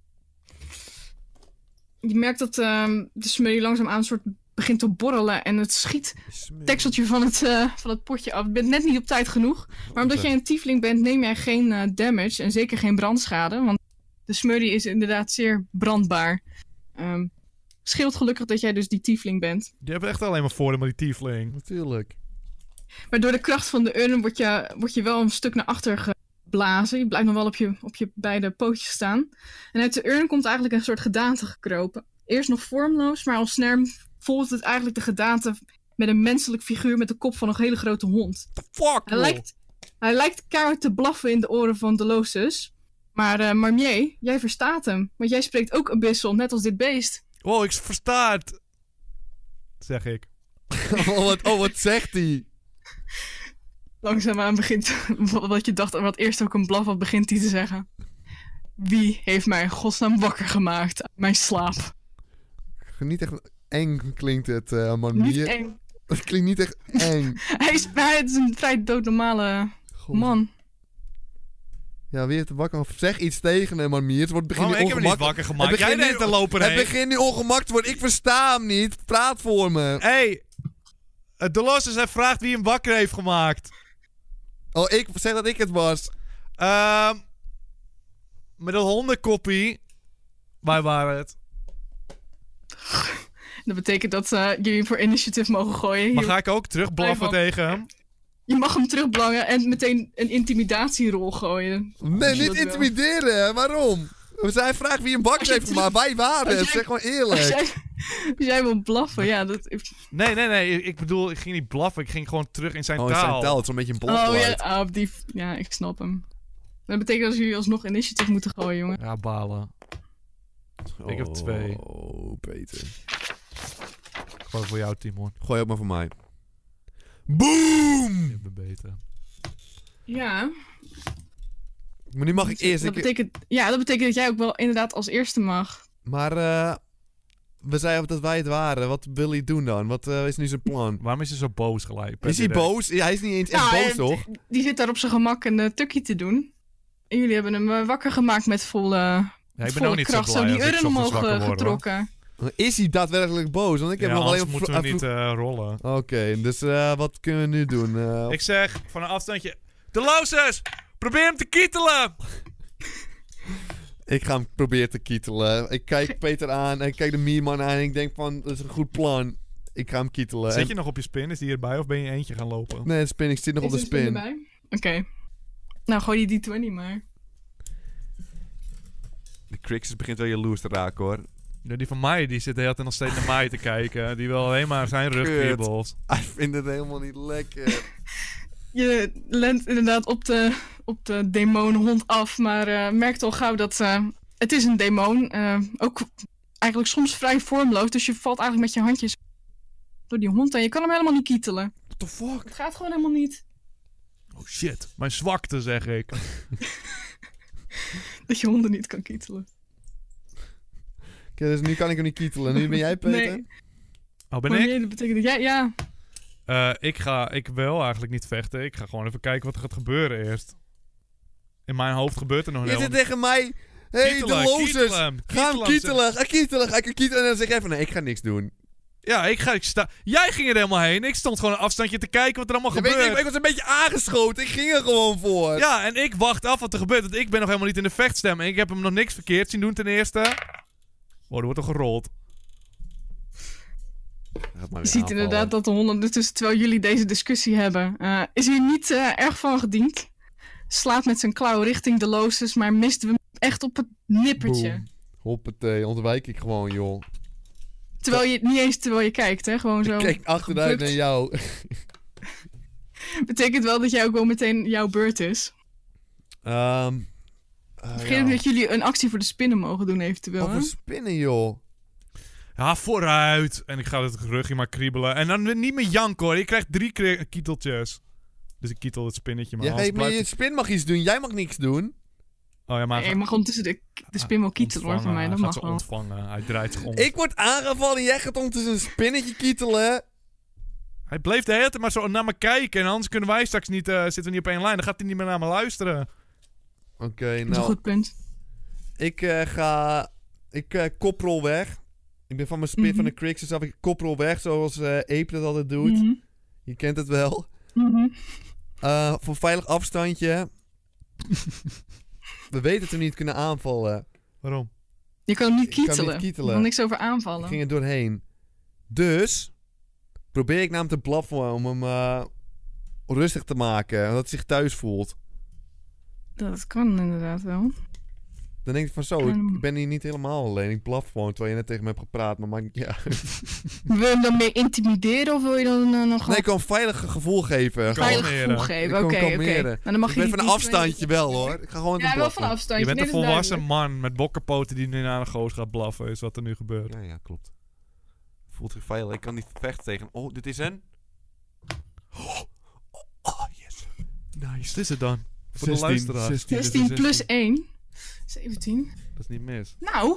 Je merkt dat de smurrie langzaamaan een soort begint te borrelen en het schiet het dekseltje van het potje af. Je bent net niet op tijd genoeg. Maar omdat jij een tiefling bent, neem jij geen damage en zeker geen brandschade. Want de smurrie is inderdaad zeer brandbaar. Scheelt gelukkig dat jij dus die tiefling bent. Je hebt echt alleen maar voordeel met die tiefling. Natuurlijk. Maar door de kracht van de urn word je wel een stuk naar achter geblazen. Je blijft nog wel op je beide pootjes staan. En uit de urn komt eigenlijk een soort gedaante gekropen. Eerst nog vormloos, maar al snel volgt het eigenlijk de gedaante met een menselijk figuur met de kop van een hele grote hond. The fuck, Hij lijkt keihard te blaffen in de oren van Delosus. Maar Marmier, jij verstaat hem. Want jij spreekt ook Abyssal, net als dit beest. Wow, ik versta het. Zeg ik. Wat zegt hij? Langzaamaan begint, wat je dacht, wat eerst ook een blaf, wat begint hij te zeggen. Wie heeft mij in godsnaam wakker gemaakt uit mijn slaap? Niet echt eng klinkt het, man. Niet eng. Het klinkt niet echt eng. Hij is een vrij doodnormale man. Ja, wie heeft de wakker? Zeg iets tegen hem, man. Het wordt begin nu ik heb hem niet ongemakkelijk. wakker gemaakt. Jij bent te lopen heen. Het begint nu ongemakkelijk te worden. Ik versta hem niet. Praat voor me. Hey, Delosus heeft vraagt wie hem wakker heeft gemaakt. Oh, ik zeg dat ik het was. Met een hondenkoppie. Wij waren het. Dat betekent dat jullie voor initiative mogen gooien. Maar ga ik ook terugblaffen tegen hem? Je mag hem terugblangen en meteen een intimidatierol gooien. Nee, niet intimideren. Waarom? Zij vraagt wie hem wakker heeft gemaakt. Wij waren het. Zeg gewoon eerlijk. Als jij wil blaffen, ja. Nee. Ik bedoel, ik ging niet blaffen. Ik ging gewoon terug in zijn taal. In zijn taal. Het is een beetje een blafwoord. Ja, ik snap hem. Dat betekent dat jullie alsnog initiative moeten gooien, jongen. Ja, balen. Ik heb 2. Oh, Peter. Gewoon voor jou, Timon. Gooi ook maar voor mij. Boom! Je bent beter. Ja. Maar nu mag ik eerst. Dat betekent dat jij ook wel inderdaad als eerste mag. Maar we zeiden dat wij het waren. Wat wil hij doen dan? Wat is nu zijn plan? Waarom is hij zo boos gelijk? Is hij boos? Ja, hij is niet eens echt boos, toch? Die zit daar op zijn gemak een tukkie te doen. En jullie hebben hem wakker gemaakt met volle kracht. Zo die urn omhoog getrokken. Is hij daadwerkelijk boos? Want ik heb nog alleen moeten we niet rollen. Oké, dus wat kunnen we nu doen? Ik zeg van een afstandje... Delosus! Probeer hem te kietelen! Ik ga hem proberen te kietelen. Ik kijk Peter aan en ik kijk de Mierman aan en ik denk van, dat is een goed plan. Ik ga hem kietelen. Zit je nog op je spin? Is die hierbij of ben je eentje gaan lopen? Nee, de spin. Ik zit nog op de spin. Oké. Nou, gooi die D20 maar. De Crixus begint wel jaloers te raken, hoor. Ja, die van mij, die zit de hele tijd nog steeds naar mij te kijken. Die wil alleen maar zijn rug kriebelt. Hij vindt het helemaal niet lekker. Je lent inderdaad op de demonhond af, maar merkt al gauw dat het is een demon. Ook eigenlijk soms vrij vormloos, dus je valt eigenlijk met je handjes door die hond en je kan hem helemaal niet kietelen. What the fuck? Het gaat gewoon helemaal niet. Oh shit, mijn zwakte zeg ik. Dat je honden niet kan kietelen. Oké, dus nu kan ik hem niet kietelen. Nu ben jij, Peter? Nee. Oh, ben ik? Dat betekent dat jij, ja. Ik wil eigenlijk niet vechten. Ik ga gewoon even kijken wat er gaat gebeuren eerst. In mijn hoofd gebeurt er nog Je zit tegen mij... Hey, de lozers! Ga hem kietelen! Ga kietelen! En dan zeg jij van, nee, ik ga niks doen. Ja, jij ging er helemaal heen. Ik stond gewoon een afstandje te kijken wat er allemaal gebeurt. Ik was een beetje aangeschoten. Ik ging er gewoon voor. Ja, en ik wacht af wat er gebeurt. Want ik ben nog helemaal niet in de vechtstem. En ik heb hem nog niks verkeerd zien doen ten eerste. Oh, er wordt toch gerold. gaat maar Je weer ziet inderdaad dat de hond ondertussen, terwijl jullie deze discussie hebben, is hier niet erg van gediend. Slaat met zijn klauw richting de Lotus, maar mist hem echt op het nippertje. Boom. Hoppatee, ontwijk ik gewoon, joh. Niet eens terwijl je kijkt, hè? Gewoon zo. Ik kijk achteruit naar jou. Betekent wel dat jij ook wel meteen jouw beurt is. Vergeet dat jullie een actie voor de spinnen mogen doen eventueel. Over spinnen, joh. Ja, vooruit. En ik ga het rugje maar kriebelen. En dan niet meer janken, hoor. Je krijgt 3 kieteltjes. Dus ik kietel het spinnetje maar. Ja, maar je spin mag iets doen. Jij mag niks doen. Oh ja, maar... Je mag ondertussen de spin wel kietelen, hoor, van mij. Dat mag wel. Ontvangen. Hij draait zich om. Ik word aangevallen en jij gaat ondertussen een spinnetje kietelen. Hij bleef de hele tijd maar zo naar me kijken. En anders kunnen wij straks niet... zitten we niet op één lijn. Dan gaat hij niet meer naar me luisteren. Oké, Dat is een nou... goed punt. Ik koprol weg. Ik ben van mijn spin van de Crixus af. Ik koprol weg, zoals Ape dat altijd doet. Je kent het wel. Voor veilig afstandje. We weten dat we niet kunnen aanvallen. Waarom? Je kan hem niet Ik kan kietelen. niet kietelen. Er kan niks over aanvallen. Ik ging er doorheen. Dus probeer ik naar hem te blaffen om hem rustig te maken. Zodat hij zich thuis voelt. Dat kan inderdaad wel. Dan denk ik van zo, ik ben hier niet helemaal alleen. Ik blaf gewoon terwijl je net tegen me hebt gepraat. Maar maakt niet uit. Wil je hem dan meer intimideren of wil je dan nog Nee, ik kan een veilig gevoel geven. veilig gevoel geven? Oké. Nou, dan mag Ik je ben die van een afstandje wel, hoor. Ik ga gewoon Ja, wel van afstandje. Je bent een Nee, dat is volwassen duidelijk. man met bokkenpoten die nu naar een goos gaat blaffen. Is wat er nu gebeurt. Ja, klopt. Voelt zich veilig. Ik kan niet vechten tegen... Oh, dit is een... Oh, yes. Nice. Wat is het dan? Voor 16, de luisteraar. 16 plus 1. 17. Dat is niet mis. Nou,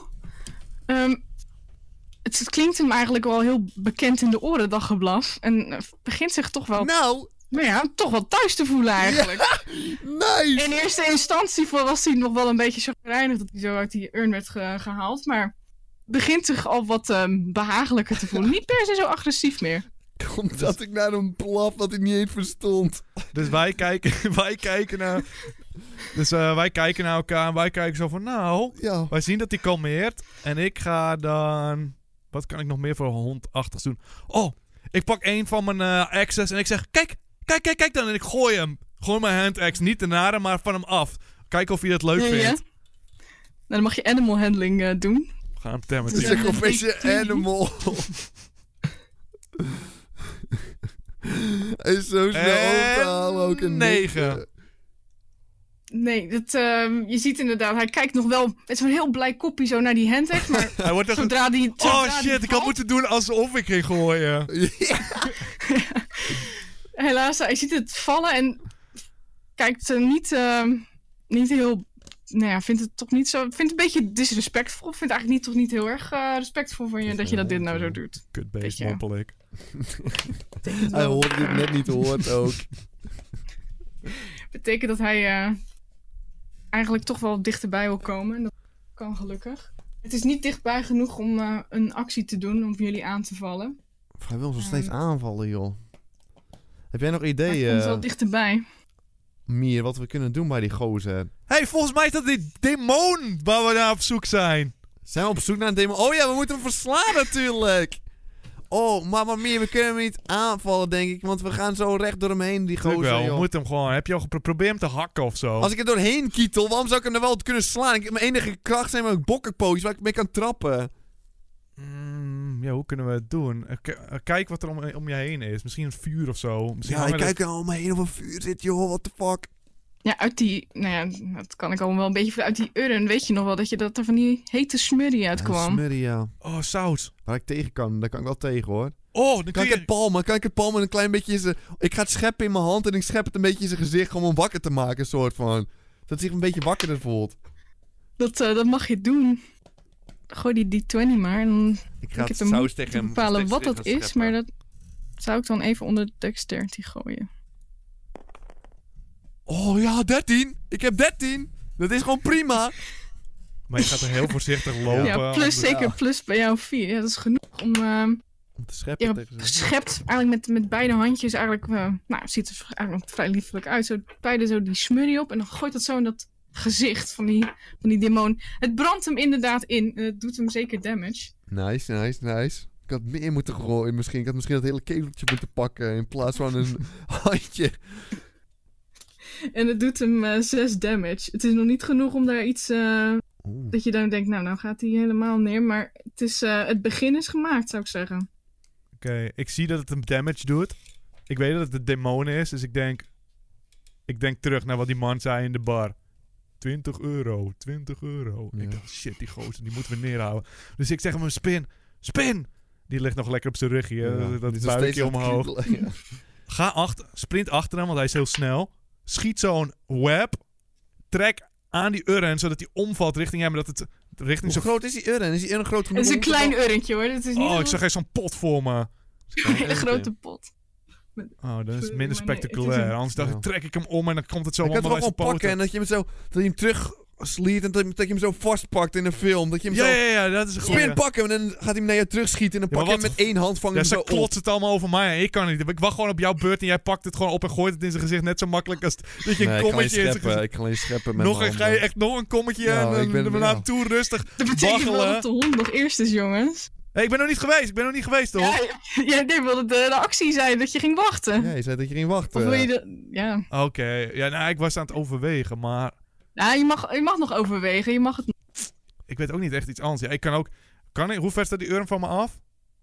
het klinkt hem eigenlijk wel heel bekend in de oren, dat geblaf. En begint zich toch wel, Nou, toch wel thuis te voelen eigenlijk. nice! In eerste instantie was hij nog wel een beetje chagrijnig dat hij zo uit die urn werd gehaald. Maar begint zich al wat behagelijker te voelen. Niet per se zo agressief meer. Komt dat ik naar een blaf wat ik niet eens verstond. Dus wij kijken naar... Dus wij kijken naar elkaar en wij kijken zo van... Nou, Ja. wij zien dat hij kalmeert. En ik ga dan... Wat kan ik nog meer voor hondachtigs doen? Oh, ik pak een van mijn axes en ik zeg... Kijk dan. En ik gooi hem. Gooi mijn handaxe. Niet te nare, maar van hem af. Kijken of hij dat leuk Ja. vindt. Nou, dan mag je animal handling doen. We gaan hem temmen. Het is een confession animal. Hij is zo snel op te halen. Ook een 9. Nee, je ziet inderdaad, hij kijkt nog wel met zo'n heel blij koppie zo naar die handaxe, maar Hij wordt echt... zodra die Oh shit, ik had moeten doen alsof ik ging gooien. Helaas, hij ziet het vallen en kijkt niet heel... Nou ja, vindt het toch niet zo... Vindt het een beetje disrespectvol. Vindt eigenlijk toch niet heel erg respectvol van je dat je dat dit nou zo doet. Kutbeest, Beetje. mompel ik. Hij hoort dit net niet hoort ook. Betekent dat hij eigenlijk toch wel dichterbij wil komen. En dat kan gelukkig. Het is niet dichtbij genoeg om een actie te doen om jullie aan te vallen. Hij wil ons nog steeds aanvallen, joh. Heb jij nog Maar het komt wel ideeën, dichterbij. Mier, wat we kunnen doen bij die gozer? Hey, volgens mij is dat die demon waar we naar op zoek zijn. Zijn we op zoek naar een demon? Oh ja, we moeten hem verslaan natuurlijk! Oh, maar Mier, we kunnen hem niet aanvallen, denk ik. Want we gaan zo recht door hem heen, die Tuurlijk gozer, wel, we joh. moeten hem gewoon... Heb je al probeer hem te hakken of zo? Als ik er doorheen kietel, waarom zou ik hem er wel kunnen slaan? Mijn enige kracht zijn mijn bokkenpootjes waar ik mee kan trappen. Ja, hoe kunnen we het doen? Kijk wat er om je heen is. Misschien een vuur of zo. Misschien Ja, ik hangen er- kijk er om me heen of een vuur zit, joh. What the fuck? Ja, uit die... Nou ja, dat kan ik al wel een beetje... Uit die urn weet je nog wel dat er van die hete smurrie uitkwam. Smurrie, ja. Oh, saus. Waar ik tegen kan, daar kan ik wel tegen, hoor. Oh, dan Kan kun ik je... het palmen een klein beetje in zijn... Ik ga het scheppen in mijn hand en ik schep het een beetje in zijn gezicht om hem wakker te maken, soort van. Dat hij zich een beetje wakkerder voelt. Dat mag je doen. Gooi die D20 maar. En dan Ik ga het heb hem saus niet tegen te hem bepalen steeds wat erin dat gaan is, scheppen. maar dat zou ik dan even onder dexterity gooien. Oh ja, 13! Ik heb 13! Dat is gewoon prima! Maar je gaat er heel voorzichtig lopen. Ja, plus zeker plus bij jou 4. Ja, dat is genoeg om... Om te scheppen je tegen zijn... schept eigenlijk met beide handjes eigenlijk... nou, het ziet er eigenlijk vrij liefelijk uit. Zo beide zo die smurrie op en dan gooit dat zo in dat gezicht van die demon. Het brandt hem inderdaad in. Het doet hem zeker damage. Nice. Ik had meer moeten gooien misschien. Ik had misschien dat hele keteltje moeten pakken in plaats van een handje. En het doet hem 6 damage. Het is nog niet genoeg om daar iets... dat je dan denkt, nou gaat hij helemaal neer. Maar het begin is gemaakt, zou ik zeggen. Oké, ik zie dat het hem damage doet. Ik weet dat het de demon is, dus ik denk terug naar wat die man zei in de bar. 20 euro, 20 euro. Ja. Ik dacht, shit, die gozer, die moeten we neerhouden. Dus ik zeg hem, spin! Die ligt nog lekker op zijn rugje, Ja, dat die is nog buikje steeds aan het omhoog. kriebelen, ja. Sprint achter hem, want hij is heel snel. Schiet zo'n web. Trek aan die urn, zodat hij omvalt richting hem. Dat het richting Hoe zo... groot is die urn? Is die urn groot genoeg? Het is een om te klein vallen? urntje hoor. Het is niet ik zag echt zo'n pot voor me. een hele grote pot. Oh, dat is Sorry, minder maar nee, spectaculair. het is een- Anders dacht ik, trek ik hem om en dan komt het zo Je kan allemaal het bij wel zijn gewoon pakken poten. en dat je hem terug sliet en dat je hem zo vastpakt in een film. Dat je hem Ja, dat is een goeie. spin pakken en dan gaat hij hem naar je terug schieten en dan Ja, pak je maar hem met één hand vang je Ja, hem ze zo op. klotst het allemaal over mij. Ik kan niet. Ik wacht gewoon op jouw beurt en jij pakt het gewoon op en gooit het in zijn gezicht. Net zo makkelijk als dat je een kommetje in zijn gezicht... Ik kan alleen scheppen met Nog mijn een, ga je handen. echt nog een kommetje Ja, en ik ben- dan naar ja. hem toe rustig Dat betekent wel waggelen. dat de hond nog eerst is, jongens. Hey, ik ben nog niet geweest, toch? Jij wilde de actie zijn dat je ging wachten. Ja, je zei dat je ging wachten. Of wil je de... Ja. Oké. Ja, nou, ik was aan het overwegen, maar... Nou, je mag nog overwegen. Je mag het... Ik weet ook niet echt iets anders. Ja, ik kan ook... Hoe ver staat die urn van me af?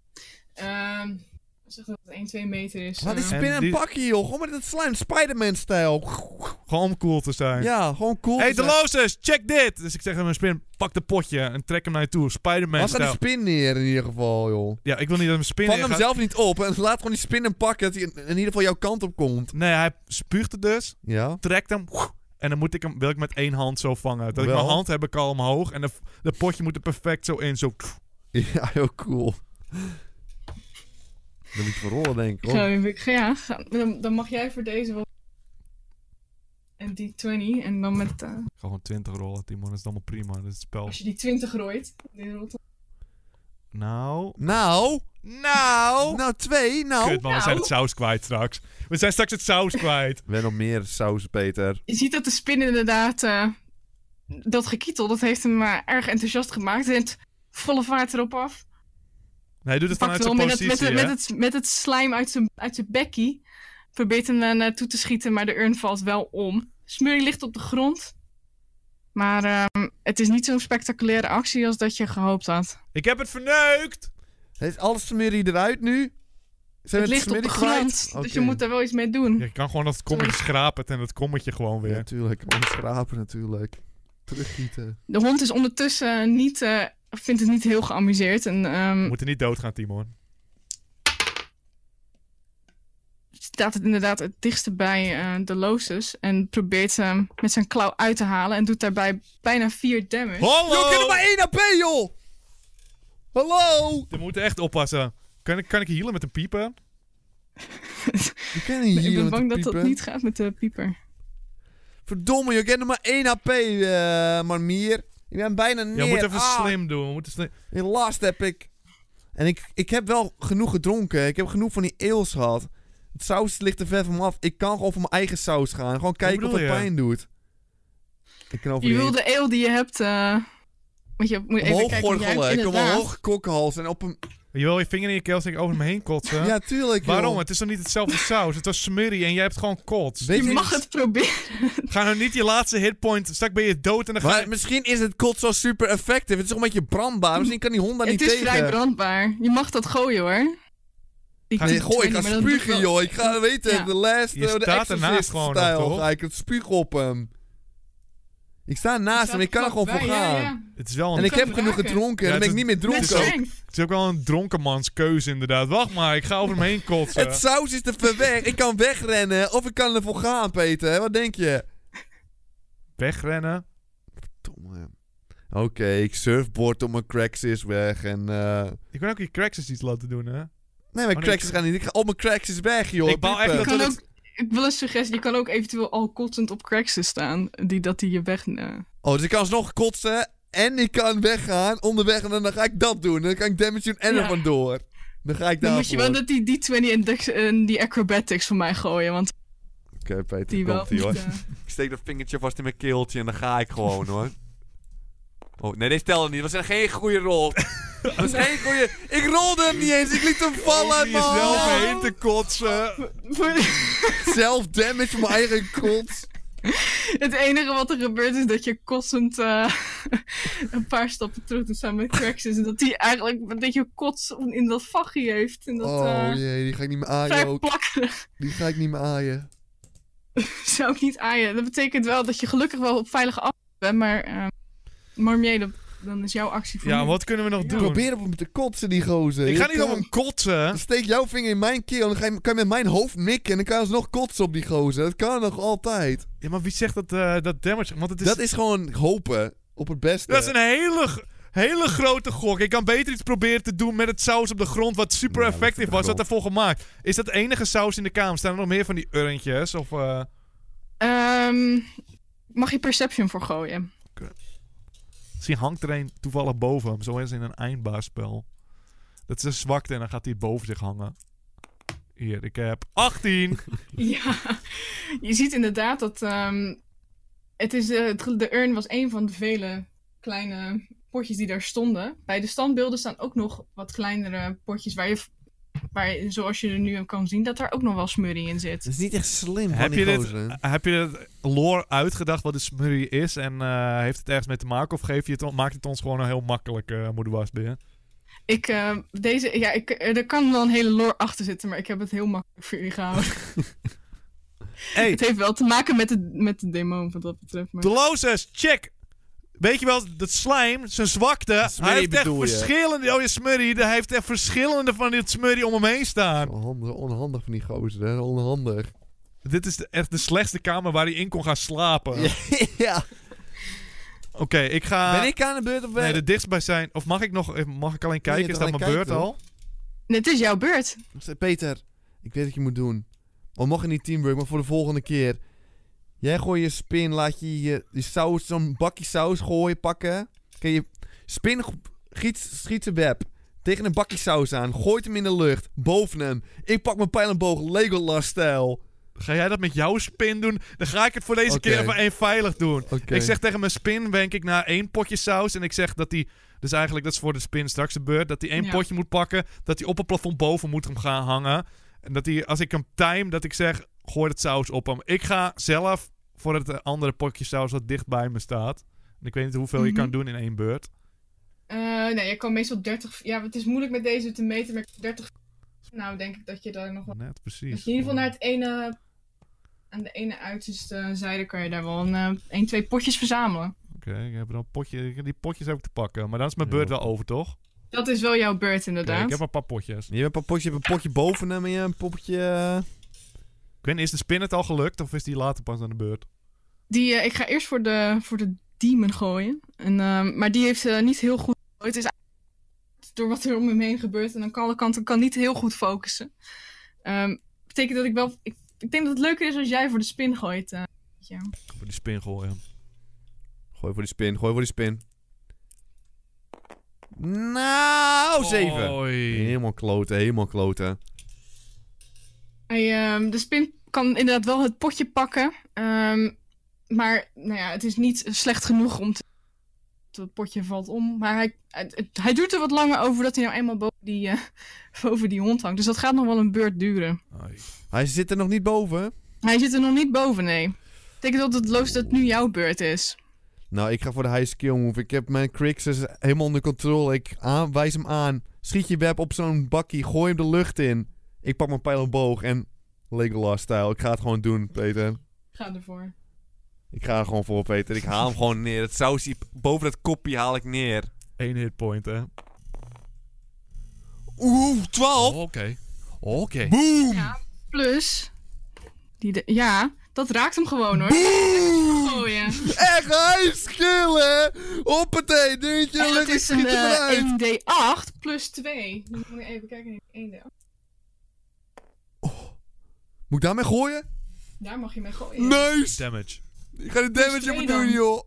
Zeg dat het 1-2 meter is. Laat die En spin en die- pakken, joh. Gewoon met dat slime Spider-Man-stijl. Gewoon om cool te zijn. Ja, gewoon cool. Hey, te zijn. Delosus, check dit! Dus ik zeg aan mijn spin, pak de potje en trek hem naar je toe. Spider-Man Als gaat die stijl. spin neer in ieder geval, joh. Ja, ik wil niet dat mijn spin Vang hem neergaat. zelf niet op en laat gewoon die spin hem pakken dat hij in ieder geval jouw kant op komt. Nee, hij spuugt het dus. Ja. Trekt hem. En dan wil ik met één hand zo vangen. Dat ik Wel. mijn hand heb ik al omhoog. En de potje moet er perfect zo in. Zo. Ja, heel cool. Dan moet je verrollen, denk ik, hoor. Dan mag jij voor deze wel... En die 20. En dan met... Gewoon 20 rollen, Timon. Dat is allemaal prima. Dat is het spel. als je die 20 rooit... Die rolt Nou, 2, nou. kut man, we zijn het saus kwijt straks. We zijn straks het saus kwijt. We hebben nog meer saus, Peter. Je ziet dat de spin inderdaad... dat gekietel, dat heeft hem erg enthousiast gemaakt. En het volle vaart erop af. Nee, hij doet het vanuit Pakt zijn hem positie, hè? met het slijm uit zijn bekkie. Probeert hem naartoe te schieten, maar de urn valt wel om. Smurrie ligt op de grond. Maar het is niet zo'n spectaculaire actie als dat je gehoopt had. Ik heb het verneukt! Heeft alles smurrie eruit nu? Zijn Het we ligt op de smurrie kwijt? grond, dus je Oké. moet daar wel iets mee doen. Je kan gewoon dat kommetje schrapen en dat kommetje gewoon weer. Ja, natuurlijk. Gewoon schrapen, natuurlijk. Teruggieten. De hond is ondertussen vindt het niet heel geamuseerd. En We moeten niet doodgaan, Timon. staat het inderdaad het dichtste bij de Losus. En probeert hem met zijn klauw uit te halen. En doet daarbij bijna 4 damage. Hallo! Joh, ik heb er maar 1 AP, joh! Hallo! We moeten echt oppassen. Kan ik healen met een pieper? Je kan niet Ik hier ben met bang de dat dat piepen. niet gaat met de pieper. Verdomme, joh, ik heb er maar 1 AP, Marmier. Ik ben bijna neer. Ja, we moeten even Ah, slim doen. We moeten slim... Helaas heb ik... En ik heb wel genoeg gedronken. Ik heb genoeg van die eels gehad. Het saus ligt er ver van me af. Ik kan gewoon voor mijn eigen saus gaan. Gewoon kijken of bedoel het je? pijn doet. Ik kan over Je die wil de eel die je hebt... want je moet even omhoog kijken of jij hebt gorgelen. Ik kom inderdaad. omhoog kokkenhals en op een... Je wil je vinger in je keel steken over me heen kotsen? Ja, tuurlijk, joh. Waarom? Het is toch niet hetzelfde saus? Het was smurrie en jij hebt gewoon kots. Weet Je mag het proberen. Ga nou niet je laatste hitpoint. Straks ben je dood en dan ga Maar je... misschien is het kot zo super effectief. Het is toch een beetje brandbaar. Misschien kan die hond daar Het niet is tegen. vrij brandbaar. Je mag dat gooien hoor. Nee, gooi, ik ga maar dat doet spugen, wel- joh. Ik ga weten, Ja. de last, Je de staat ernaast Exorcist gewoon stijl. nog, toch? Ga ik het spuug op hem. Ik sta naast hem, ik kan er gewoon voor gaan. Het is wel En een... ik kan heb genoeg raken. gedronken. Ja, Dan ben ik niet meer Met dronken. ook. strength. Het is ook wel een dronkenmans keuze inderdaad. Wacht maar, ik ga over hem heen kotsen. Het saus is te ver weg. Ik kan wegrennen of ik kan ervoor gaan, Peter. Wat denk je? Wegrennen. Domme. Oké, ik surfboard op mijn cracks is weg en... Je kan ook je cracks iets laten doen, hè? Nee, mijn nee, cracks gaan niet. Ik ga op mijn cracks is weg, joh. Ik bouw echt Piepen. dat Kan we ook, ik wil een suggestie. Je kan ook eventueel al kotsend op cracks staan. Die je weg... Oh, dus ik kan alsnog kotsen en ik kan weggaan onderweg en dan ga ik dat doen. Dan kan ik damage doen en Ja. er vandoor. Dan ga ik Dan daarvoor. moet je wel dat die 20 en die acrobatics voor mij gooien. Want Oké, Peter, die wel... komt-ie, hoor. niet, Ik steek dat vingertje vast in mijn keeltje en dan ga ik gewoon, hoor. Oh, nee, deze telde niet. Dat was geen goede rol. Waarschijnlijk kon je... Ik rolde hem niet eens, ik liet hem vallen uit Je mijn jezelf hand. heen te kotsen. Self-damage van mijn eigen kots. Het enige wat er gebeurt is dat je kotsend een paar stappen terug doet samen met Crexus. En dat hij eigenlijk een beetje kots in dat vachie heeft. En dat, Oh jee, die ga ik niet meer aaien vrij ook. plakkerig. Die ga ik niet meer aaien. Zou ik niet aaien. Dat betekent wel dat je gelukkig wel op veilige afstand bent. Maar Marmier, dan is jouw actie voor Ja, nu. wat kunnen we nog doen? Probeer op hem te kotsen, die gozer. Ik Je ga niet kan- op hem kotsen. Steek jouw vinger in mijn keel en dan kan je met mijn hoofd mikken en dan kan je alsnog kotsen op die gozer. Dat kan nog altijd. Ja, maar wie zegt dat damage... Want het is... Dat is gewoon hopen op het beste. Dat is een hele grote gok. Ik kan beter iets proberen te doen met het saus op de grond wat super Nou, effectief op de was. Wat grond. ervoor gemaakt. Is dat de enige saus in de kamer? Staan er nog meer van die urntjes? Of, Mag je Perception voor gooien? Misschien hangt er een toevallig boven hem. Zo is in een eindbaasspel. Dat is een zwakte en dan gaat hij boven zich hangen. Hier, ik heb 18. Ja, je ziet inderdaad dat het is, de urn was een van de vele kleine potjes die daar stonden. Bij de standbeelden staan ook nog wat kleinere potjes waar je, zoals je er nu kan zien, dat er ook nog wel smurrie in zit. Dat is niet echt slim van Heb die je, gozer. heb je het lore uitgedacht wat de smurrie is? En heeft het ergens mee te maken? Of maakt het ons gewoon een heel makkelijk moederwasbeer? Er kan wel een hele lore achter zitten, maar ik heb het heel makkelijk voor jullie gehouden. Hey, Het heeft wel te maken met de demon wat dat betreft. Maar... Deloses, check! Weet je wel, dat slime, zijn zwakte, Smurrie hij heeft echt bedoel je? verschillende... Oh ja, smurrie, hij heeft echt verschillende van dit smurrie om hem heen staan. Onhandig van die gozer, hè? Onhandig. Dit is echt de slechtste kamer waar hij in kon gaan slapen. Ja. Oké, ik ga... Ben ik aan de beurt of Nee, de dichtstbijzijn... Of mag ik alleen kijken? je Is toch dat mijn alleen beurt kijken, al? Het is jouw beurt. Peter, ik weet wat je moet doen. We mogen niet teamwork, maar voor de volgende keer. Jij gooit je spin, laat je saus, zo'n bakje saus gooien, pakken. Kan je spin, schiet zijn web tegen een bakje saus aan. Gooit hem in de lucht, boven hem. Ik pak mijn pijl en boog, Legolas-stijl. Ga jij dat met jouw spin doen? Dan ga ik het voor deze Oké. keer even eenveilig doen. Oké. Ik zeg tegen mijn spin, wenk ik naar 1 potje saus. En ik zeg dat hij... Dus eigenlijk, dat is voor de spin straks de beurt. Dat hij 1 Ja. potje moet pakken. Dat hij op het plafond boven moet hem gaan hangen. En dat hij, als ik hem time, dat ik zeg... Gooi het saus op hem. Ik ga zelf voor het andere potje saus wat dicht bij me staat. En ik weet niet hoeveel je Mhm. kan doen in 1 beurt. Nee, je kan meestal 30... Ja, het is moeilijk met deze te meten, maar 30... Nou, denk ik dat je daar nog wel... Net, Dat precies. je in ieder geval naar het ene... Aan de ene uiterste zijde kan je daar wel 1-2 potjes verzamelen. Oké, ik heb er al een potje... Die potjes heb ik te pakken. Maar dan is mijn Ja. beurt wel over, toch? Dat is wel jouw beurt, Oké, inderdaad. ik heb een paar potjes. Je hebt een potje boven hem en je hebt een poppetje... Ik weet niet, is de spin het al gelukt? Of is die later pas aan de beurt? Ik ga eerst voor de demon gooien. Maar die heeft niet heel goed... Het is eigenlijk door wat er om hem heen gebeurt. En aan alle kanten kan niet heel goed focussen. Betekent dat ik wel... Ik denk dat het leuker is als jij voor de spin gooit. Ja. Voor die spin gooien. Gooi voor die spin. Nou, 7. Oei. Helemaal kloten. De spin kan inderdaad wel het potje pakken. Maar nou ja, het is niet slecht genoeg om te... Het potje valt om. Maar hij duurt er wat langer over dat hij nou eenmaal boven die hond hangt. Dus dat gaat nog wel een beurt duren. Oei. Hij zit er nog niet boven. Hij zit er nog niet boven, nee. Betekent dat het nu jouw beurt is. Nou, ik ga voor de high skill move. Ik heb mijn Crixus helemaal onder controle. Ik wijs hem aan. Schiet je web op zo'n bakkie. Gooi hem de lucht in. Ik pak mijn pijl en boog. En Legolas-stijl. Ik ga het gewoon doen, Peter. Ga ervoor. Ik ga er gewoon voor, Peter. Ik haal hem gewoon neer. Het sausje boven dat kopje haal ik neer. 1 hitpoint, hè? Oeh, 12. Oké. Boom. Ja, plus... Ja, dat raakt hem gewoon, hoor. Boom. Gooien. Echt high skill, hè? Hoppatee, dingetje. En dat Lekker is schiet er maar uit. een D8 plus 2. Dan moet ik even kijken. 1D8. Moet ik daarmee gooien? Daar mag je mee gooien. Nice. Damage. Ik ga de damage twee even dan. doen, joh.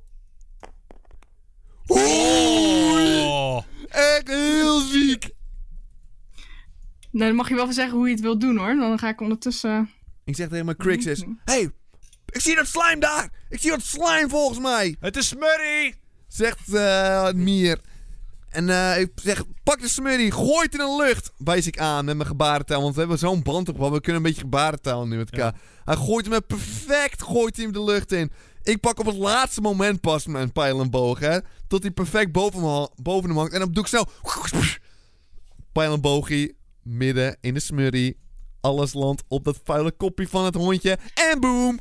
Oeh. Oh. Echt heel ziek. Nou, dan mag je wel even zeggen hoe je het wilt doen, hoor. Dan ga ik ondertussen... Ik zeg tegen mijn Crixus. Hey, ik zie dat slime daar. Ik zie dat slime volgens mij. Het is smurrie! Zegt Mier. En ik zeg, pak de smurrie, gooi het in de lucht. Wijs ik aan met mijn gebarentaal, want we hebben zo'n band op. We kunnen een beetje gebarentaal nu met elkaar. Ja. Hij gooit hem perfect, gooit hij hem de lucht in. Ik pak op het laatste moment pas mijn pijl en boog, hè. Tot hij perfect boven hem hangt. En dan doe ik snel... Pijl en boogie, midden in de smurrie. Alles landt op dat vuile kopje van het hondje. En boom!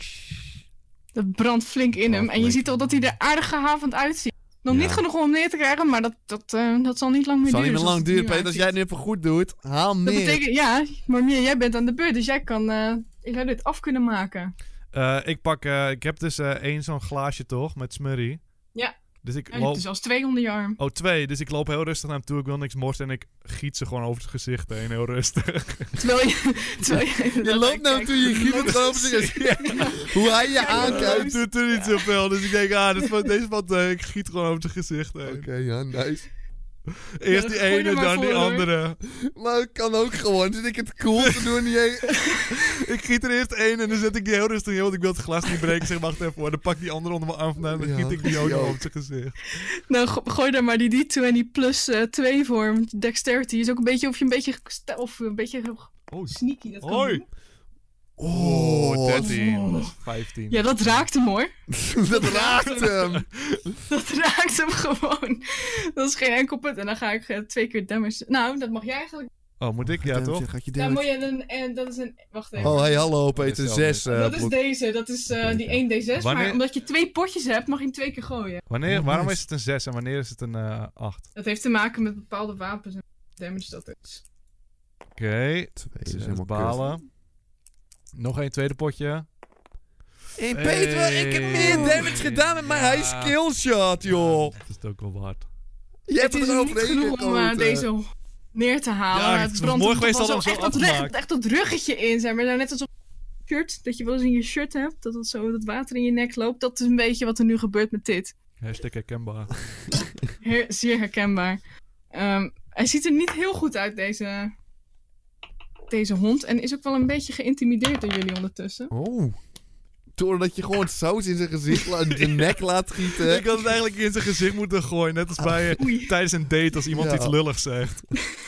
Dat brandt flink in hem. En je ziet al dat hij er aardig gehavend uitziet. Nog niet genoeg om neer te krijgen, maar dat zal niet lang meer duren. Zal niet meer lang duren, Peter. Als jij het nu even goed doet, haal hem neer. Dat betekent, ja, maar Mia, jij bent aan de beurt. Dus jij zou dit af kunnen maken. Ik heb dus één zo'n glaasje toch, met smurrie. Ja. Dus ik Je hebt dus zelfs 2 onder je arm. Oh, 2. Dus ik loop heel rustig naar hem toe. Ik wil niks morsen en ik giet ze gewoon over het gezicht heen. Heel rustig. Terwijl je loopt nou toe, je giet het gewoon over zijn gezicht. Ja. Hoe hij je aankijkt. Hij doet er niet zoveel. Dus ik denk, deze valt ik giet gewoon over het gezicht heen. Oké, ja, nice. Eerst die ene, dan die andere. Maar ik kan ook gewoon. Zit ik het cool te doen? Ik giet er eerst één en dan zet ik die heel rustig in. Want ik wil het glas niet breken. Zeg, wacht even hoor. Dan pak ik die andere onder mijn arm vandaan. En dan giet ik die ook nog op zijn gezicht. Nou, gooi daar maar die D2 en die plus 2 voor. Dexterity is ook een beetje of je een beetje sneaky dat kan doen. Oh, 13. Dat is 15. Ja, dat raakt hem hoor. Dat raakt hem. Dat raakt hem gewoon. Dat is geen enkel punt. En dan ga ik 2 keer damage. Nou, dat mag jij eigenlijk. Oh, moet ik? Ja, toch? Ja, moet je dat is een... Wacht even. Oh, hey, hallo Peter. 6. Dat is deze. Dat is die 1d6. Maar omdat je 2 potjes hebt, mag je hem 2 keer gooien. Waarom is het een 6 en wanneer is het een 8? Dat heeft te maken met bepaalde wapens en damage dat is. Oké. 2 balen. Nog één tweede potje. Hey Peter, ik heb meer damage gedaan met mijn high skill shot, joh. Dat is ook wel waard. Je hebt het is niet genoeg om deze neer te halen. Ja, het brandt mooi geweest al echt dat ruggetje in, zeg maar. Net als op shirt, dat je wel eens in je shirt hebt, dat dat water in je nek loopt. Dat is een beetje wat er nu gebeurt met dit. Hashtag herkenbaar. Zeer herkenbaar. Hij ziet er niet heel goed uit, deze hond. En is ook wel een beetje geïntimideerd door jullie ondertussen. Oh. Doordat je gewoon saus in zijn gezicht de nek laat gieten. Ik had het eigenlijk in zijn gezicht moeten gooien. Net als bij tijdens een date als iemand iets lulligs zegt.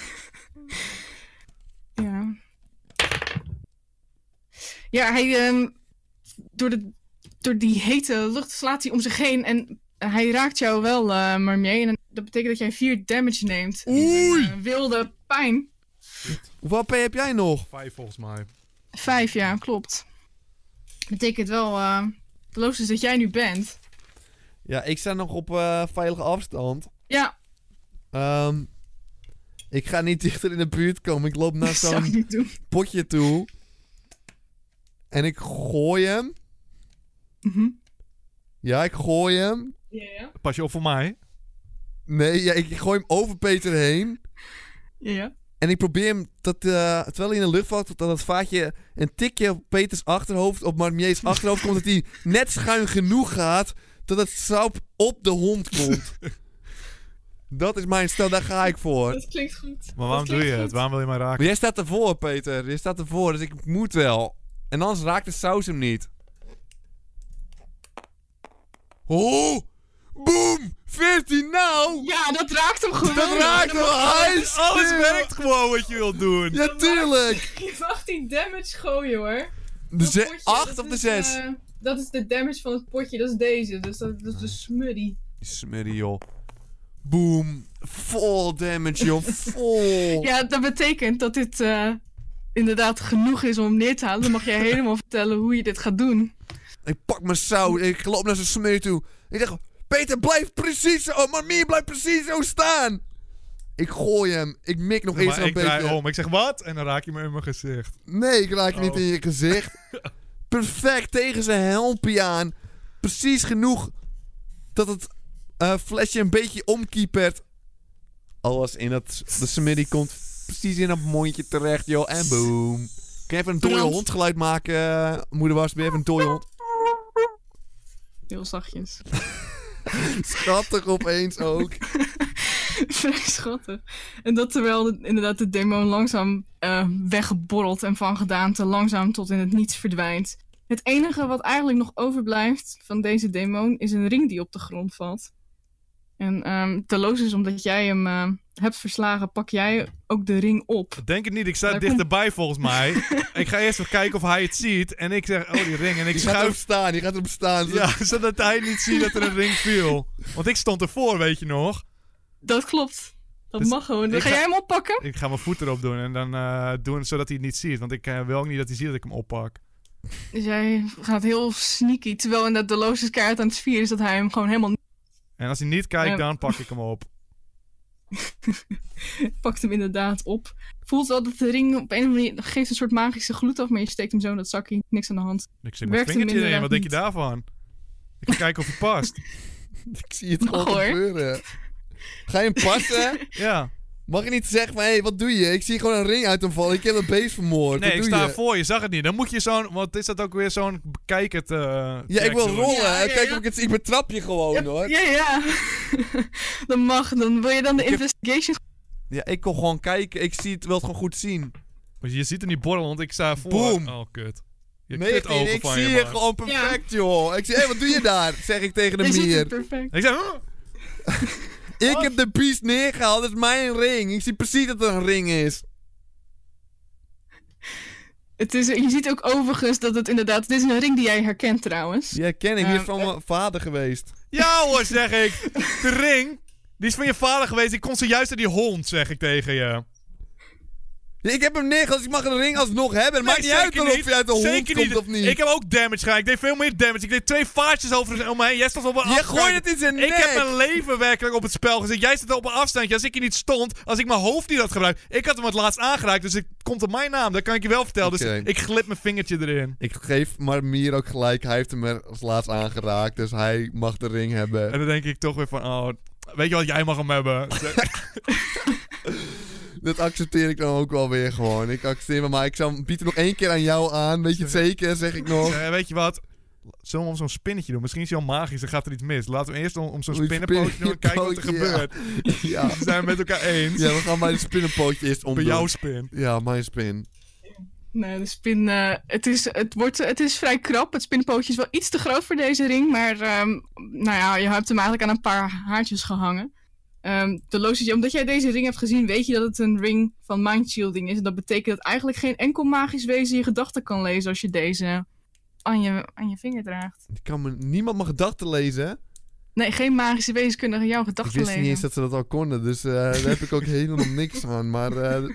Ja. Ja, hij... door die hete lucht slaat hij om zich heen. En hij raakt jou wel, Marmier. En dat betekent dat jij 4 damage neemt. Oei! Wilde pijn. Hoeveel AP heb jij nog? 5 volgens mij. 5, ja, klopt. Betekent wel, de loos is dat jij nu bent. Ja, ik sta nog op veilige afstand. Ja. Ik ga niet dichter in de buurt komen. Ik loop naar zo'n potje toe. En ik gooi hem. Ja, ik gooi hem. Ja. Pas je op voor mij? Nee, ja, ik gooi hem over Peter heen. Ja. En ik probeer hem, terwijl hij in de lucht valt, dat het vaatje een tikje op Peters achterhoofd, op Marmier's achterhoofd komt, dat hij net schuin genoeg gaat, dat het saup op de hond komt. Dat is mijn stel, daar ga ik voor. Dat klinkt goed. Maar waarom doe je het? Waarom wil je mij raken? Maar jij staat ervoor, Peter. Jij staat ervoor, dus ik moet wel. En anders raakt de saus hem niet. Oh! Boom! 14 nou! Ja, dat raakt hem gewoon. Dat raakt hem. Alles werkt gewoon wat je wilt doen. Ja, tuurlijk! Je mag 18 damage gooien, hoor. De 8 of de 6? Dat is de damage van het potje, dat is deze. Dus dat is de smurrie. Smurrie, joh. Boom. Vol damage, joh. Vol. Ja, dat betekent dat dit inderdaad genoeg is om hem neer te halen. Dan mag jij helemaal vertellen hoe je dit gaat doen. Ik pak mijn saus. Ik loop naar zijn smurrie toe. Ik zeg, Peter, blijf precies zo. Oh, Marmier, blijf precies zo staan. Ik gooi hem. Ik mik nog eens een beetje. Ik draai om. Ik zeg, wat? En dan raak je me in mijn gezicht. Nee, ik raak je niet in je gezicht. Perfect tegen zijn helmpje aan. Precies genoeg dat het flesje een beetje omkiepert. Alles in de smurrie komt precies in dat mondje terecht, joh. En boom. Kan je even een dode hondgeluid maken, moeder was? Ben je even een dode hond? Heel zachtjes. Schattig opeens ook. Vrij schattig. En dat terwijl inderdaad de demon langzaam weggeborreld en van gedaante langzaam tot in het niets verdwijnt. Het enige wat eigenlijk nog overblijft van deze demon is een ring die op de grond valt. En Telosus, omdat jij hem hebt verslagen, pak jij ook de ring op. Denk het niet, ik sta dichterbij volgens mij. Ik ga eerst even kijken of hij het ziet. En ik zeg, die ring. En ik schuif... Die gaat erop staan. Ja, zodat hij niet ziet dat er een ring viel. Want ik stond ervoor, weet je nog. Dat klopt. Dat Dus mag gewoon. Dan ga jij hem oppakken? Ik ga mijn voet erop doen en dan doen zodat hij het niet ziet. Want ik wil ook niet dat hij ziet dat ik hem oppak. Dus jij gaat heel sneaky. Terwijl inderdaad de Telosus kaart aan het vieren is dat hij hem gewoon helemaal... En als hij niet kijkt, dan pak ik hem op. Pakt hem inderdaad op. Voelt wel dat de ring op een of andere manier geeft een soort magische gloed af, maar je steekt hem zo in dat zakje. Niks aan de hand. Ik zet mijn vingertje erin, wat denk je daarvan? Ik ga kijken of hij past. Ik zie het gewoon gebeuren. Ga je hem passen? Ja. Mag je niet zeggen van, hé, wat doe je? Ik zie gewoon een ring uit hem vallen. Ik heb een beest vermoord. Nee, ik sta voor je, zag het niet. Dan moet je zo'n, wat is dat ook weer, zo'n bekijker ja, ik wil rollen. Ja, kijk of ik betrap je gewoon, hoor. Ja. Dat mag. Dan wil je dan de investigation... Ja, ik kon gewoon kijken. Ik zie het, wil het gewoon goed zien. Maar je ziet er niet borrelen, want ik sta voor. Boom. Oh, kut. Nee, ik zie je gewoon perfect, joh. Ik zeg, hé, wat doe je daar? Zeg ik tegen de mier. Perfect. Ik zeg, ik heb de beest neergehaald, dat is mijn ring. Ik zie precies dat het een ring is. Je ziet ook overigens dat het inderdaad... Dit is een ring die jij herkent trouwens. Ja, ken ik. Die is van mijn vader geweest. Ja hoor, zeg ik. De ring, die is van je vader geweest. Ik kon zojuist aan die hond, zeg ik tegen je. Ja, ik heb hem neergehaald, dus ik mag een ring alsnog hebben. Het maakt niet uit of je uit de hond komt of niet. Ik heb ook damage gedaan. Ik deed veel meer damage. Ik deed 2 vaartjes over me heen. Jij stond op een afstand. Je gooit het in zijn nek. Ik heb mijn leven werkelijk op het spel gezet. Jij zit op een afstandje. Als ik hier niet stond, als ik mijn hoofd niet had gebruikt. Ik had hem het laatst aangeraakt, dus het komt op mijn naam. Dat kan ik je wel vertellen. Okay. Dus ik glip mijn vingertje erin. Ik geef Marmier ook gelijk. Hij heeft hem als laatst aangeraakt, dus hij mag de ring hebben. En dan denk ik toch weer van, weet je wat, jij mag hem hebben. Dat accepteer ik dan ook wel weer gewoon. Ik accepteer hem, maar ik zou hem bieden nog 1 keer aan jou aan. Weet je het zeker, zeg ik nog. Weet je wat? Zullen we om zo'n spinnetje doen? Misschien is hij al magisch, dan gaat er iets mis. Laten we eerst om zo'n spinnenpootje doen en kijken wat er gebeurt. Ja. We zijn met elkaar eens. Ja, we gaan bij de spinnenpootje eerst omdoen. Bij jouw spin. Ja, mijn spin. Nee, de spin... het is vrij krap. Het spinnenpootje is wel iets te groot voor deze ring. Maar je hebt hem eigenlijk aan een paar haartjes gehangen. Telosus, omdat jij deze ring hebt gezien, weet je dat het een ring van mindshielding is. En dat betekent dat eigenlijk geen enkel magisch wezen je gedachten kan lezen als je deze aan je vinger draagt. Niemand mijn gedachten lezen, hè? Nee, geen magische wezens kunnen jouw gedachten lezen. Ik wist niet eens dat ze dat al konden, dus daar heb ik ook helemaal niks aan. Maar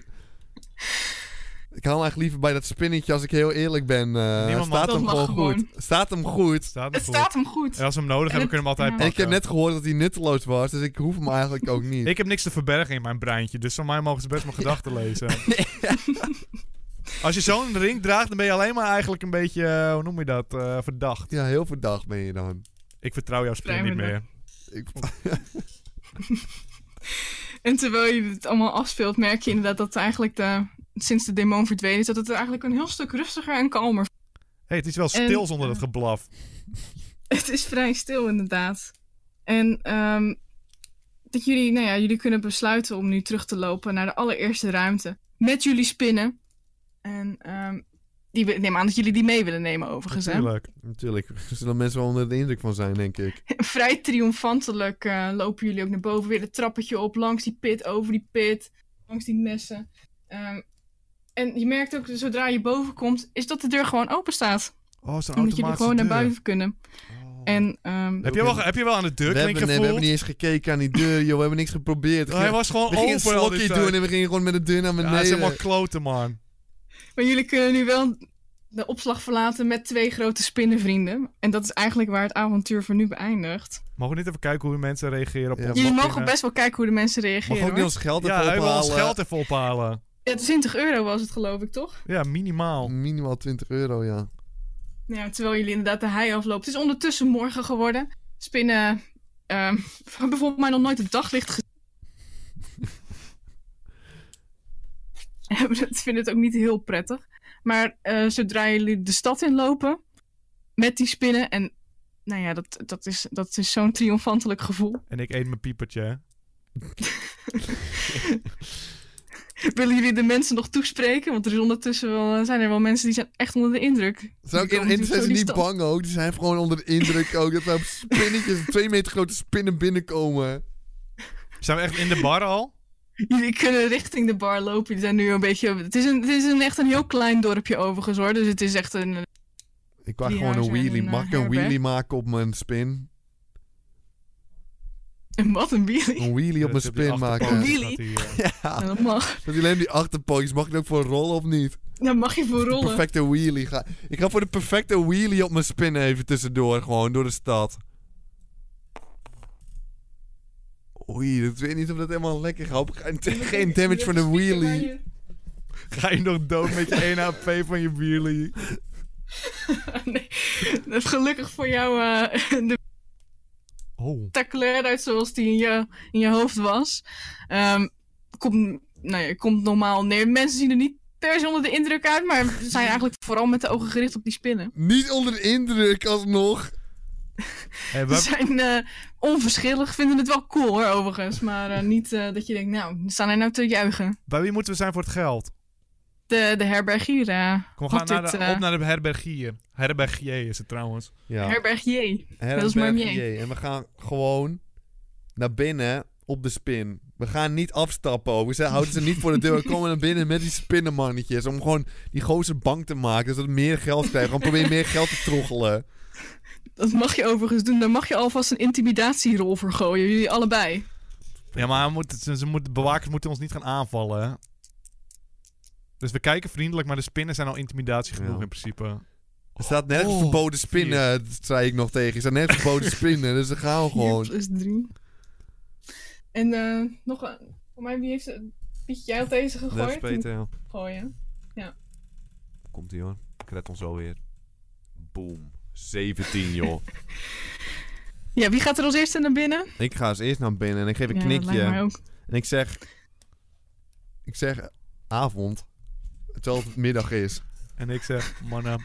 ik hou eigenlijk liever bij dat spinnetje als ik heel eerlijk ben. Staat hem gewoon goed. Staat hem goed. Staat hem goed. En als we hem nodig hebben, kunnen we hem altijd pakken. En ik heb net gehoord dat hij nutteloos was, dus ik hoef hem eigenlijk ook niet. Ik heb niks te verbergen in mijn breintje, dus van mij mogen ze best mijn gedachten lezen. Als je zo'n ring draagt, dan ben je alleen maar eigenlijk een beetje, hoe noem je dat, verdacht. Ja, heel verdacht ben je dan. Ik vertrouw jouw spin niet meer. En terwijl je het allemaal afspeelt, merk je inderdaad dat eigenlijk sinds de demon verdwenen is, dat het eigenlijk een heel stuk rustiger en kalmer. Het is wel stil zonder dat geblaf. Het is vrij stil inderdaad. En dat jullie kunnen besluiten om nu terug te lopen naar de allereerste ruimte. Met jullie spinnen. En ik neem aan dat jullie die mee willen nemen overigens. Natuurlijk. Er zullen mensen wel onder de indruk van zijn, denk ik. Vrij triomfantelijk lopen jullie ook naar boven. Weer het trappetje op, langs die pit, over die pit. Langs die messen. En je merkt ook, zodra je boven komt, is dat de deur gewoon open staat. Oh, zo'n automatische en dat jullie gewoon naar buiten kunnen. En, heb je wel aan de deur gevoeld? We hebben niet eens gekeken aan die deur, joh. We hebben niks geprobeerd. Hij was gewoon open. We gingen een slokje doen en we gingen gewoon met de deur naar beneden. Ja, dat is helemaal kloten, man. Maar jullie kunnen nu wel de opslag verlaten met 2 grote spinnenvrienden. En dat is eigenlijk waar het avontuur voor nu beëindigt. Mogen we niet even kijken hoe de mensen reageren op ons? Jullie mogen best wel kijken hoe de mensen reageren. Mag ook niet ons geld even ophalen? Ja, ons geld even ophalen. Ja, €20 was het geloof ik, toch? Ja, minimaal. Minimaal €20, ja. Ja, terwijl jullie inderdaad de hei afloopt. Het is ondertussen morgen geworden. Spinnen hebben bijvoorbeeld mij nog nooit het daglicht gezien. Ik vind het ook niet heel prettig. Maar zodra jullie de stad inlopen met die spinnen en nou ja, dat is zo'n triomfantelijk gevoel. En ik eet mijn piepertje, hè? Willen jullie de mensen nog toespreken? Want er is ondertussen zijn er wel mensen die zijn echt onder de indruk. Zijn ze niet bang ook? Die zijn gewoon onder de indruk ook. Dat er spinnetjes, 2 meter grote spinnen binnenkomen. Zijn we echt in de bar al? Jullie kunnen richting de bar lopen. Jullie zijn nu een beetje... Het is echt een heel klein dorpje overigens hoor. Dus het is echt een... Ik wou Die gewoon een huizen en wheelie. een, Mag ik een herberg? wheelie maken op mijn spin? Wat een wheelie. Een wheelie op mijn spin maken. Een wheelie? Ja, dat mag. Dat alleen die achterpootjes. Mag ik ook voor rollen of niet? Dan mag je voor rollen. Perfecte wheelie. Ik ga voor de perfecte wheelie op mijn spin even tussendoor. Gewoon door de stad. Oei, ik weet niet of dat helemaal lekker gaat. Geen damage van de wheelie. Ga je nog dood met je 1 HP van je wheelie? Nee, dat is gelukkig voor jou de spectaculair uit zoals die in je hoofd was. Komt normaal neer. Mensen zien er niet per se onder de indruk uit, maar ze zijn eigenlijk vooral met de ogen gericht op die spinnen. Niet onder de indruk alsnog. Hey, Ze zijn onverschillig, vinden het wel cool hoor overigens, maar niet dat je denkt, nou, staan er nou te juichen. bij wie moeten we zijn voor het geld? De herbergier. Kom, we gaan op naar de herbergier. Herbergier is het trouwens. Ja. Herbergier. Dat is Marmier. En we gaan gewoon naar binnen op de spin. We gaan niet afstappen ook. We houden ze niet voor de deur. We komen naar binnen met die spinnenmannetjes. Om gewoon die gozer bang te maken. Zodat we meer geld krijgen. Gewoon proberen meer geld te troggelen. Dat mag je overigens doen. Daar mag je alvast een intimidatierol voor gooien. Jullie allebei. Ja, maar bewakers moeten ons niet gaan aanvallen. Hè? Dus we kijken vriendelijk, maar de spinnen zijn al intimidatie genoeg in principe. Er staat nergens verboden spinnen, zei ik nog tegen. Er staat nergens verboden spinnen, dus dan gaan we gewoon. 4+3. En nog een... Voor mij, wie heeft... Pietje, jij had deze gegooid? Dat is Peter, ja. Gooien. Ja. Komt-ie hoor. Ik red ons zo weer. Boom. 17, joh. Ja, wie gaat er als eerste naar binnen? Ik ga als eerst naar binnen en ik geef een Ja, dat lijkt knikje. mij ook. En ik zeg avond. Terwijl het middag is. En ik zeg, mannen.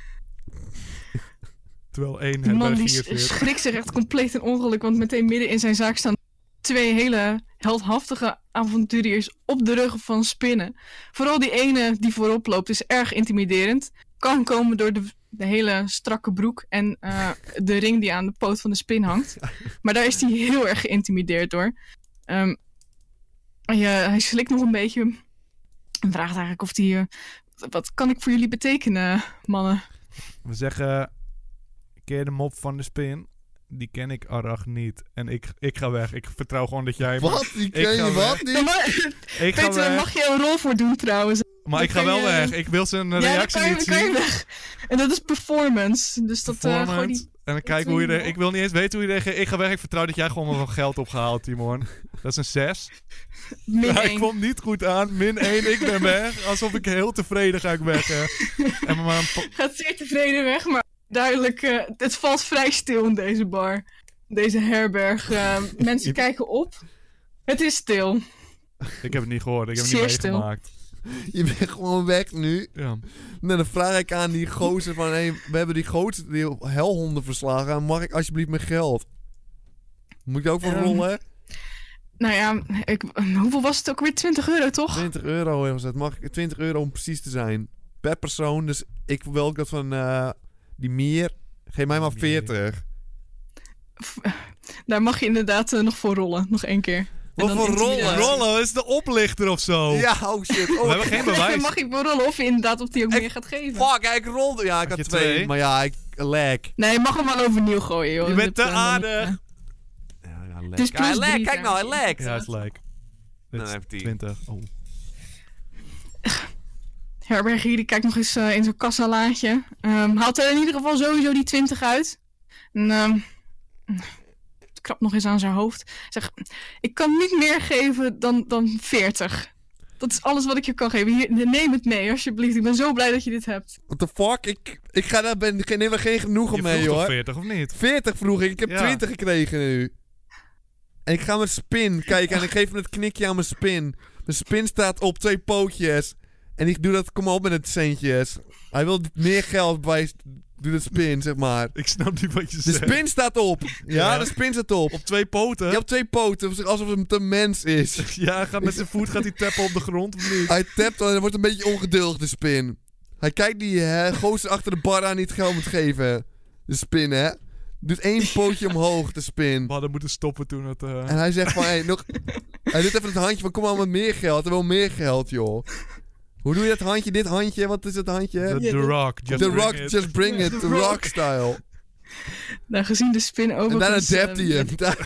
Terwijl 1 Die man herbergier die zit. schrikt zich echt compleet een ongeluk, want meteen midden in zijn zaak staan 2 hele heldhaftige avonturiers op de ruggen van spinnen. Vooral die ene die voorop loopt is erg intimiderend. Kan komen door de hele strakke broek en de ring die aan de poot van de spin hangt. Maar daar is hij heel erg geïntimideerd door. Hij slikt nog een beetje en vraagt eigenlijk of hij... wat kan ik voor jullie betekenen, mannen? We zeggen, ken de mop van de spin? Die ken ik Arach niet. En ik ga weg. Ik vertrouw gewoon dat jij... Wat? Die ken je wat niet? Ja, maar, Ik ga Peter, daar weg. mag je een rol voor doen trouwens. Maar ik ga wel weg. Ik wil zijn reactie niet kan je zien. weg. En dat is performance. Dus dat gooi die... En dan kijken hoe je... Ik wil niet eens weten hoe je reageert. Ik ga weg. Ik vertrouw dat jij gewoon wel wat geld opgehaald, Timon. Dat is een 6. Min Ja, 1. ik kwam niet goed aan. -1, ik ben weg. Alsof ik heel tevreden ga ik weg. Hè. En Gaat zeer tevreden weg, maar duidelijk... het valt vrij stil in deze bar. Deze herberg. Mensen kijken op. Het is stil. ik heb het niet gehoord. Ik heb het Zeer niet stil. meegemaakt. Je bent gewoon weg nu. Ja. Nou, dan vraag ik aan die gozer van... Hey, we hebben die gozer, die helhonden verslagen. Mag ik alsjeblieft mijn geld? Moet ik ook voor rollen? Nou ja, hoeveel was het ook weer? 20 euro, toch? 20 euro was het. Mag ik 20 euro om precies te zijn. Per persoon. Dus ik wil ook dat van die Mier. Geef mij maar 40. Daar mag je inderdaad nog voor rollen. Nog 1 keer. En Wat dan voor rollen? intimidatie. Rollen, is de oplichter of zo? Ja, oh shit. We Oh, hebben geen Daar bewijs. mag je voor rollen of je inderdaad of die ook meer gaat geven. fuck, ik rolde. Ja, ik Had had je 2. twee? Maar ja, ik lag. Nee, je mag hem wel overnieuw gooien, joh. Je bent te Dat, aardig. Ja, Het is plus 3 Kijk nou, hij lag. Ja, is like. Dit Nou, is heb ik 10. 20. Oh. Herbergier die kijkt nog eens in zijn kassalaadje. Haalt er in ieder geval sowieso die 20 uit. En krabt nog eens aan zijn hoofd. Zeg, ik kan niet meer geven dan 40. Dat is alles wat ik je kan geven. Hier, neem het mee, alsjeblieft. Ik ben zo blij dat je dit hebt. What the fuck? Ik ga daar neem er geen genoegen Je mee, vroeg toch hoor. 40 of niet? 40 vroeg ik. Ik heb Ja. 20 gekregen nu. En ik ga mijn spin kijken en ik geef hem het knikje aan mijn spin. Mijn spin staat op 2 pootjes. En ik doe dat, kom op met het centjes. Hij wil meer geld bij, doe de spin, zeg maar. Ik snap niet wat je De zegt. spin staat op. Ja, Ja. de spin staat op. Op 2 poten? Ja, op 2 poten, alsof het een mens is. Ja, gaat met zijn voet gaat hij tappen op de grond of niet? Hij tapt en hij wordt een beetje ongeduldig, de spin. Hij kijkt die gozer achter de bar aan die het geld moet geven. De spin, hè. Doet 1 pootje omhoog, de spin. We hadden moeten stoppen toen het... En hij zegt van, hey, nog... Hij doet even het handje van, kom maar met meer geld. Hij wil meer geld, joh. Hoe doe je dat handje? Dit handje? Wat is het handje? The Rock. Just bring it. The Rock style. Nou, gezien de spin En overigens... daarna dapt hij hem.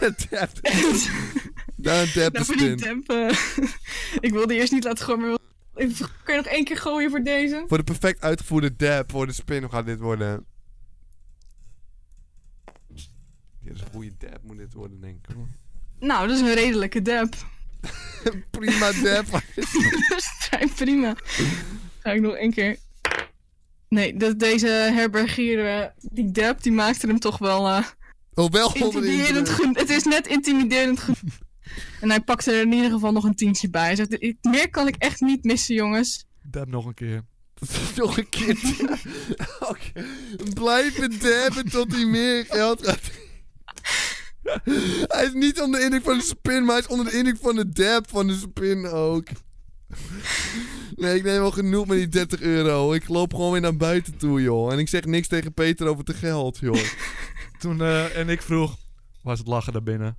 Daarna dapt de Nou, voor die spin. damp... ik wilde eerst niet laten gooien, maar... Kan je nog 1 keer gooien voor deze? Voor de perfect uitgevoerde dab voor de spin, hoe gaat dit worden? Dit is een goede dab, moet dit worden, denk ik. Nou, dat is een redelijke dab. Prima dab. Dat is vrij prima. Ga ik nog 1 keer... Nee, deze herbergier, die dab, die maakte hem toch wel... Oh, wel intimiderend onderin. Het is net intimiderend En hij pakte er in ieder geval nog een 10 bij. Hij zegt, meer kan ik echt niet missen, jongens. Dab nog een keer. Nog een keer. Oké. Blijven dabben tot hij meer geld gaat. Hij is niet onder de indruk van de spin, maar hij is onder de indruk van de dab van de spin ook. Nee, ik neem wel genoeg met die €30. Ik loop gewoon weer naar buiten toe, joh. En ik zeg niks tegen Peter over het geld, joh. Toen, en ik vroeg... Was het lachen daarbinnen?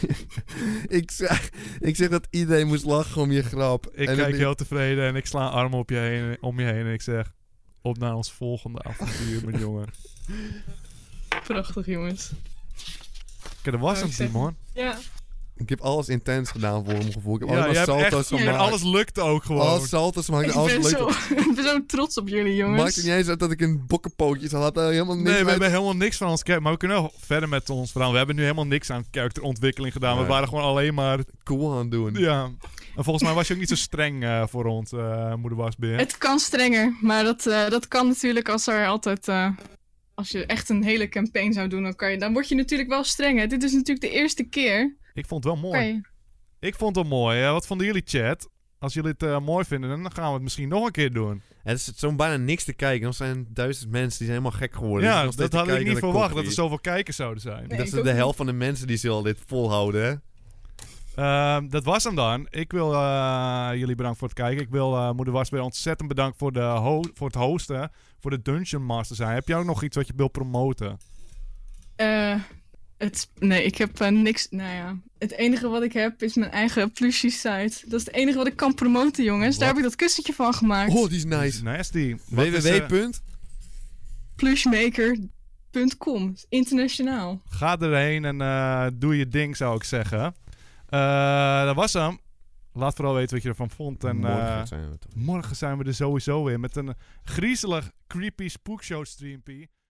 ik zeg dat iedereen moest lachen om je grap. Ik en kijk heel tevreden en ik sla armen om je heen en ik zeg... Op naar ons volgende avontuur, mijn jongen. Prachtig, jongens. Kijk, dat was Wou hem, ik zeggen. Simon. Ja. Ik heb alles intens gedaan voor mijn gevoel. Ik heb Ja, allemaal jij hebt salto's echt... gemaakt. En alles lukte ook gewoon. Alles salto's gemaakt. Ik Alles ben, leuk. ik ben zo trots op jullie, jongens. Maakt het niet eens uit dat ik een bokkenpootje had. Helemaal niks Nee, we uit. hebben helemaal niks van ons character. Maar we kunnen wel verder met ons verhaal. We hebben nu helemaal niks aan karakterontwikkeling gedaan. Nee. We waren gewoon alleen maar... Cool aan het doen. Ja. En volgens mij was je ook niet zo streng voor ons, moeder Wasbeer. Het kan strenger, maar dat kan natuurlijk als er altijd... als je echt een hele campaign zou doen, dan word je natuurlijk wel strenger. Dit is natuurlijk de eerste keer. Ik vond het wel mooi. Kan je- Ik vond het mooi. Wat vonden jullie, chat? Als jullie het mooi vinden, dan gaan we het misschien nog een keer doen. Het is zo'n bijna niks te kijken. Er zijn 1000 mensen die zijn helemaal gek geworden. Die Ja, zitten nog steeds dat te had ik kijken niet naar de verwacht, dat koffie. er zoveel kijkers zouden zijn. Nee, Dat ik is ook de niet. helft van de mensen die zullen dit volhouden, hè? Dat was hem dan. Ik wil jullie bedanken voor het kijken. Ik wil moeder Wasbeer ontzettend bedanken voor het hosten. Voor de Dungeon Master zijn. Heb jij ook nog iets wat je wil promoten? Nee, ik heb niks. Nou ja, het enige wat ik heb is mijn eigen plushie site. Dat is het enige wat ik kan promoten, jongens. Daar heb ik dat kussentje van gemaakt. Oh, die is nice. Nasty. www. Plushmaker.com. Internationaal. Ga erheen en doe je ding, zou ik zeggen. Dat was hem. Laat vooral weten wat je ervan vond. En Morgen zijn we toch. morgen zijn we er sowieso weer met een griezelig, creepy spookshow streampie.